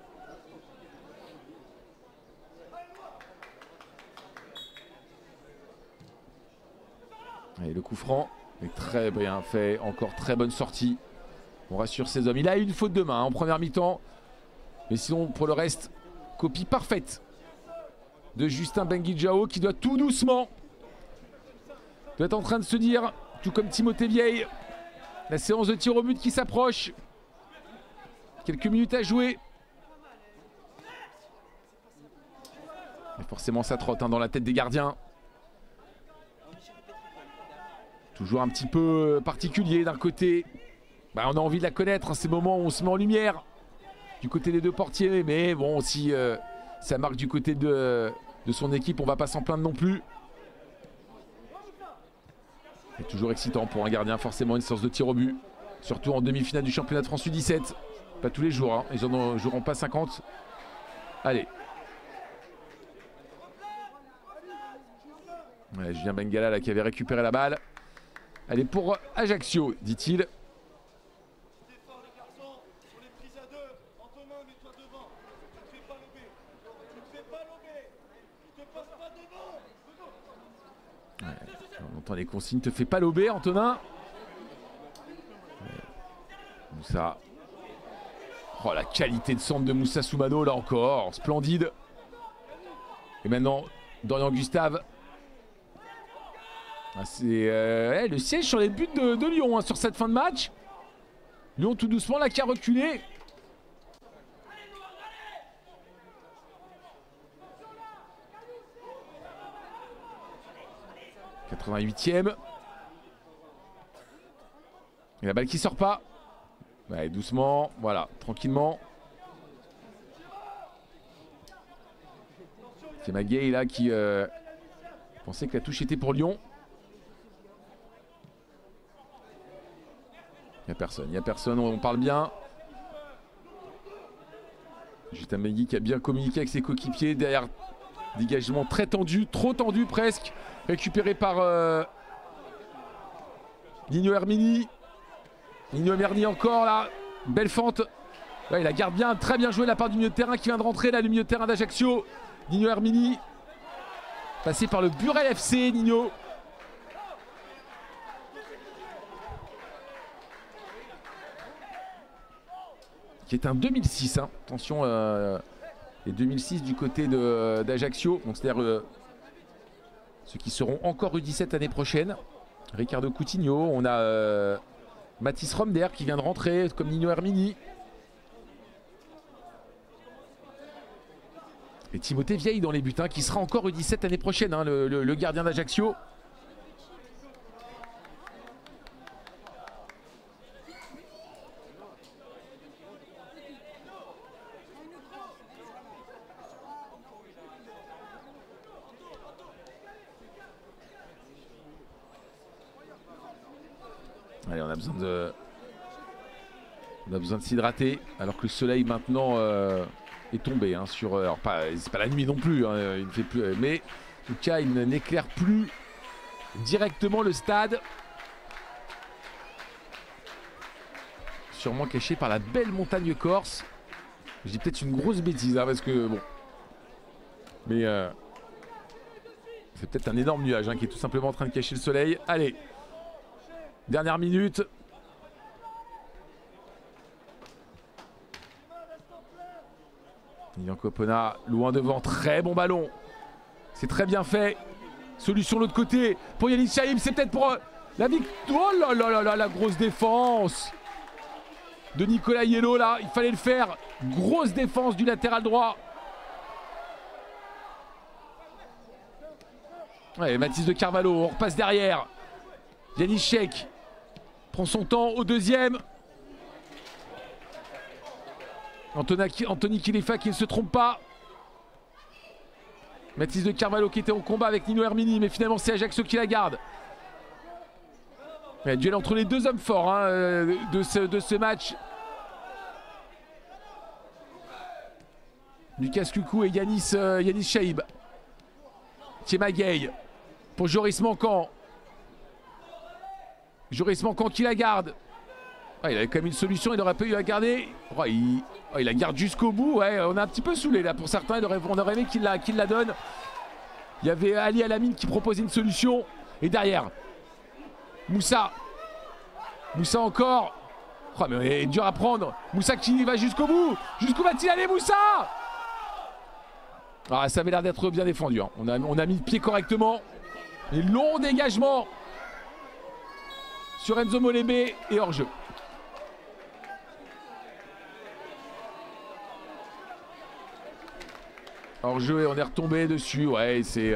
Et le coup franc est très bien fait, encore très bonne sortie. On rassure ses hommes. Il a eu une faute de main en première mi-temps. Mais sinon, pour le reste, copie parfaite de Justin Benguidjao qui doit tout doucement, doit être en train de se dire, tout comme Timothée Vieille, la séance de tir au but qui s'approche. Quelques minutes à jouer. Et forcément, ça trotte hein, dans la tête des gardiens. Toujours un petit peu particulier d'un côté. Bah, on a envie de la connaître, hein, ces moments où on se met en lumière du côté des deux portiers. Mais bon, si ça marque du côté de son équipe, on va pas s'en plaindre non plus. C'est toujours excitant pour un gardien, forcément une séance de tir au but. Surtout en demi-finale du championnat de France U17. Pas tous les jours, hein. Ils en joueront pas 50. Allez. Ouais, Julien Bengala là, qui avait récupéré la balle. Elle est pour Ajaccio, dit-il. Ouais, on entend les consignes, te fais pas lober, Antonin. Moussa. Oh, la qualité de centre de Moussa Soumano, là encore, splendide. Et maintenant, Dorian Gustave. C'est le siège sur les buts de Lyon hein, sur cette fin de match. Lyon tout doucement là qui a reculé. « 88e. Et la balle qui sort pas. Ouais, doucement, voilà, tranquillement. C'est Maguey là qui pensait que la touche était pour Lyon. Il n'y a personne, on parle bien. Justin Benguy qui a bien communiqué avec ses coéquipiers derrière. Dégagement très tendu, trop tendu presque. Récupéré par Nino Hermini. Nino Hermini encore là. Belle fente. Ouais, il la garde bien, très bien joué de la part du milieu de terrain qui vient de rentrer là, le milieu de terrain d'Ajaccio. Nino Hermini. Passé par le Burel FC, Nino. Qui est un 2006, hein. Attention, les 2006 du côté d'Ajaccio, donc c'est-à-dire ceux qui seront encore U17 l'année prochaine. Ricardo Coutinho, on a Mathis Romder qui vient de rentrer, comme Nino Hermini. Et Timothée Vieille dans les buts, hein, qui sera encore U17 l'année prochaine, hein, le gardien d'Ajaccio. Allez, on a besoin de On a besoin de s'hydrater alors que le soleil maintenant est tombé hein, sur. Alors c'est pas la nuit non plus, hein, il ne fait plus. Mais en tout cas, il n'éclaire plus directement le stade. Sûrement caché par la belle montagne corse. Je dis peut-être une grosse bêtise hein, parce que bon. Mais c'est peut-être un énorme nuage hein, qui est tout simplement en train de cacher le soleil. Allez, dernière minute. Lilian Copona, loin devant, très bon ballon. C'est très bien fait. Solution de l'autre côté pour Yannick Chaïb, c'est peut-être pour la victoire. Oh là là là là, la grosse défense de Nicolas Yello là, il fallait le faire. Grosse défense du latéral droit. Ouais, Mathis de Carvalho, on repasse derrière. Yannick Sheik prend son temps au deuxième. Anthony Kilifa qui ne se trompe pas. Mathis de Carvalho qui était en combat avec Nino Hermini, mais finalement c'est Ajaccio qui la garde. Ouais, duel entre les deux hommes forts hein, de ce match. Lucas Coucou et Yanis Chaïb. Thiema Gueye pour Joris Mancan. Joris Mancan qui la garde. Ouais, il avait quand même une solution, il aurait pu la garder. Ouais, il la garde jusqu'au bout. Ouais, on a un petit peu saoulé là pour certains. On aurait aimé qu'il la donne. Il y avait Ali Alamine qui proposait une solution. Et derrière, Moussa. Moussa encore. Oh, mais il est dur à prendre. Moussa qui va jusqu'au bout. Jusqu'où va-t-il aller, Moussa? Ah, ça avait l'air d'être bien défendu. Hein. On a mis le pied correctement. Et long dégagement sur Enzo Molébé et hors-jeu. Hors-jeu et on est retombé dessus. Ouais, c'est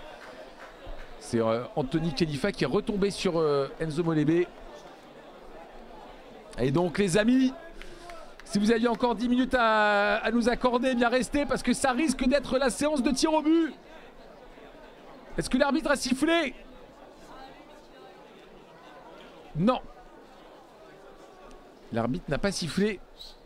Anthony Kelifa qui est retombé sur Enzo Molébé. Et donc les amis, si vous aviez encore 10 minutes à nous accorder, bien restez parce que ça risque d'être la séance de tir au but. Est-ce que l'arbitre a sifflé? Non. L'arbitre n'a pas sifflé.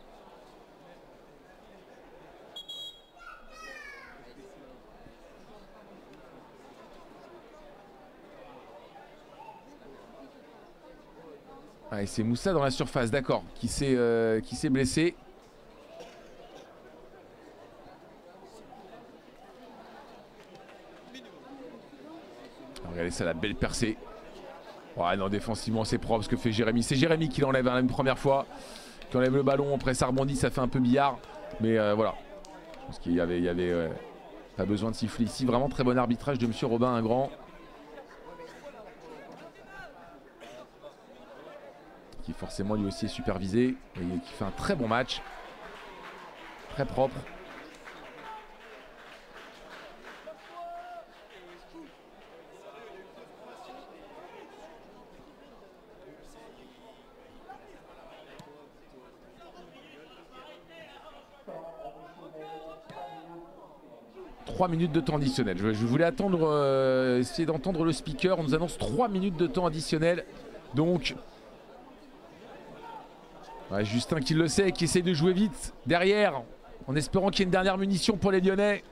Ah, et c'est Moussa dans la surface, d'accord, qui s'est blessé. Regardez ça, la belle percée. Ouais, non, défensivement c'est propre ce que fait Jérémy. C'est Jérémy qui l'enlève hein, la première fois. Qui enlève le ballon, après ça rebondit, ça fait un peu billard. Mais voilà. Parce qu'il y avait pas besoin de siffler ici. Vraiment très bon arbitrage de monsieur Robin Ingrand. Qui forcément lui aussi est supervisé. Et qui fait un très bon match. Très propre. Minutes de temps additionnel. Je voulais attendre, essayer d'entendre le speaker. On nous annonce 3 minutes de temps additionnel. Donc, ouais, Justin qui le sait, qui essaie de jouer vite derrière, en espérant qu'il y ait une dernière munition pour les Lyonnais.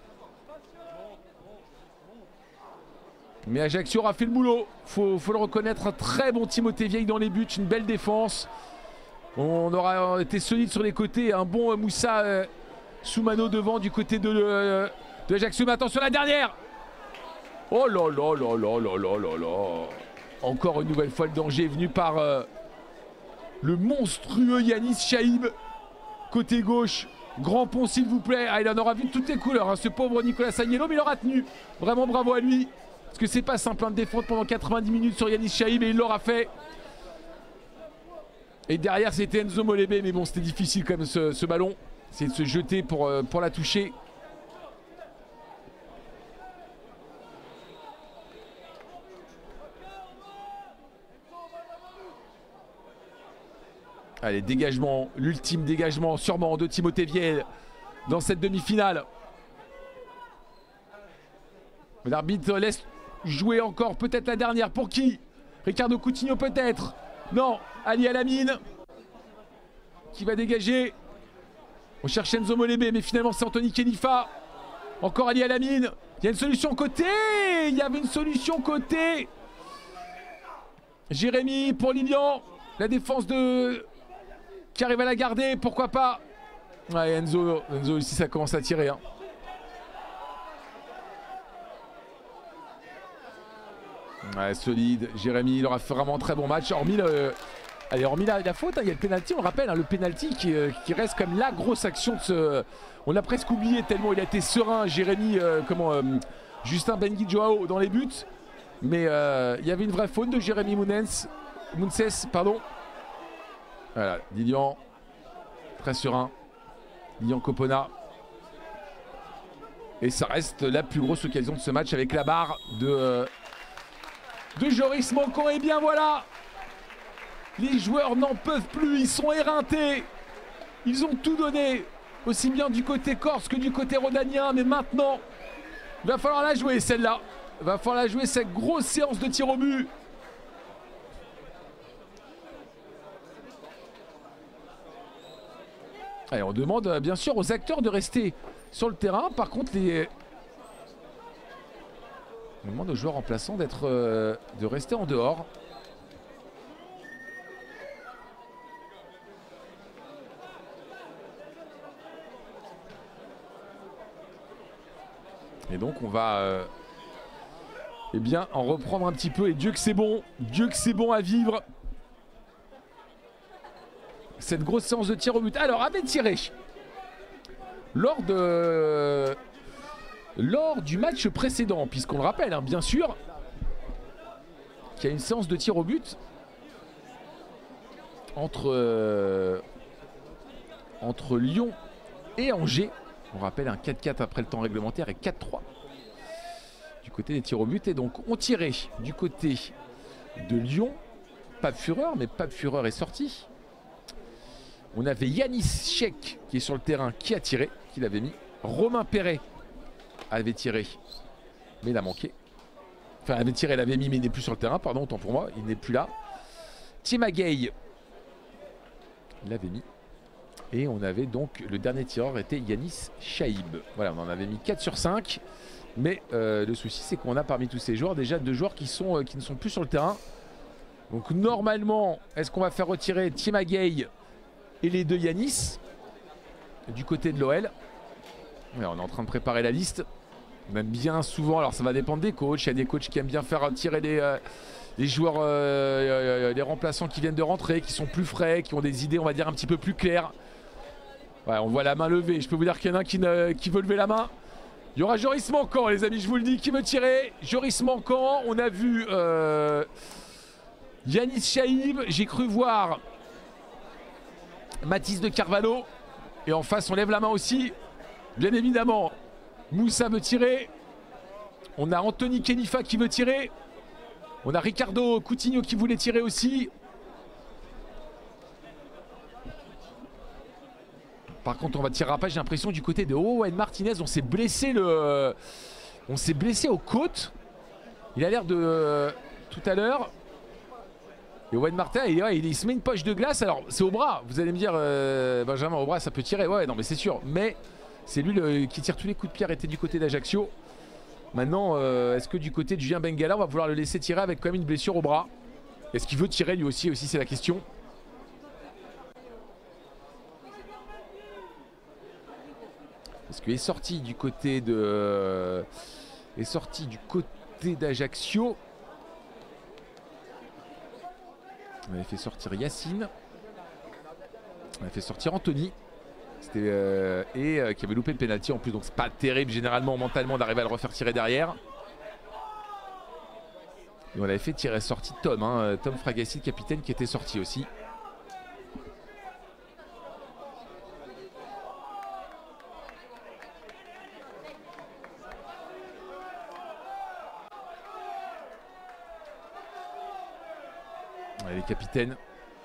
Mais Ajaccio aura fait le boulot. Faut le reconnaître. Un très bon Timothée Vieille dans les buts, une belle défense. On aura été solide sur les côtés. Un bon Moussa Soumano devant du côté de Ajaccio, mais attention la dernière. Oh là là là là là là là là. Encore une nouvelle fois le danger venu par le monstrueux Yanis Chaïb. Côté gauche, grand pont s'il vous plaît. Ah, il en aura vu de toutes les couleurs hein, ce pauvre Nicolas Agnello, mais il aura tenu. Vraiment bravo à lui. Parce que c'est pas simple de défendre pendant 90 minutes sur Yanis Chaïb et il l'aura fait. Et derrière c'était Enzo Molébé, mais bon c'était difficile quand même ce ballon. C'est de se jeter pour la toucher. Allez, dégagement, l'ultime dégagement sûrement de Timothée Vieille dans cette demi-finale. L'arbitre laisse jouer encore peut-être la dernière. Pour qui? Ricardo Coutinho peut-être? Non, Ali Alamine. qui va dégager. On cherche Enzo Molébé, mais finalement c'est Anthony Kenifa. Encore Ali Alamine. Il y a une solution côté. Il y avait une solution côté. Jérémy pour Lilian. La défense qui arrive à la garder. Pourquoi pas. Ouais, Enzo ici ça commence à tirer. Hein. Ouais, solide. Jérémy, il aura fait vraiment un très bon match. Hormis la faute, hein, il y a le penalty, on le rappelle, hein, le penalty qui reste comme la grosse action de ce. On l'a presque oublié tellement il a été serein, Jérémy, Justin Benguy Joao dans les buts. Mais il y avait une vraie faute de Jérémy Mounès, pardon. Voilà, Lilian, très serein. Lilian Copona. Et ça reste la plus grosse occasion de ce match avec la barre de Joris Moncon. Et bien voilà, les joueurs n'en peuvent plus, ils sont éreintés. Ils ont tout donné, aussi bien du côté corse que du côté rhodanien. Mais maintenant, il va falloir la jouer celle-là. Il va falloir la jouer cette grosse séance de tir au but. Allez, on demande bien sûr aux acteurs de rester sur le terrain. Par contre, on demande aux joueurs remplaçants de rester en dehors. Et donc on va eh bien en reprendre un petit peu. Et Dieu que c'est bon à vivre. Cette grosse séance de tir au but. Alors, avait tiré lors du match précédent, puisqu'on le rappelle, hein, bien sûr, qu'il y a une séance de tir au but entre Lyon et Angers. On rappelle un 4-4 après le temps réglementaire et 4-3 du côté des tirs au but. Et donc, on tirait du côté de Lyon. Pape Fureur, mais Pape Fureur est sorti. On avait Yanis Chek qui est sur le terrain, qui a tiré, qui l'avait mis. Romain Perret avait tiré, mais il a manqué. Enfin, avait tiré, il l'avait mis, mais il n'est plus sur le terrain, pardon, autant pour moi, il n'est plus là. Tima Gay l'avait mis. Et on avait donc, le dernier tireur était Yanis Chaïb. Voilà, on en avait mis 4 sur 5. Mais le souci, c'est qu'on a parmi tous ces joueurs, déjà 2 joueurs qui ne sont plus sur le terrain. Donc normalement, est-ce qu'on va faire retirer Tima Gay et les 2 Yanis du côté de l'OL? On est en train de préparer la liste. Même bien souvent, alors ça va dépendre des coachs. Il y a des coachs qui aiment bien faire tirer les joueurs, les remplaçants qui viennent de rentrer, qui sont plus frais, qui ont des idées, on va dire, un petit peu plus claires. Ouais, on voit la main levée. Je peux vous dire qu'il y en a un qui veut lever la main. Il y aura Joris Moncon, les amis, je vous le dis, qui veut tirer. Joris Moncon, on a vu Yanis Chaïb. J'ai cru voir Mathis de Carvalho. Et en face, on lève la main aussi. Bien évidemment, Moussa veut tirer. On a Anthony Kenifa qui veut tirer. On a Ricardo Coutinho qui voulait tirer aussi. Par contre, on va tirer à pas. J'ai l'impression du côté de Owen Martinez, on s'est blessé aux côtes. Il a l'air de tout à l'heure. Et Owen Martinez, il se met une poche de glace. Alors, c'est au bras. Vous allez me dire, Benjamin, au bras, ça peut tirer. Ouais, non, mais c'est sûr. Mais c'est lui qui tire tous les coups de pierre. Était du côté d'Ajaccio. Maintenant, est-ce que du côté de Julien Bengala, on va vouloir le laisser tirer avec quand même une blessure au bras? Est-ce qu'il veut tirer lui aussi? Aussi, c'est la question. Parce qu'il est sorti du côté d'Ajaccio. On avait fait sortir Yacine. On avait fait sortir Anthony. Qui avait loupé le pénalty en plus. Donc c'est pas terrible généralement mentalement d'arriver à le refaire tirer derrière. Et on avait fait tirer sorti Tom. Tom Fragassi, le capitaine, qui était sorti aussi. Les capitaines.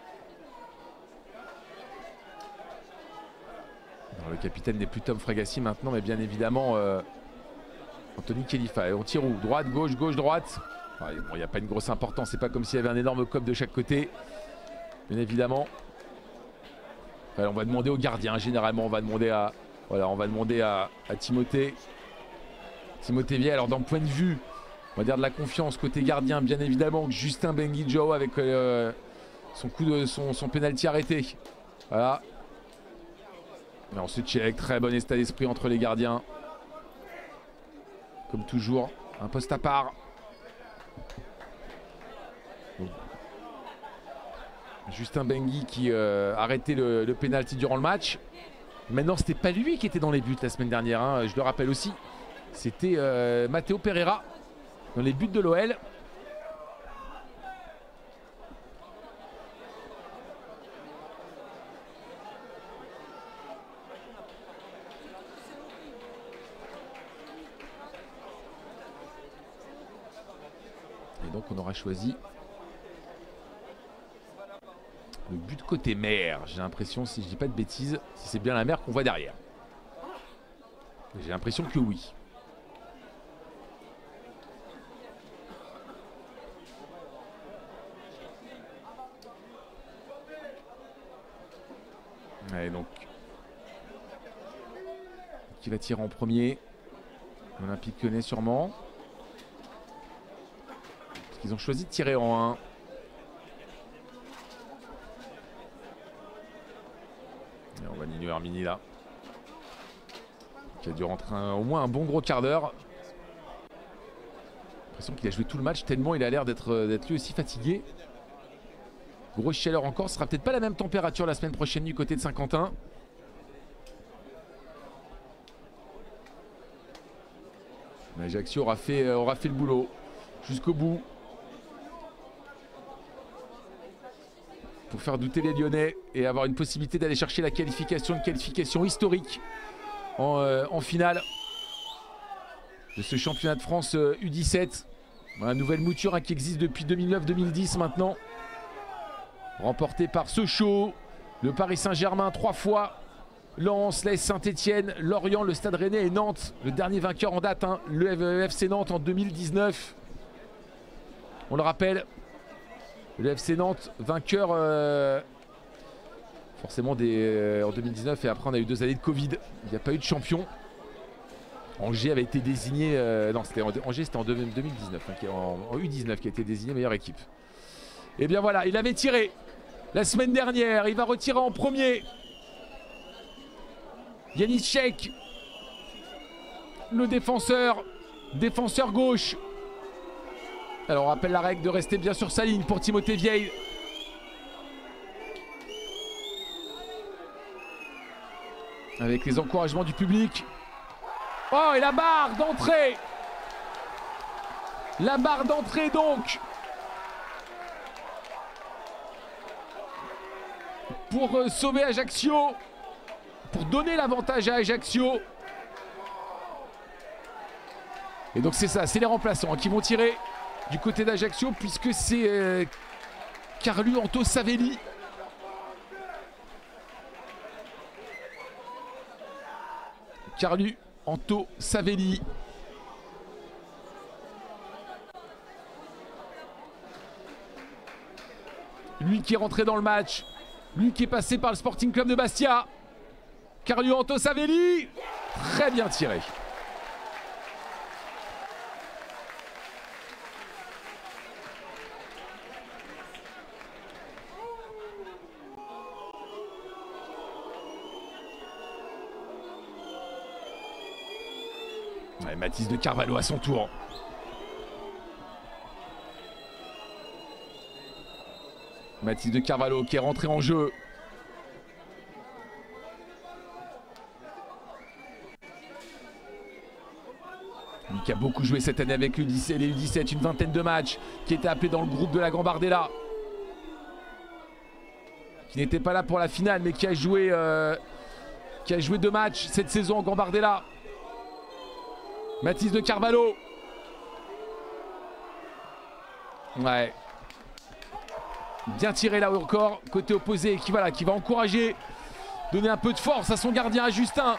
Alors, le capitaine n'est plus Tom Fragassi maintenant, mais bien évidemment Anthony Kenifa. Et on tire où? Droite, gauche, gauche, droite. Enfin, bon, il n'y a pas une grosse importance. C'est pas comme s'il y avait un énorme cop de chaque côté. Bien évidemment. Après, on va demander au gardien. Généralement, on va demander à, voilà, on va demander à Timothée Vielle. Alors, d'un point de vue, on va dire de la confiance côté gardien, bien évidemment, Justin Benguidjo avec son coup de son penalty arrêté. Voilà. Et ensuite, check, très bon état d'esprit entre les gardiens. Comme toujours, un poste à part. Donc, Justin Bengui qui a arrêté le penalty durant le match. Maintenant, c'était pas lui qui était dans les buts la semaine dernière, hein, je le rappelle aussi. C'était Matteo Pereira dans les buts de l'OL. Et donc on aura choisi le but côté mer. J'ai l'impression, si je dis pas de bêtises, si c'est bien la mer qu'on voit derrière. J'ai l'impression que oui. Allez, donc qui va tirer en premier? Olympique Lyonnais sûrement. Parce qu'ils ont choisi de tirer en 1. Et on va Nino Hermini là. Qui a dû rentrer au moins un bon gros quart d'heure. J'ai l'impression qu'il a joué tout le match tellement il a l'air d'être lui aussi fatigué. Grosse chaleur encore, ce sera peut-être pas la même température la semaine prochaine du côté de Saint-Quentin. Ajaccio aura fait le boulot jusqu'au bout. Pour faire douter les Lyonnais et avoir une possibilité d'aller chercher la qualification, une qualification historique en finale de ce championnat de France U17. Une nouvelle mouture qui existe depuis 2009-2010 maintenant. Remporté par Sochaux, le Paris Saint-Germain 3 fois, Lens, l'AS Saint-Etienne, Lorient, le Stade Rennais et Nantes. Le dernier vainqueur en date, hein, le FC Nantes en 2019. On le rappelle, le FC Nantes vainqueur forcément en 2019 et après on a eu 2 années de Covid. Il n'y a pas eu de champion. Angers avait été désigné, non c'était Angers c'était en 2019, hein, en U19 qui a été désigné meilleure équipe. Et bien voilà, il avait tiré la semaine dernière, il va retirer en premier. Janicek, le défenseur gauche. Alors on rappelle la règle de rester bien sur sa ligne pour Timothée Vieille. Avec les encouragements du public. Oh, et la barre d'entrée. La barre d'entrée donc. Pour sauver Ajaccio. Pour donner l'avantage à Ajaccio. Et donc c'est ça, c'est les remplaçants qui vont tirer du côté d'Ajaccio puisque c'est Carlu Anto Savelli. Carlu Anto Savelli. Lui qui est rentré dans le match. Lui qui est passé par le Sporting Club de Bastia. Carlu Anto Savelli. Très bien tiré. Ouais, Mathis de Carvalho à son tour. Mathis de Carvalho qui est rentré en jeu. Lui qui a beaucoup joué cette année avec les U17, une vingtaine de matchs, qui était appelé dans le groupe de la Gambardella. Qui n'était pas là pour la finale, mais qui a joué 2 matchs cette saison en Gambardella. Mathis de Carvalho. Ouais. Bien tiré là encore, côté opposé, qui va encourager, donner un peu de force à son gardien, à Justin.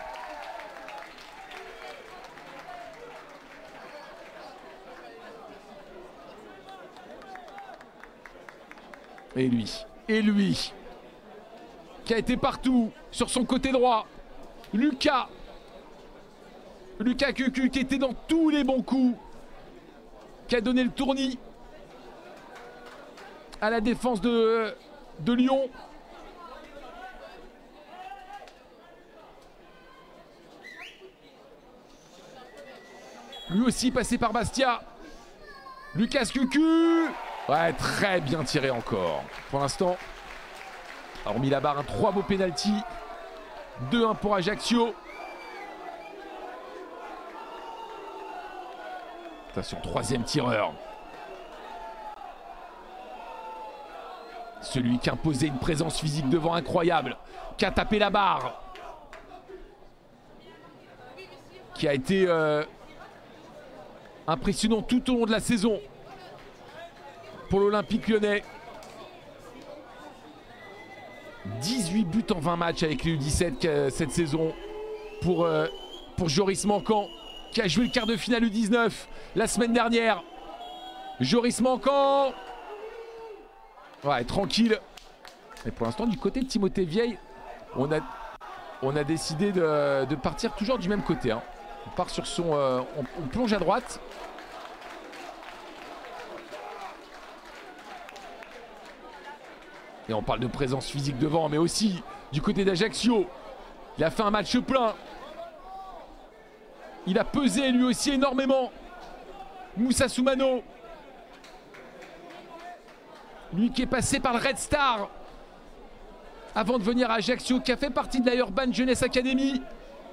Et lui. qui a été partout sur son côté droit. Lucas Cucu qui était dans tous les bons coups, qui a donné le tournis à la défense de Lyon. Lui aussi passé par Bastia. Lucas Cucu. Ouais, très bien tiré encore. Pour l'instant, hormis la barre, 3 beaux pénaltys. 2-1 pour Ajaccio. Attention, 3e tireur. Celui qui imposait une présence physique devant incroyable. Qui a tapé la barre. Qui a été impressionnant tout au long de la saison pour l'Olympique Lyonnais. 18 buts en 20 matchs avec les U17 cette saison pour Joris Manquant, qui a joué le quart de finale U19 la semaine dernière. Joris Manquant. Ouais, tranquille. Mais pour l'instant, du côté de Timothée Vieille, on a décidé de partir toujours du même côté. Hein. On part sur son... on plonge à droite. Et on parle de présence physique devant, mais aussi du côté d'Ajaccio. Il a fait un match plein. Il a pesé lui aussi énormément. Moussa Soumano. Lui qui est passé par le Red Star avant de venir à Ajaccio, qui a fait partie de la Urban Jeunesse Academy.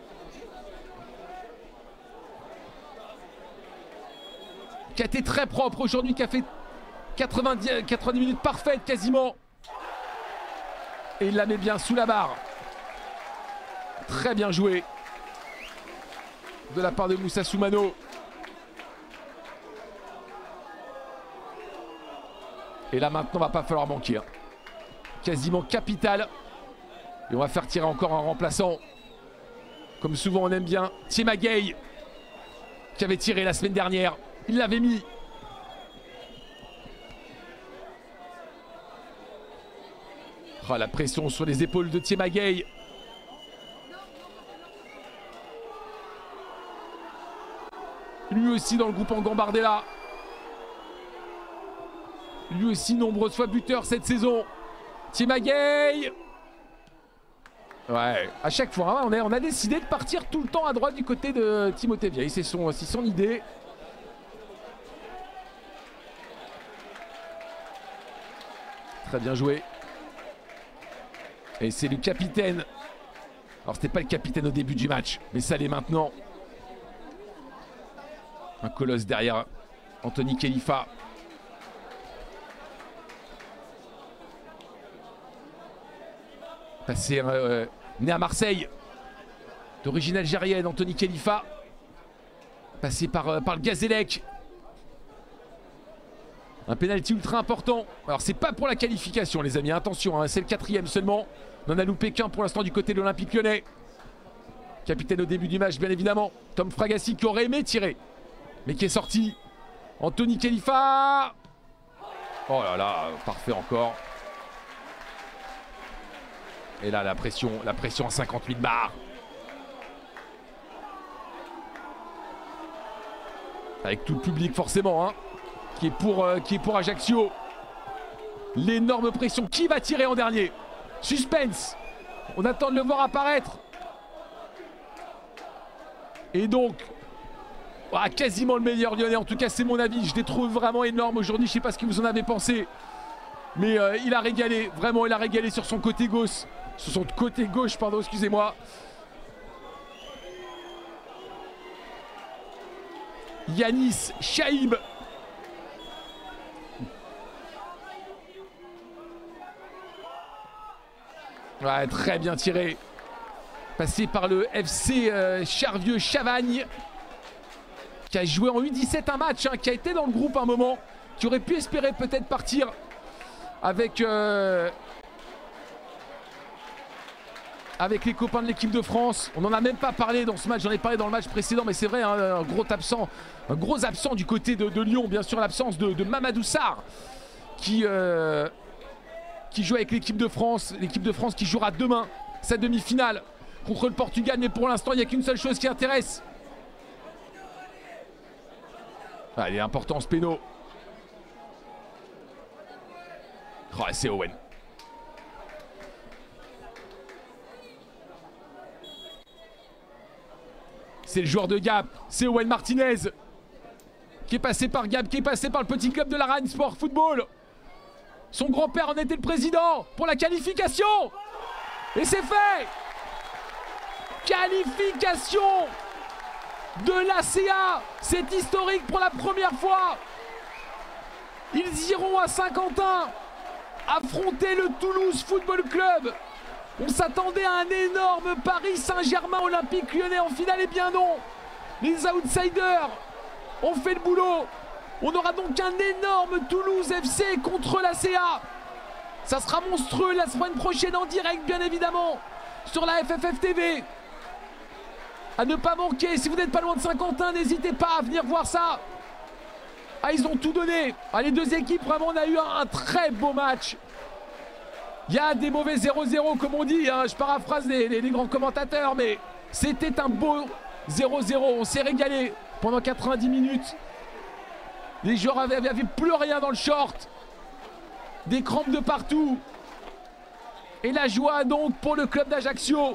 Qui a été très propre aujourd'hui, qui a fait 90 minutes parfaites quasiment. Et il la met bien sous la barre. Très bien joué de la part de Moussa Soumano. Et là maintenant, va pas falloir manquer. Hein. Quasiment capital. Et on va faire tirer encore un remplaçant. Comme souvent on aime bien. Thiema Gueye, qui avait tiré la semaine dernière. Il l'avait mis. Oh, la pression sur les épaules de Thiema Gueye. Lui aussi dans le groupe en Gambardella. Lui aussi nombreuses fois buteur cette saison. Thiema Gueye. Ouais, à chaque fois, hein, on a décidé de partir tout le temps à droite du côté de Timothée Vieille. C'est son idée. Très bien joué. Et c'est le capitaine. Alors c'était pas le capitaine au début du match, mais ça l'est maintenant. Un colosse derrière Anthony Khalifa. Passé né à Marseille, d'origine algérienne, Anthony Khalifa. Passé par le Gazélec. Un pénalty ultra important. Alors c'est pas pour la qualification les amis, attention, hein, c'est le 4e seulement. On en a loupé qu'un pour l'instant du côté de l'Olympique Lyonnais. Capitaine au début du match bien évidemment. Tom Fragassi qui aurait aimé tirer, mais qui est sorti. Anthony Khalifa. Oh là là, parfait encore. Et là la pression à 50 000 barres. Avec tout le public forcément, hein, qui est pour Ajaccio. L'énorme pression. Qui va tirer en dernier? Suspense. On attend de le voir apparaître. Et donc, quasiment le meilleur Lyonnais. En tout cas, c'est mon avis. Je les trouve vraiment énormes aujourd'hui. Je ne sais pas ce que vous en avez pensé. Mais il a régalé. Vraiment, il a régalé sur son côté gauche. Sur son côté gauche, pardon, excusez-moi. Yanis Chaïb. Ouais, très bien tiré. Passé par le FC Charvieux-Chavagne. Qui a joué en U17 un match, hein, qui a été dans le groupe un moment. Qui aurait pu espérer peut-être partir avec les copains de l'équipe de France. On n'en a même pas parlé dans ce match, j'en ai parlé dans le match précédent, mais c'est vrai, hein, un gros absent du côté de Lyon. Bien sûr, l'absence de Mamadou Sarr qui qui joue avec l'équipe de France. L'équipe de France qui jouera demain sa demi-finale contre le Portugal. Mais pour l'instant, il n'y a qu'une seule chose qui intéresse. Allez, important ce péno. Oh, c'est Owen. C'est le joueur de Gap, c'est Owen Martinez qui est passé par Gap, qui est passé par le petit club de la Rennes Sport Football. Son grand-père en était le président pour la qualification. Et c'est fait. Qualification de l'ACA. C'est historique pour la première fois. Ils iront à Saint-Quentin affronter le Toulouse Football Club. On s'attendait à un énorme Paris Saint-Germain Olympique Lyonnais en finale, et bien non. Les outsiders ont fait le boulot. On aura donc un énorme Toulouse FC contre l'ACA. Ça sera monstrueux la semaine prochaine en direct, bien évidemment, sur la FFF TV. À ne pas manquer, si vous n'êtes pas loin de Saint-Quentin, n'hésitez pas à venir voir ça. Ah, ils ont tout donné. Ah, les deux équipes, vraiment, on a eu un très beau match. Il y a des mauvais 0-0 comme on dit, hein. Je paraphrase les grands commentateurs, mais c'était un beau 0-0. On s'est régalé pendant 90 minutes. Les joueurs avaient plus rien dans le short. Des crampes de partout. Et la joie donc pour le club d'Ajaccio.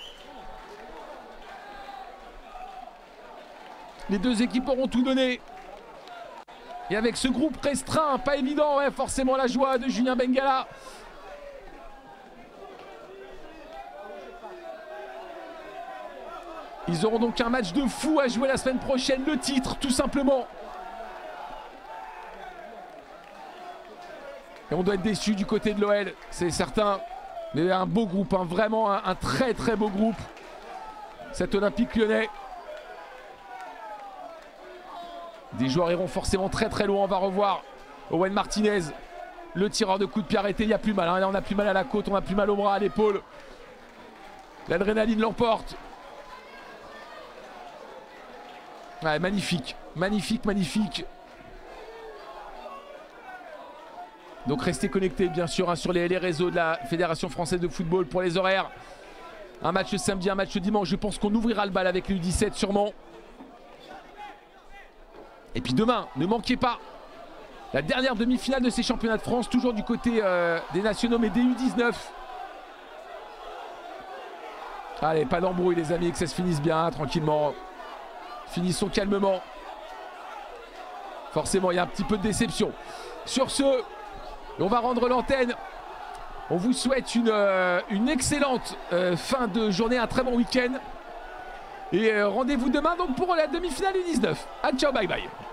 Les deux équipes auront tout donné. Et avec ce groupe restreint, pas évident, ouais, forcément la joie de Julien Bengala. Ils auront donc un match de fou à jouer la semaine prochaine, le titre tout simplement. Et on doit être déçu du côté de l'OL, c'est certain. Mais un beau groupe, hein, vraiment un très très beau groupe. Cet Olympique Lyonnais. Des joueurs iront forcément très très loin, on va revoir Owen Martinez. Le tireur de coup de pied arrêté, il n'y a plus mal. Hein. Là, on a plus mal à la côte, on a plus mal au bras, à l'épaule. L'adrénaline l'emporte. Ouais, magnifique, magnifique, magnifique. Donc restez connectés bien sûr, hein, sur les réseaux de la Fédération Française de Football pour les horaires. Un match samedi, un match dimanche. Je pense qu'on ouvrira le bal avec les U17 sûrement. Et puis demain, ne manquez pas la dernière demi-finale de ces championnats de France, toujours du côté des nationaux mais des U19. Allez, pas d'embrouille les amis, que ça se finisse bien, tranquillement. Finissons calmement. Forcément, il y a un petit peu de déception. Sur ce, on va rendre l'antenne. On vous souhaite une excellente fin de journée, un très bon week-end. Et rendez-vous demain donc pour la demi-finale U19. Ah, ciao, bye bye.